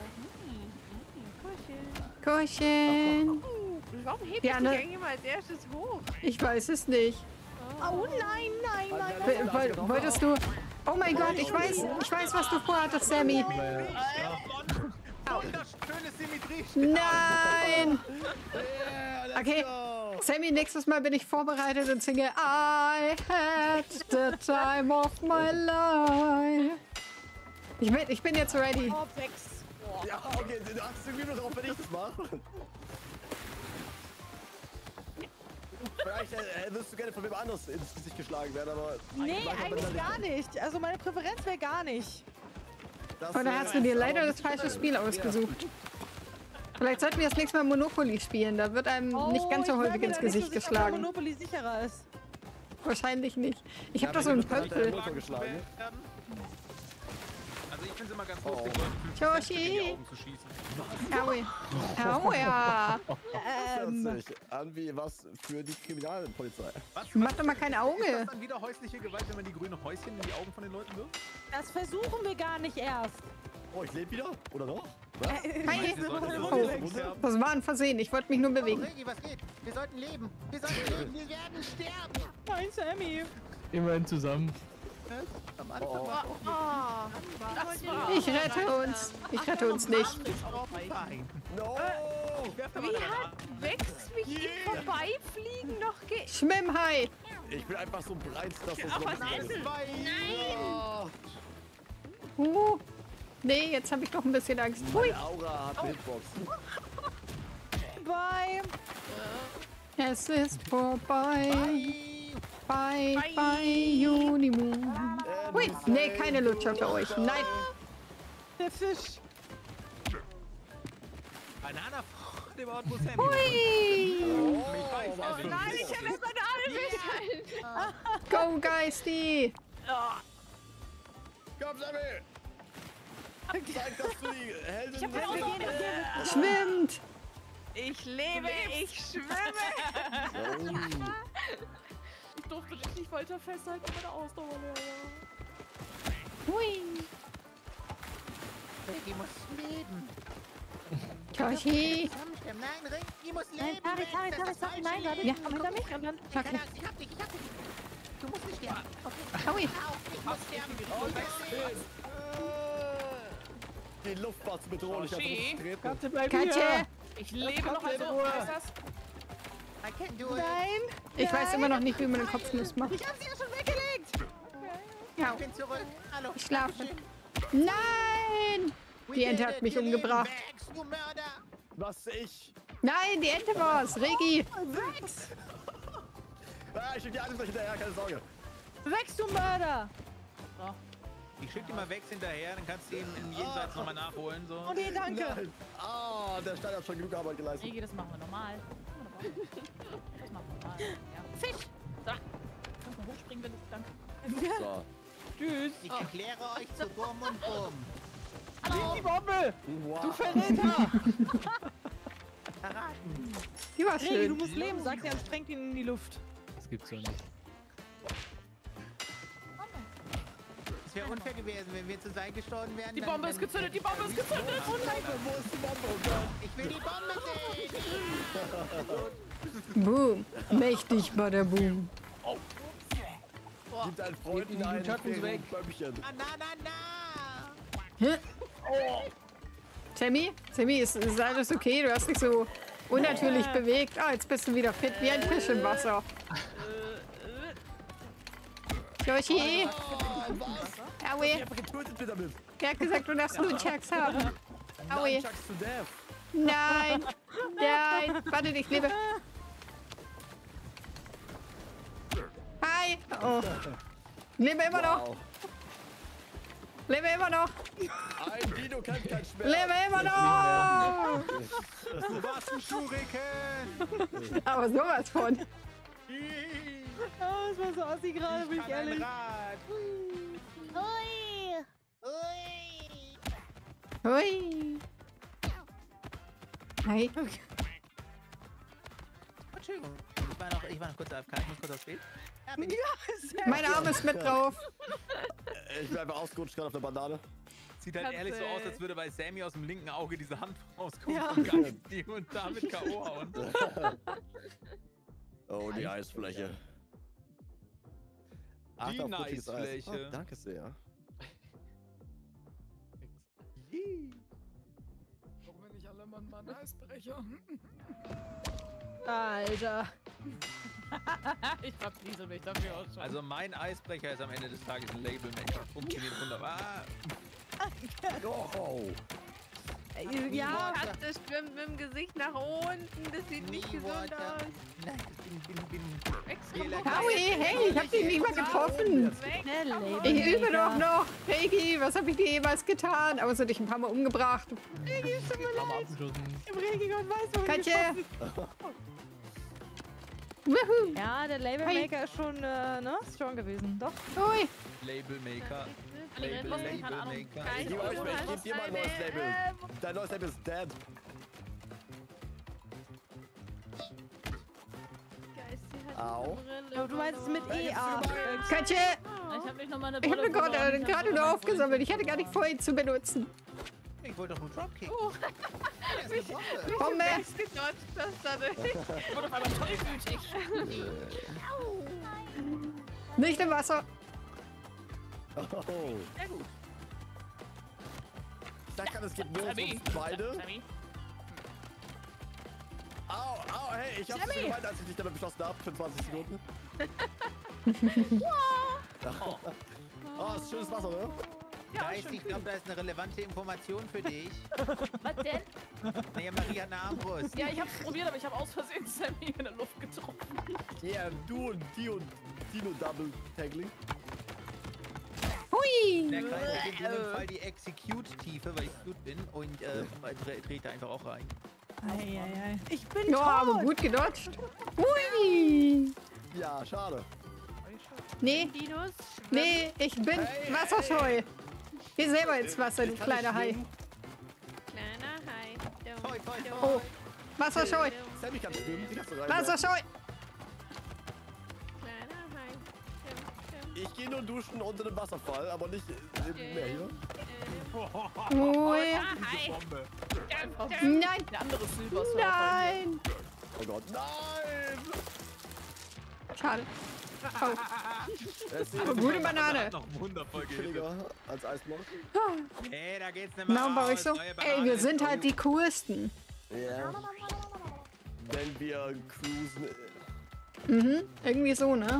Kuschel.
Kuscheln.
Warum hebt
Die
ja,
andere-
dich eigentlich mal als erstes hoch?
Ich weiß es nicht.
Oh nein, nein, nein, nein.
W- woll- Wolltest du... Oh mein Gott, ich weiß, ich weiß, was du vorhattest, Sammy.
Wunderschöne Symmetrie.
Nein!
Yeah, let's
Okay.
go.
Sammy, nächstes Mal bin ich vorbereitet und singe I had the time of my life. Ich bin, ich bin jetzt ready.
Oh, Vex.
Ja, okay, du hast irgendwie nur drauf, wenn ich das mache. Vielleicht äh, würdest du gerne von wem anderes ins Gesicht geschlagen werden, aber...
Nee,
mag man
eigentlich
dann
gar nicht. Also meine Präferenz wäre gar nicht.
Das,
Oder
äh,
hast du dir leider
aber
das falsche Spiel ausgesucht? Vielleicht sollten wir das nächste Mal Monopoly spielen. Da wird einem nicht ganz so
Oh, ich
häufig
bin
ins
mir da nicht
Gesicht
so sicher, ob
geschlagen.
Monopoly sicherer ist.
Wahrscheinlich nicht. Ich
Ja,
habe da so einen
mir wird
Pöppel.
Motor geschlagen.
Also ich finde es immer ganz
Oh.
lustig, Leute fünfzig
Joshi.
in die Augen zu schießen.
Aui. Aua.
Das
Ähm,
hört sich an wie was für die Kriminalpolizei.
Was?
Mach doch mal kein
Ist
Auge.
das dann wieder häusliche Gewalt, wenn man die grünen Häuschen in die Augen von den Leuten wirft?
das versuchen wir gar nicht erst.
Oh, ich lebe wieder? Oder noch? Was?
Hi.
Wir sollten so
Oh,
viel sterben.
das war ein Versehen. Ich wollte mich nur
Oh,
bewegen.
Regi, was geht? Wir sollten leben. Wir sollten leben. Wir werden sterben.
Nein, Sammy.
Immerhin zusammen.
Am
Oh,
Anfang
oh.
war
Oh, das war...
Ich rette uns. Ich rette uns nicht.
fein.
No!
Wie hat Vex mich im Vorbeifliegen noch ge...
Schwimmhai.
Ich bin einfach so breit, dass das
Ach,
so
was
ein
ist
bisschen-
denn?
Ja.
Uh. Nee, jetzt habe ich doch ein bisschen Angst. Hui.
Meine Aura hat eine Hitbox.
Bye.
Es ist vorbei.
Bye.
Bye, bye, Unimoon. Hui. Nee, keine Lutscher für euch. Nein.
Der Fisch.
Bananafrucht im Ort, wo Sammy
Hui.
Ich weiß,
was
oh,
für
Nein,
ein
ich habe eine Banane festgehalten.
Go, Geisty.
Komm, Sammy! Zeig, dass du die Heldin
Ich hab keine
bist.
Ahnung.
Schwimmt.
Ich lebe, ich schwimme.
Ich durfte dich nicht weiter festhalten, meine Ausdauer leer.
Hui.
Regi muss leben.
Joshi.
Zusammensterben. Nein, Regi muss leben.
Nein, Tari, Tari,
Das
Tari,
ist das
Tari,
falsche
nein, warte.
Leben.
Ja, hinter mich und dann...
Ich kann
Okay.
das, ich hab dich, ich hab dich. Du musst nicht sterben. Okay.
Aui.
Auf, ich muss sterben.
Die Luft war zu bedrohlich, also
Joshi?
muss treten.
Katze, bleib
Katze.
hier.
Ich lebe noch, also heißt das?
I can do it.
Nein.
Ich weiß immer noch nicht, wie man den Kopfnuss macht.
Ich hab sie ja schon weggelegt.
Ja,
Ich bin zurück. Hallo.
ich schlafe. Nein.
We
Die
did
Ente
it.
hat mich
Wir leben.
umgebracht.
Vex, du Mörder.
Was ich?
Nein, die Ente war's. Regi.
Ah, ich schick die alles hinterher, keine Sorge.
Wächst du Mörder.
Ich schick dir mal Vex hinterher, dann kannst du ihn im Jenseits nochmal nachholen. So.
Oh nee, danke.
Nein. Ah, der Stein hat schon genug Arbeit geleistet.
Regi, das machen wir normal. Das machen wir normal. Ja. Fisch! So. Kannst mal hochspringen, wenn du... Danke.
So.
Tschüss.
Ich erkläre euch zu Bum und Bum.
Die Bombe.
Wow.
Du Verräter.
Verraten.
Die war
Regi, du
schön.
musst leben, sagt er und sprengt ihn in die Luft.
Das gibt's doch nicht.
Es wäre unfair gewesen, wenn wir zusammen gestorben wären.
Die
dann-
Bombe ist
dann-
gezündet, die Bombe ist gezündet!
Oh nein, wo ist die Bombe? Oh Gott.
Ich will die Bombe sehen.
Boom. Mächtig, badaboom.
Gib deinen Freunden einen
Schatten weg.
Na,
Bäumchen.
na, na, na.
Hä? Sammy? Sammy, ist, ist alles okay? Du hast dich so unnatürlich bewegt. Ah, jetzt bist du wieder fit wie ein Fisch im Wasser. Joshi? Aui.
Einfach getötet wird damit.
Wer hat gesagt, du darfst Nunchucks haben? Aui.
Nunchucks to death.
Nein. Nein. Warte, ich lebe. oh. Lebe immer noch.
Wow.
Lebe immer noch.
Ein Dino kennt kein Schmerz.
Lebe immer noch.
Du warst ein Schuriken!
Aber sowas von.
Oh, das war so assi gerade, bin ich
kann ein
ehrlich.
Rad.
Hui. Hui.
Hui. Hi.
Entschuldigung, ich war noch, ich war noch kurz A F K, ich muss kurz aufs Spiel. Ja, bin ich.
Mein Arm ist mit drauf.
Ich bin einfach ausgerutscht gerade auf der Banane.
Sieht halt
Katze.
ehrlich so aus, als würde bei Sammy aus dem linken Auge diese Hand rauskommen
Ja.
und ganz die und damit K O hauen.
Oh, die Eisfläche. Achte auf fluffiges Eis.
Eisfläche.
Oh, danke sehr.
Warum bin ich alle Mann mal ein Eisbrecher?
Alter.
Ich verfließe mich dafür auch schon.
Also mein Eisbrecher ist am Ende des Tages ein Labelmaker. Funktioniert wunderbar.
Oh.
Ja,
Katze schwimmt mit dem Gesicht nach unten. Das sieht nicht gesund
Water.
aus.
Nein, ich bin, bin, bin.
Wex,
Hier
komm
lag-
mal
Howie, hey, ich hab dich nicht mal getroffen.
weg.
schnell, Label.
Ich übe doch noch. Reiki, was hab ich dir jemals getan? Aber so dich ein paar Mal umgebracht.
Haben wir abgeschossen.
Im Regenwald weiß man.
Katje. Wuhu.
Ja, der Labelmaker ist schon, äh, ne? Strong gewesen. Doch.
Hui.
Labelmaker.
Label,
Label,
keine Ahnung.
Labelmaker.
Ich gebe euch, ich gebe dir mal ein neues Label. Dein neues Label ist dead. Au.
Aber du meinst es mit E A.
Katje,
Ich hab nicht noch meine
ich habe
Brille
gerade
verloren. Ich hab
gerade
noch
nur
meine
aufgesammelt. Ich hatte gar nicht vor, ihn zu benutzen.
Ich wollte doch nur Dropkick.
Bombe.
Gedodged das dadurch.
Ich wurde auf einmal tollwütig.
Nicht im Wasser.
Oh.
Sehr gut.
Ich dachte gerade, es geht nur um
Sammy.
uns beide.
Sammy.
Au, au, hey, ich hab's
Sammy.
schon gemeint, als ich dich damit beschossen hab. Für zwanzig Sekunden. Oh, ist schönes Wasser, ne?
Geist, ich glaube, da ist eine relevante Information für dich.
Was denn?
Naja, Marie hat eine Armbrust.
Ja, ich hab's probiert, aber ich habe aus Versehen Sammy in der Luft getroffen.
Yeah, du und die und Dino Double Taggling.
Hui.
Der Kreis hat in diesem Fall die Execute-Tiefe, weil ich gut bin und äh, dre- dreht da einfach auch rein.
Eieiei. Ich bin
Ja, aber
tot.
gut gedodged. Hui.
Ja, schade.
Nee,
Dinos.
nee, ich bin wasserscheu. Geh selber ins Wasser, du
Ich kann
kleiner
nicht
Hai.
schwimmen.
Kleiner Hai. Dumm,
Toi, toi,
dumm,
Oh, wasserscheu.
Sammy kann schwimmen, die kannst du rein.
Wasserscheu.
Kleiner Hai. Dumm, dumm,
Ich gehe nur duschen unter dem Wasserfall, aber nicht im Meer hier.
dumm.
Hui.
Hai.
Bombe.
Dumm, dumm.
Nein,
Der andere Silbersurfer.
nein.
Oh Gott, nein!
Schade. Oh,
Es ist
aber gute Banane.
Noch wundervoll gehittet.
billiger als Eisblock.
Ey, da geht's nicht mehr
Na, und bei euch
raus.
so?
Neue
Ey,
Banane.
wir sind halt die coolsten.
Ja. Wenn wir cruisen.
Mhm, irgendwie so, ne?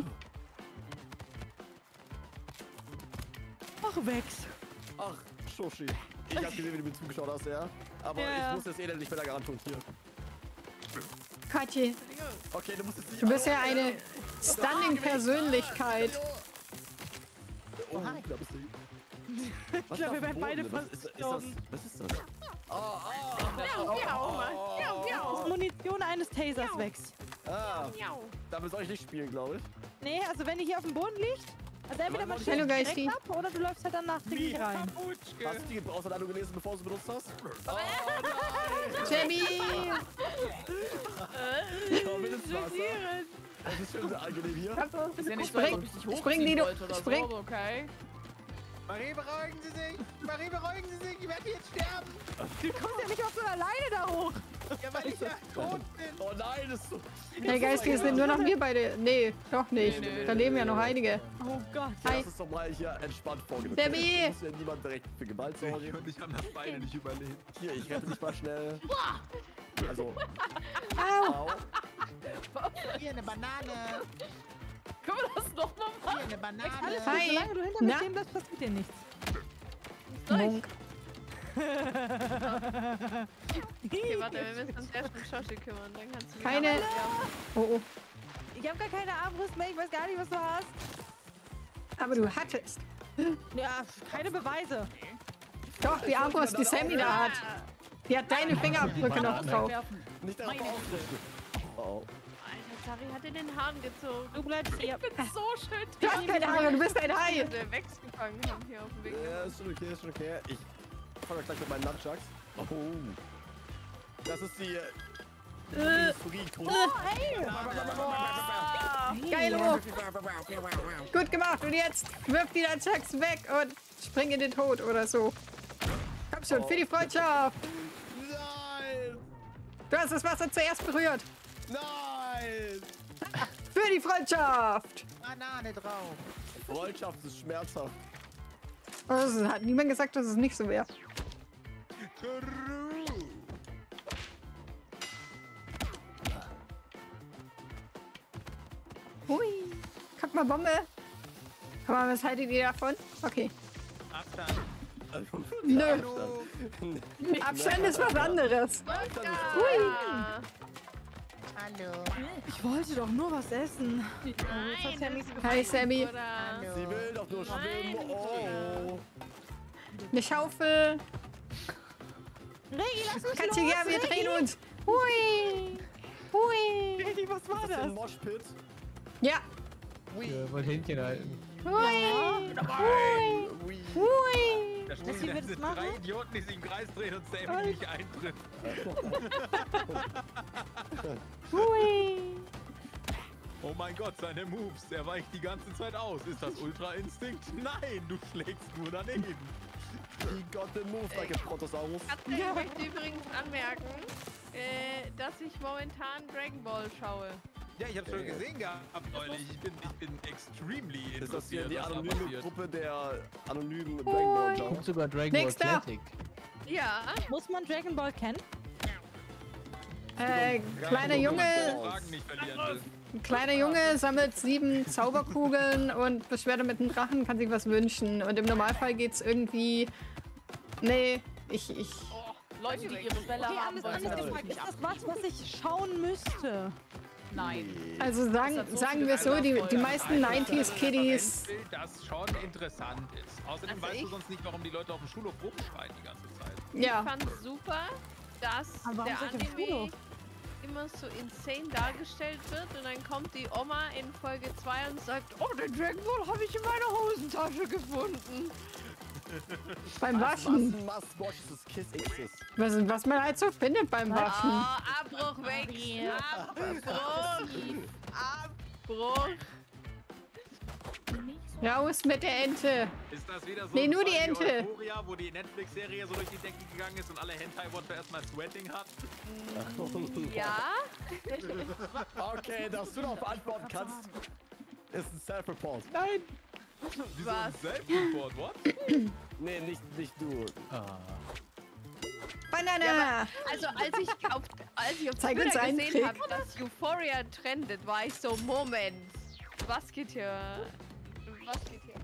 Ach, Wex.
Ach, Shoshi. Ich hab gesehen, wie du mir zugeschaut hast, ja. Aber
Ja.
ich muss das Elend nicht mehr lange antun. Hier.
Katje,
Okay, du musst es nicht.
du bist ja eine stunning Persönlichkeit.
Oh, da bist du. Was
glaub,
ist
wir werden
auf dem
beide
Boden? Was ist, ist das?
verstorben.
Was ist das? Oh, oh,
Miau, miau, Mann. Miau,
Das
miau.
ist Munition eines Tasers, Wex.
ah,
Miau.
damit soll ich nicht spielen, glaube ich.
Nee, also wenn die hier auf dem Boden liegt, also entweder man
Hallo,
stellt
Geisty.
direkt ab oder du läufst halt dann nachträglich rein.
Hast du die Gebrauchsanleitung gelesen, bevor du sie benutzt hast? Oh,
Jamie!
komm ins Wasser. Das ist schon sehr angenehm hier.
Ist ja nicht
Spring.
so, als ob ich dich
Spring,
hochziehen
Dino.
wollte oder
Spring.
so, aber okay.
Marie, beruhigen Sie sich! Marie, beruhigen Sie sich! Ich werde jetzt sterben!
Du kommst ja nicht auch so alleine da hoch.
Ja, weil ich ja tot bin!
Oh nein, das ist so.
Hey Geist, wir sind nur noch wir beide. Nee, doch nicht.
Nee, nee,
Da leben ja noch einige.
Oh Gott.
Hi.
Lass uns doch mal hier entspannt vorgehen.
Debbie!
Es muss ja niemand direkt für Gewalt sorgen.
Und ich habe das beide nicht überlebt.
Hier, ich rette dich mal schnell. Also,
Au!
au.
Hier eine Banane!
Können wir das nochmal
Hier
machen?
eine Banane!
Hi.
Solange du hinter mir
Na?
stehen bleibst, passiert dir nichts.
Monk.
Okay, warte, wir müssen uns erst um Shoshi kümmern, dann kannst du mich
Keine-
abwerfen.
Oh, oh.
Ich habe gar keine Armbrust mehr, ich weiß gar nicht, was du hast.
Aber du hattest.
Ja, keine Beweise.
Doch, die Armbrust, die Sammy da hat. Die hat deine Fingerabdrücke noch drauf.
Nicht darauf aufrichten. Oh.
Alter, Zari hat in den Haaren gezogen.
Du bleibst hier.
Ich bin so schön.
Du hast keine Haare, du bist ein Hai.
Wir Wex gefangen haben hier auf dem Weg.
Ja, ist schon okay, ist schon okay. Ich fange gleich mit meinen Nunchucks. Oh. Das ist die...
Äh,
Free-Kugel.
Geil, oh. Gut gemacht. Und jetzt wirf die Nunchucks weg und spring in den Tod oder so. Komm schon, für die Freundschaft.
Nein!
Du hast das Wasser zuerst berührt.
Nein!
Für die Freundschaft.
Banane drauf.
Freundschaft ist schmerzhaft.
Oh, das hat niemand gesagt, dass es nicht so wäre. Hui. Guck mal, Bombe. Guck mal, was haltet ihr davon? Okay.
Abstand.
Nö. Abstand ist was anderes. Hui.
Hallo.
Ich wollte doch nur was essen.
Nein,
Hi, Sammy.
oder?
Sie will doch nur schwimmen. Oh.
Eine Schaufel.
Regi, lass mich
Kannst
los,
du, ja, wir
Regi.
drehen uns. Hui. Hui.
Regi, was war
Ist das ein
das?
Moshpit?
Ja.
Ja, wollte Händchen halten.
Hui. Hui.
Ui.
Hui.
Da
sie
stehen
wird
diese
es machen?
drei Idioten, die sich im Kreis drehen und Sammy nicht eintritt.
Hui.
Oh mein Gott, seine Moves. Er weicht die ganze Zeit aus. Ist das Ultra-Instinkt? Nein, du schlägst nur daneben.
He got the move like a Brontosaurus.
Katze, ich möchte übrigens anmerken, äh, dass ich momentan Dragon Ball schaue.
Ja, ich hab's schon gesehen gehabt neulich. Ich bin, ich bin extremely
Ist das hier
interessiert,
die
was da
anonyme
passiert.
Gruppe der anonymen Dragon Ball Jump?
Guckt sogar Dragon Ball
Nächster.
Classic.
Ja,
Muss man Dragon Ball kennen?
Äh, kleiner Junge,
Fragen nicht verlieren will.
ein kleiner Junge sammelt sieben Zauberkugeln und beschwert mit einem Drachen, kann sich was wünschen. Und im Normalfall geht's irgendwie. Nee, ich. ich
Leute, die ihre Bälle
Okay,
haben
alles,
wollen,
alles
können
gefragt.
nicht
Ist das was, was ich schauen müsste?
Nein.
also sagen,
hat so
sagen
viele
wir so, die, die
Lagerfeuer.
meisten neunziger-Kiddies.
Referenzbild, das schon interessant ist. Außerdem
Also
weißt du
ich-
sonst nicht, warum die Leute auf dem Schulhof rumschreien die ganze Zeit.
Ja.
ich fand super, dass
Aber warum
der
seid ihr auf
Anime
Schulhof?
immer so insane dargestellt wird und dann kommt die Oma in Folge zwei und sagt, oh, den Dragon Ball habe ich in meiner Hosentasche gefunden.
Beim Waschen.
Was must watch this Kiss X's.
Was, was man halt so findet beim Waschen.
Oh, Abbruch weg. Abbruch. Abbruch.
Raus mit der Ente.
Ist das wieder so
Nee,
ein
nur die
Fall wie
Ente.
Euphoria, wo die Netflix-Serie so durch die Decke gegangen ist und alle Hentai-Watcher erstmal Sweating hatten?
Ja?
Okay, dass du darauf antworten kannst, ist ein Self-Report.
Nein.
Wieso ein
Was?
Self-Report? What?
Nee, nicht, nicht du.
Ah.
Banane.
Also als ich auf, als ich auf
Zeig uns
Twitter
einen
gesehen
Trick.
habe, dass Euphoria trendet, war ich so, Moment, was geht hier? Was geht hier?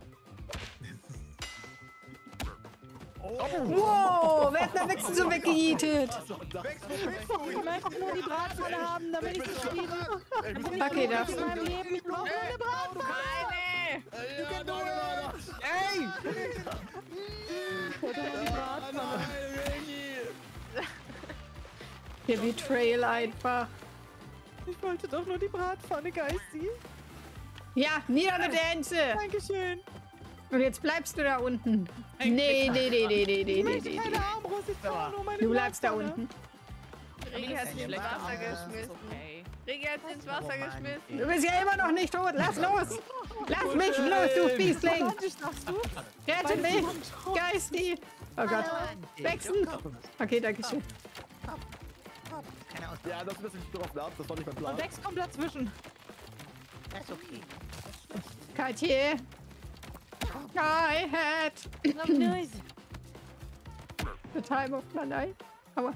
Wow, wer hat da Wechsel so weggejietet?
Ich möchte nur die Bratpfanne haben, damit ich zufrieden bin.
Okay, darf.
In meinem Leben, ich brauche nur eine Bratpfanne.
Keine!
Ja, nein, nein,
Ey!
Ich wollte nur die Bratpfanne.
Der Betrayal einfach.
Ich wollte doch nur die Bratpfanne, Geisti.
Ja, nieder mit der Ente.
Dankeschön.
Und jetzt bleibst du da unten. Nee, nee, nee, nee, nee, nee,
Ich
nee,
möchte
nee.
keine Armbrust, ich brauche nur meine
Du bleibst da
Bratpfanne.
unten.
Regi hat sich ins Wasser geschmissen.
Okay.
Regi hat sich ins Wasser geschmissen.
Du bist ja immer noch nicht tot. Lass los. Lass mich los, du Fiesling.
Atlantisch, sagst du?
Rette mich. Geisti. Oh Gott. Wechseln. Okay, danke schön.
Keine Ausdruck.
Ja, das ist nicht drauf ab, das war nicht mein Plan.
Und Dex kommt dazwischen.
Das ist okay.
Katje. I had the time of my life. Aua.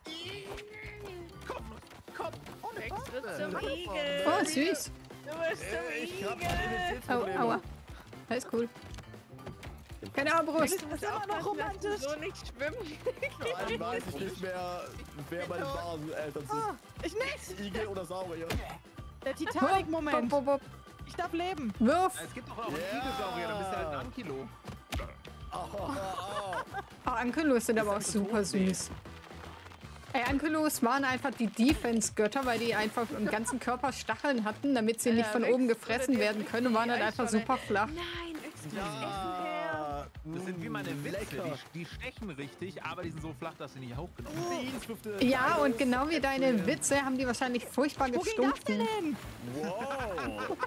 Rex wird zum Igel.
Oh, süß.
Du wirst zum
Ich hab
Igel.
Au,
Identitätsprobleme.
aua. Alles cool. Keine Armbrust.
Das ist immer noch romantisch.
So nicht schwimmen.
Dann weiß ich nicht mehr, wer meine wahren Eltern
Ah,
sind.
ich nicht.
Igel oder Saurier.
Der
Wupp,
Titanic-Moment.
wupp, wupp.
Ich darf leben.
Wirf.
Es gibt doch auch einen Dinosaurier, dann bist du halt ein Ankilo.
Oh, oh, oh.
Oh, Ankylos sind aber auch super süß. Ey, Ankylos waren einfach die Defense-Götter, weil die einfach im ganzen Körper Stacheln hatten, damit sie nicht von oben gefressen werden können und waren halt einfach super flach.
Nein, Öxi,
Ja.
Essen her.
Das sind wie meine Witze,
Lecker.
die, die stechen richtig, aber die sind so flach, dass sie nicht hochgenommen
Beans with the
Ja,
Dinos.
und genau wie deine Witze haben die wahrscheinlich furchtbar
Wo ging das denn
gestunken.
hin?
Wow.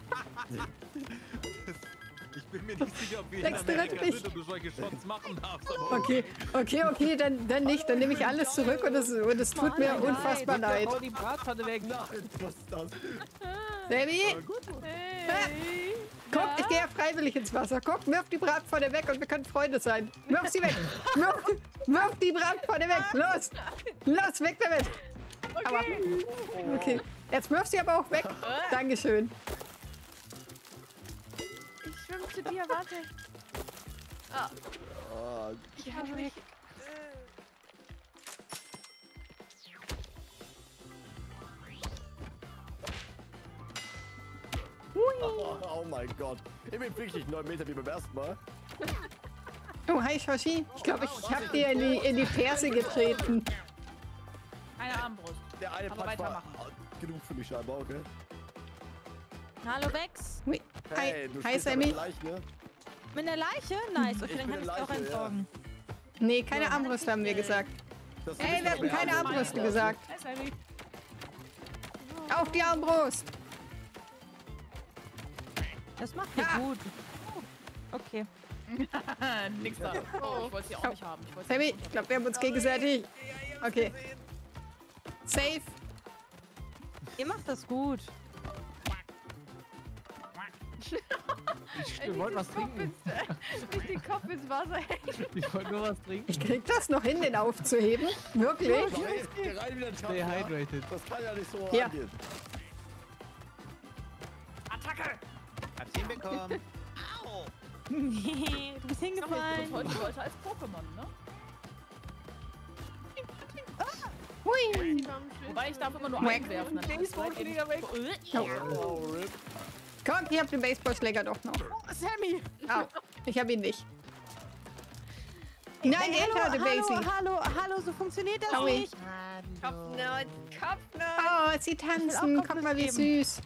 Ich bin mir nicht sicher, ob wir in
Sechs direkt
Amerika
nicht.
sind und du solche Shots machen darfst. Aber
Okay, okay, okay, dann, dann nicht. Dann nehme ich alles zurück und es, und es tut mir unfassbar leid.
Hau die Bratpfanne weg.
Nein, was ist das?
Sammy,
Hey.
guck, ich gehe ja freiwillig ins Wasser. Guck, wirf die Bratpfanne weg und wir können Freunde sein. Wirf sie weg. Wirf, wirf die Bratpfanne weg. Los, los, weg damit. Aua. Okay, jetzt wirf sie aber auch weg. Dankeschön.
Ich schwimme zu dir, warte. Ah,
Oh,
ich habe mich...
oh, oh mein Gott. Ich bin wirklich neun Meter wie beim ersten Mal.
Oh, hi, Shoshi. Ich glaube, ich habe dir in die, in die Ferse getreten.
Eine Armbrust.
Der eine
Aber
Punch war
weitermachen.
genug für mich scheinbar, okay?
Hallo Vex.
Hui. Hi,
Hey, du
hi,
stehst da mit
Sammy.
der Leiche, ne?
Mit der Leiche? Nice. Okay,
Ich
dann
bin
kann ich
eine
auch
Leiche,
entsorgen.
Nee, keine Armbrüste haben wir gesagt.
Das ist
Ey,
nicht
wir hatten
mehr
keine
Armbrust.
Armbrüste gesagt.
Hey, Sammy.
Auf die Armbrust.
Das macht ihr
Ja.
gut. Okay.
Nix da. Oh, ich wollte sie auch nicht haben. Ich wollte sie
Sammy,
nicht
ich glaube, wir haben uns gegenseitig. Okay. Safe.
Ihr macht das gut.
Ich wollte was trinken.
Nicht den Kopf ins Wasser hängen.
Ich wollte nur was trinken.
Ich krieg das noch hin, den aufzuheben. Wirklich?
Nein, geh rein wieder
Stay
tapfer.
hydrated.
Das kann ja nicht so
Ja.
angehen.
Attacke!
Hab's hinbekommen.
Nee, du bist
Sammy, du
hingefallen.
bist heute Leute als Pokémon, ne?
Hui.
Wobei ich darf immer nur
Wack.
einwerfen. Dann seid ihr nicht-
Oh, RIP.
Guck, ich hab den Baseballschläger doch noch.
Sammy.
Au, ich hab ihn nicht. Nein,
Hey,
er hatte
hallo,
Basie.
hallo, hallo, hallo, so funktioniert das
Aui.
nicht.
Hallo.
Kopfnut, Kopfnut.
Oh, sie tanzen.
auch
Guck mal, wie
Kopfnuss
süß.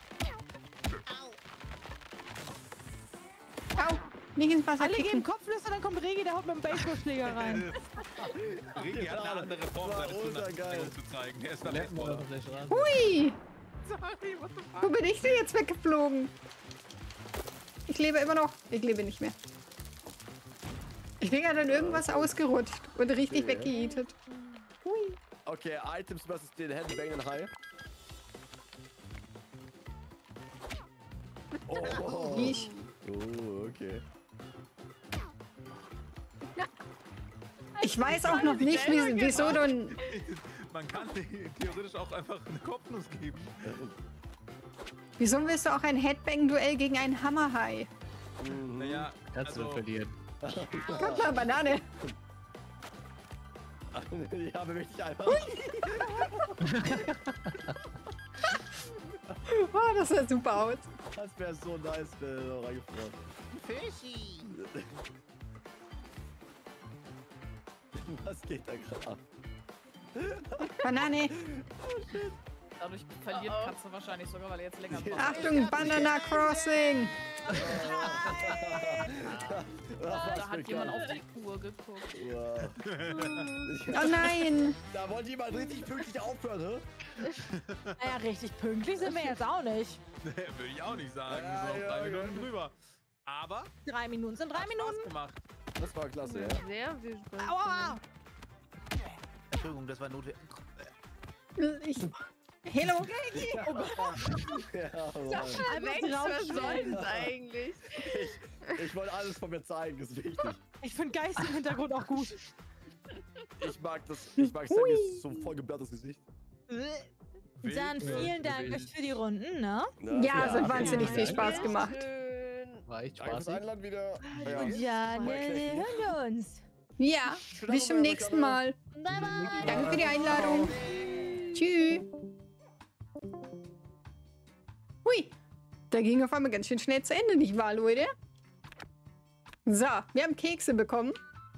Au, nicht ins Wasser
Alle geben
kicken.
Kopfnüsse, dann kommt Regi, der haut mit dem Baseballschläger rein.
Regi hat eine andere Form,
Das war
seine
ultra
Zuneigung
geil.
zu zeigen. Der ist
Lecken wir
verletzbar.
auf der Straße.
Hui.
Sorry, what the fuck?
Wo bin ich denn jetzt weggeflogen? Ich lebe immer noch. Ich lebe nicht mehr. Ich bin ja dann irgendwas ausgerutscht und richtig
Okay.
weggeeatet. Hui.
Okay, Items versus den Headbangenden Hai. Oh,
Ich.
oh, okay.
Ich weiß auch noch nicht, wie, wieso du ein...
Man kann theoretisch auch einfach eine Kopfnuss geben.
Wieso willst du auch ein Headbang-Duell gegen einen Hammerhai?
Naja,
Kannst du
also,
verlieren.
Guck mal, Banane.
Ja, beweg dich einfach.
Oh, das sah super aus.
Das wäre so nice, wenn er noch reingefroren.
Fischi.
Was geht da gerade ab?
Banane.
Dadurch verliert
Oh, oh.
Katze wahrscheinlich sogar, weil er jetzt länger braucht.
Achtung, Banana Crossing.
Da hat jemand auf die Uhr geguckt.
Wow.
Oh nein.
Da wollte jemand richtig pünktlich aufhören, hä?
Naja, richtig pünktlich sind wir jetzt auch nicht.
würde ich auch nicht sagen.
Ja,
so auf
ja,
drei
ja.
Minuten drüber. Aber
Drei Minuten sind drei
hat
Minuten.
Spaß gemacht.
Das war klasse, ja.
Sehr viel Spaß.
Aua.
Entschuldigung, das war notwendig.
Ich... Hello.
Ja, Mann.
Weg, was soll das eigentlich?
Ich wollte alles von mir zeigen, ist wichtig.
Ich finde Geist im Hintergrund auch gut.
Ich mag das, ich mag Sammys so vollgeblattertes Gesicht.
Dann vielen Dank
wild.
euch für die Runden, ne?
Ja, es hat
vielen
wahnsinnig
Dank.
viel Spaß gemacht.
Schön.
War echt
Danke fürs
spaßig.
Einladen wieder. Ja.
Und ja, ne, ne, hören wir uns.
Ja, bis zum nächsten Mal.
Bye, bye.
Danke für die Einladung. Tschüss. Hui. Da ging auf einmal ganz schön schnell zu Ende, nicht wahr, Leute? So, wir haben Kekse bekommen.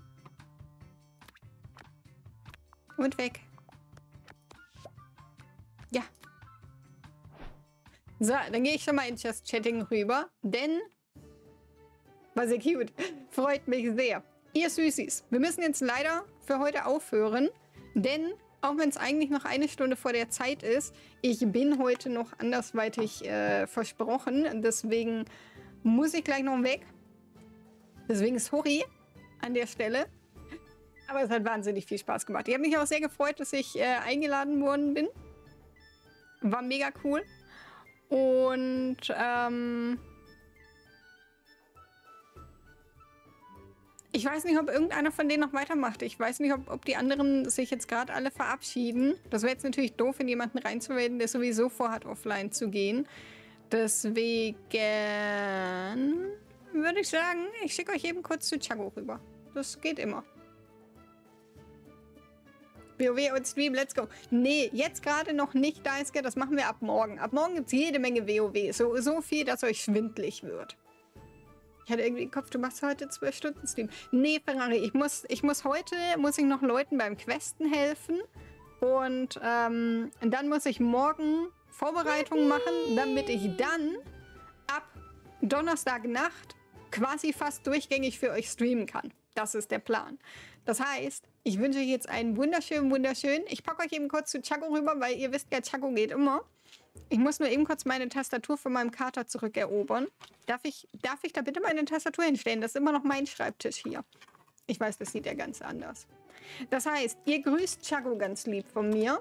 Und weg. Ja. So, dann gehe ich schon mal in Just Chatting rüber, denn... War sehr cute. Freut mich sehr. Ihr Süßis, wir müssen jetzt leider für heute aufhören, denn auch wenn es eigentlich noch eine Stunde vor der Zeit ist, ich bin heute noch andersweitig äh, versprochen. Deswegen muss ich gleich noch weg. Deswegen sorry an der Stelle. Aber es hat wahnsinnig viel Spaß gemacht. Ich habe mich auch sehr gefreut, dass ich äh, eingeladen worden bin. War mega cool. Und ähm, ich weiß nicht, ob irgendeiner von denen noch weitermacht. Ich weiß nicht, ob, ob die anderen sich jetzt gerade alle verabschieden. Das wäre jetzt natürlich doof, in jemanden reinzuwählen, der sowieso vorhat, offline zu gehen. Deswegen würde ich sagen, ich schicke euch eben kurz zu Chago rüber. Das geht immer. WoW und Stream, let's go. Nee, jetzt gerade noch nicht, Daisuke. Das machen wir ab morgen. Ab morgen gibt es jede Menge WoW. So, so viel, dass euch schwindlig wird. Ich hatte irgendwie den Kopf, du machst heute zwölf Stunden Stream. Nee, Ferrari, ich muss, ich muss heute, muss ich noch Leuten beim Questen helfen. Und ähm, dann muss ich morgen Vorbereitungen machen, damit ich dann ab Donnerstagnacht quasi fast durchgängig für euch streamen kann. Das ist der Plan. Das heißt, ich wünsche euch jetzt einen wunderschönen, wunderschönen. Ich packe euch eben kurz zu Chago rüber, weil ihr wisst ja, Chago geht immer. Ich muss nur eben kurz meine Tastatur von meinem Kater zurückerobern. Darf ich, darf ich da bitte meine Tastatur hinstellen? Das ist immer noch mein Schreibtisch hier. Ich weiß, das sieht ja ganz anders. Das heißt, ihr grüßt Chago ganz lieb von mir.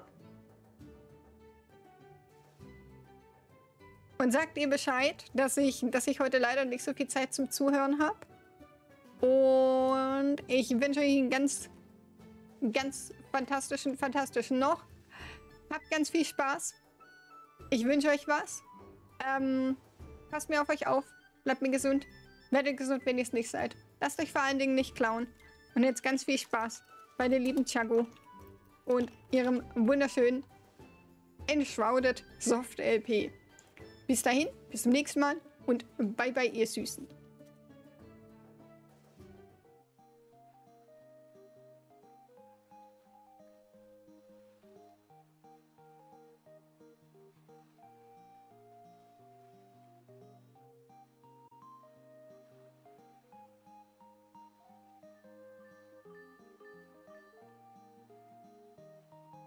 Und sagt ihr Bescheid, dass ich, dass ich heute leider nicht so viel Zeit zum Zuhören habe. Und ich wünsche euch einen ganz, ganz fantastischen, fantastischen noch. Habt ganz viel Spaß. Ich wünsche euch was. Ähm, passt mir auf euch auf. Bleibt mir gesund. Werdet gesund, wenn ihr es nicht seid. Lasst euch vor allen Dingen nicht klauen. Und jetzt ganz viel Spaß bei der lieben Chago und ihrem wunderschönen Enshrouded Soft L P. Bis dahin, bis zum nächsten Mal und bye bye, ihr Süßen.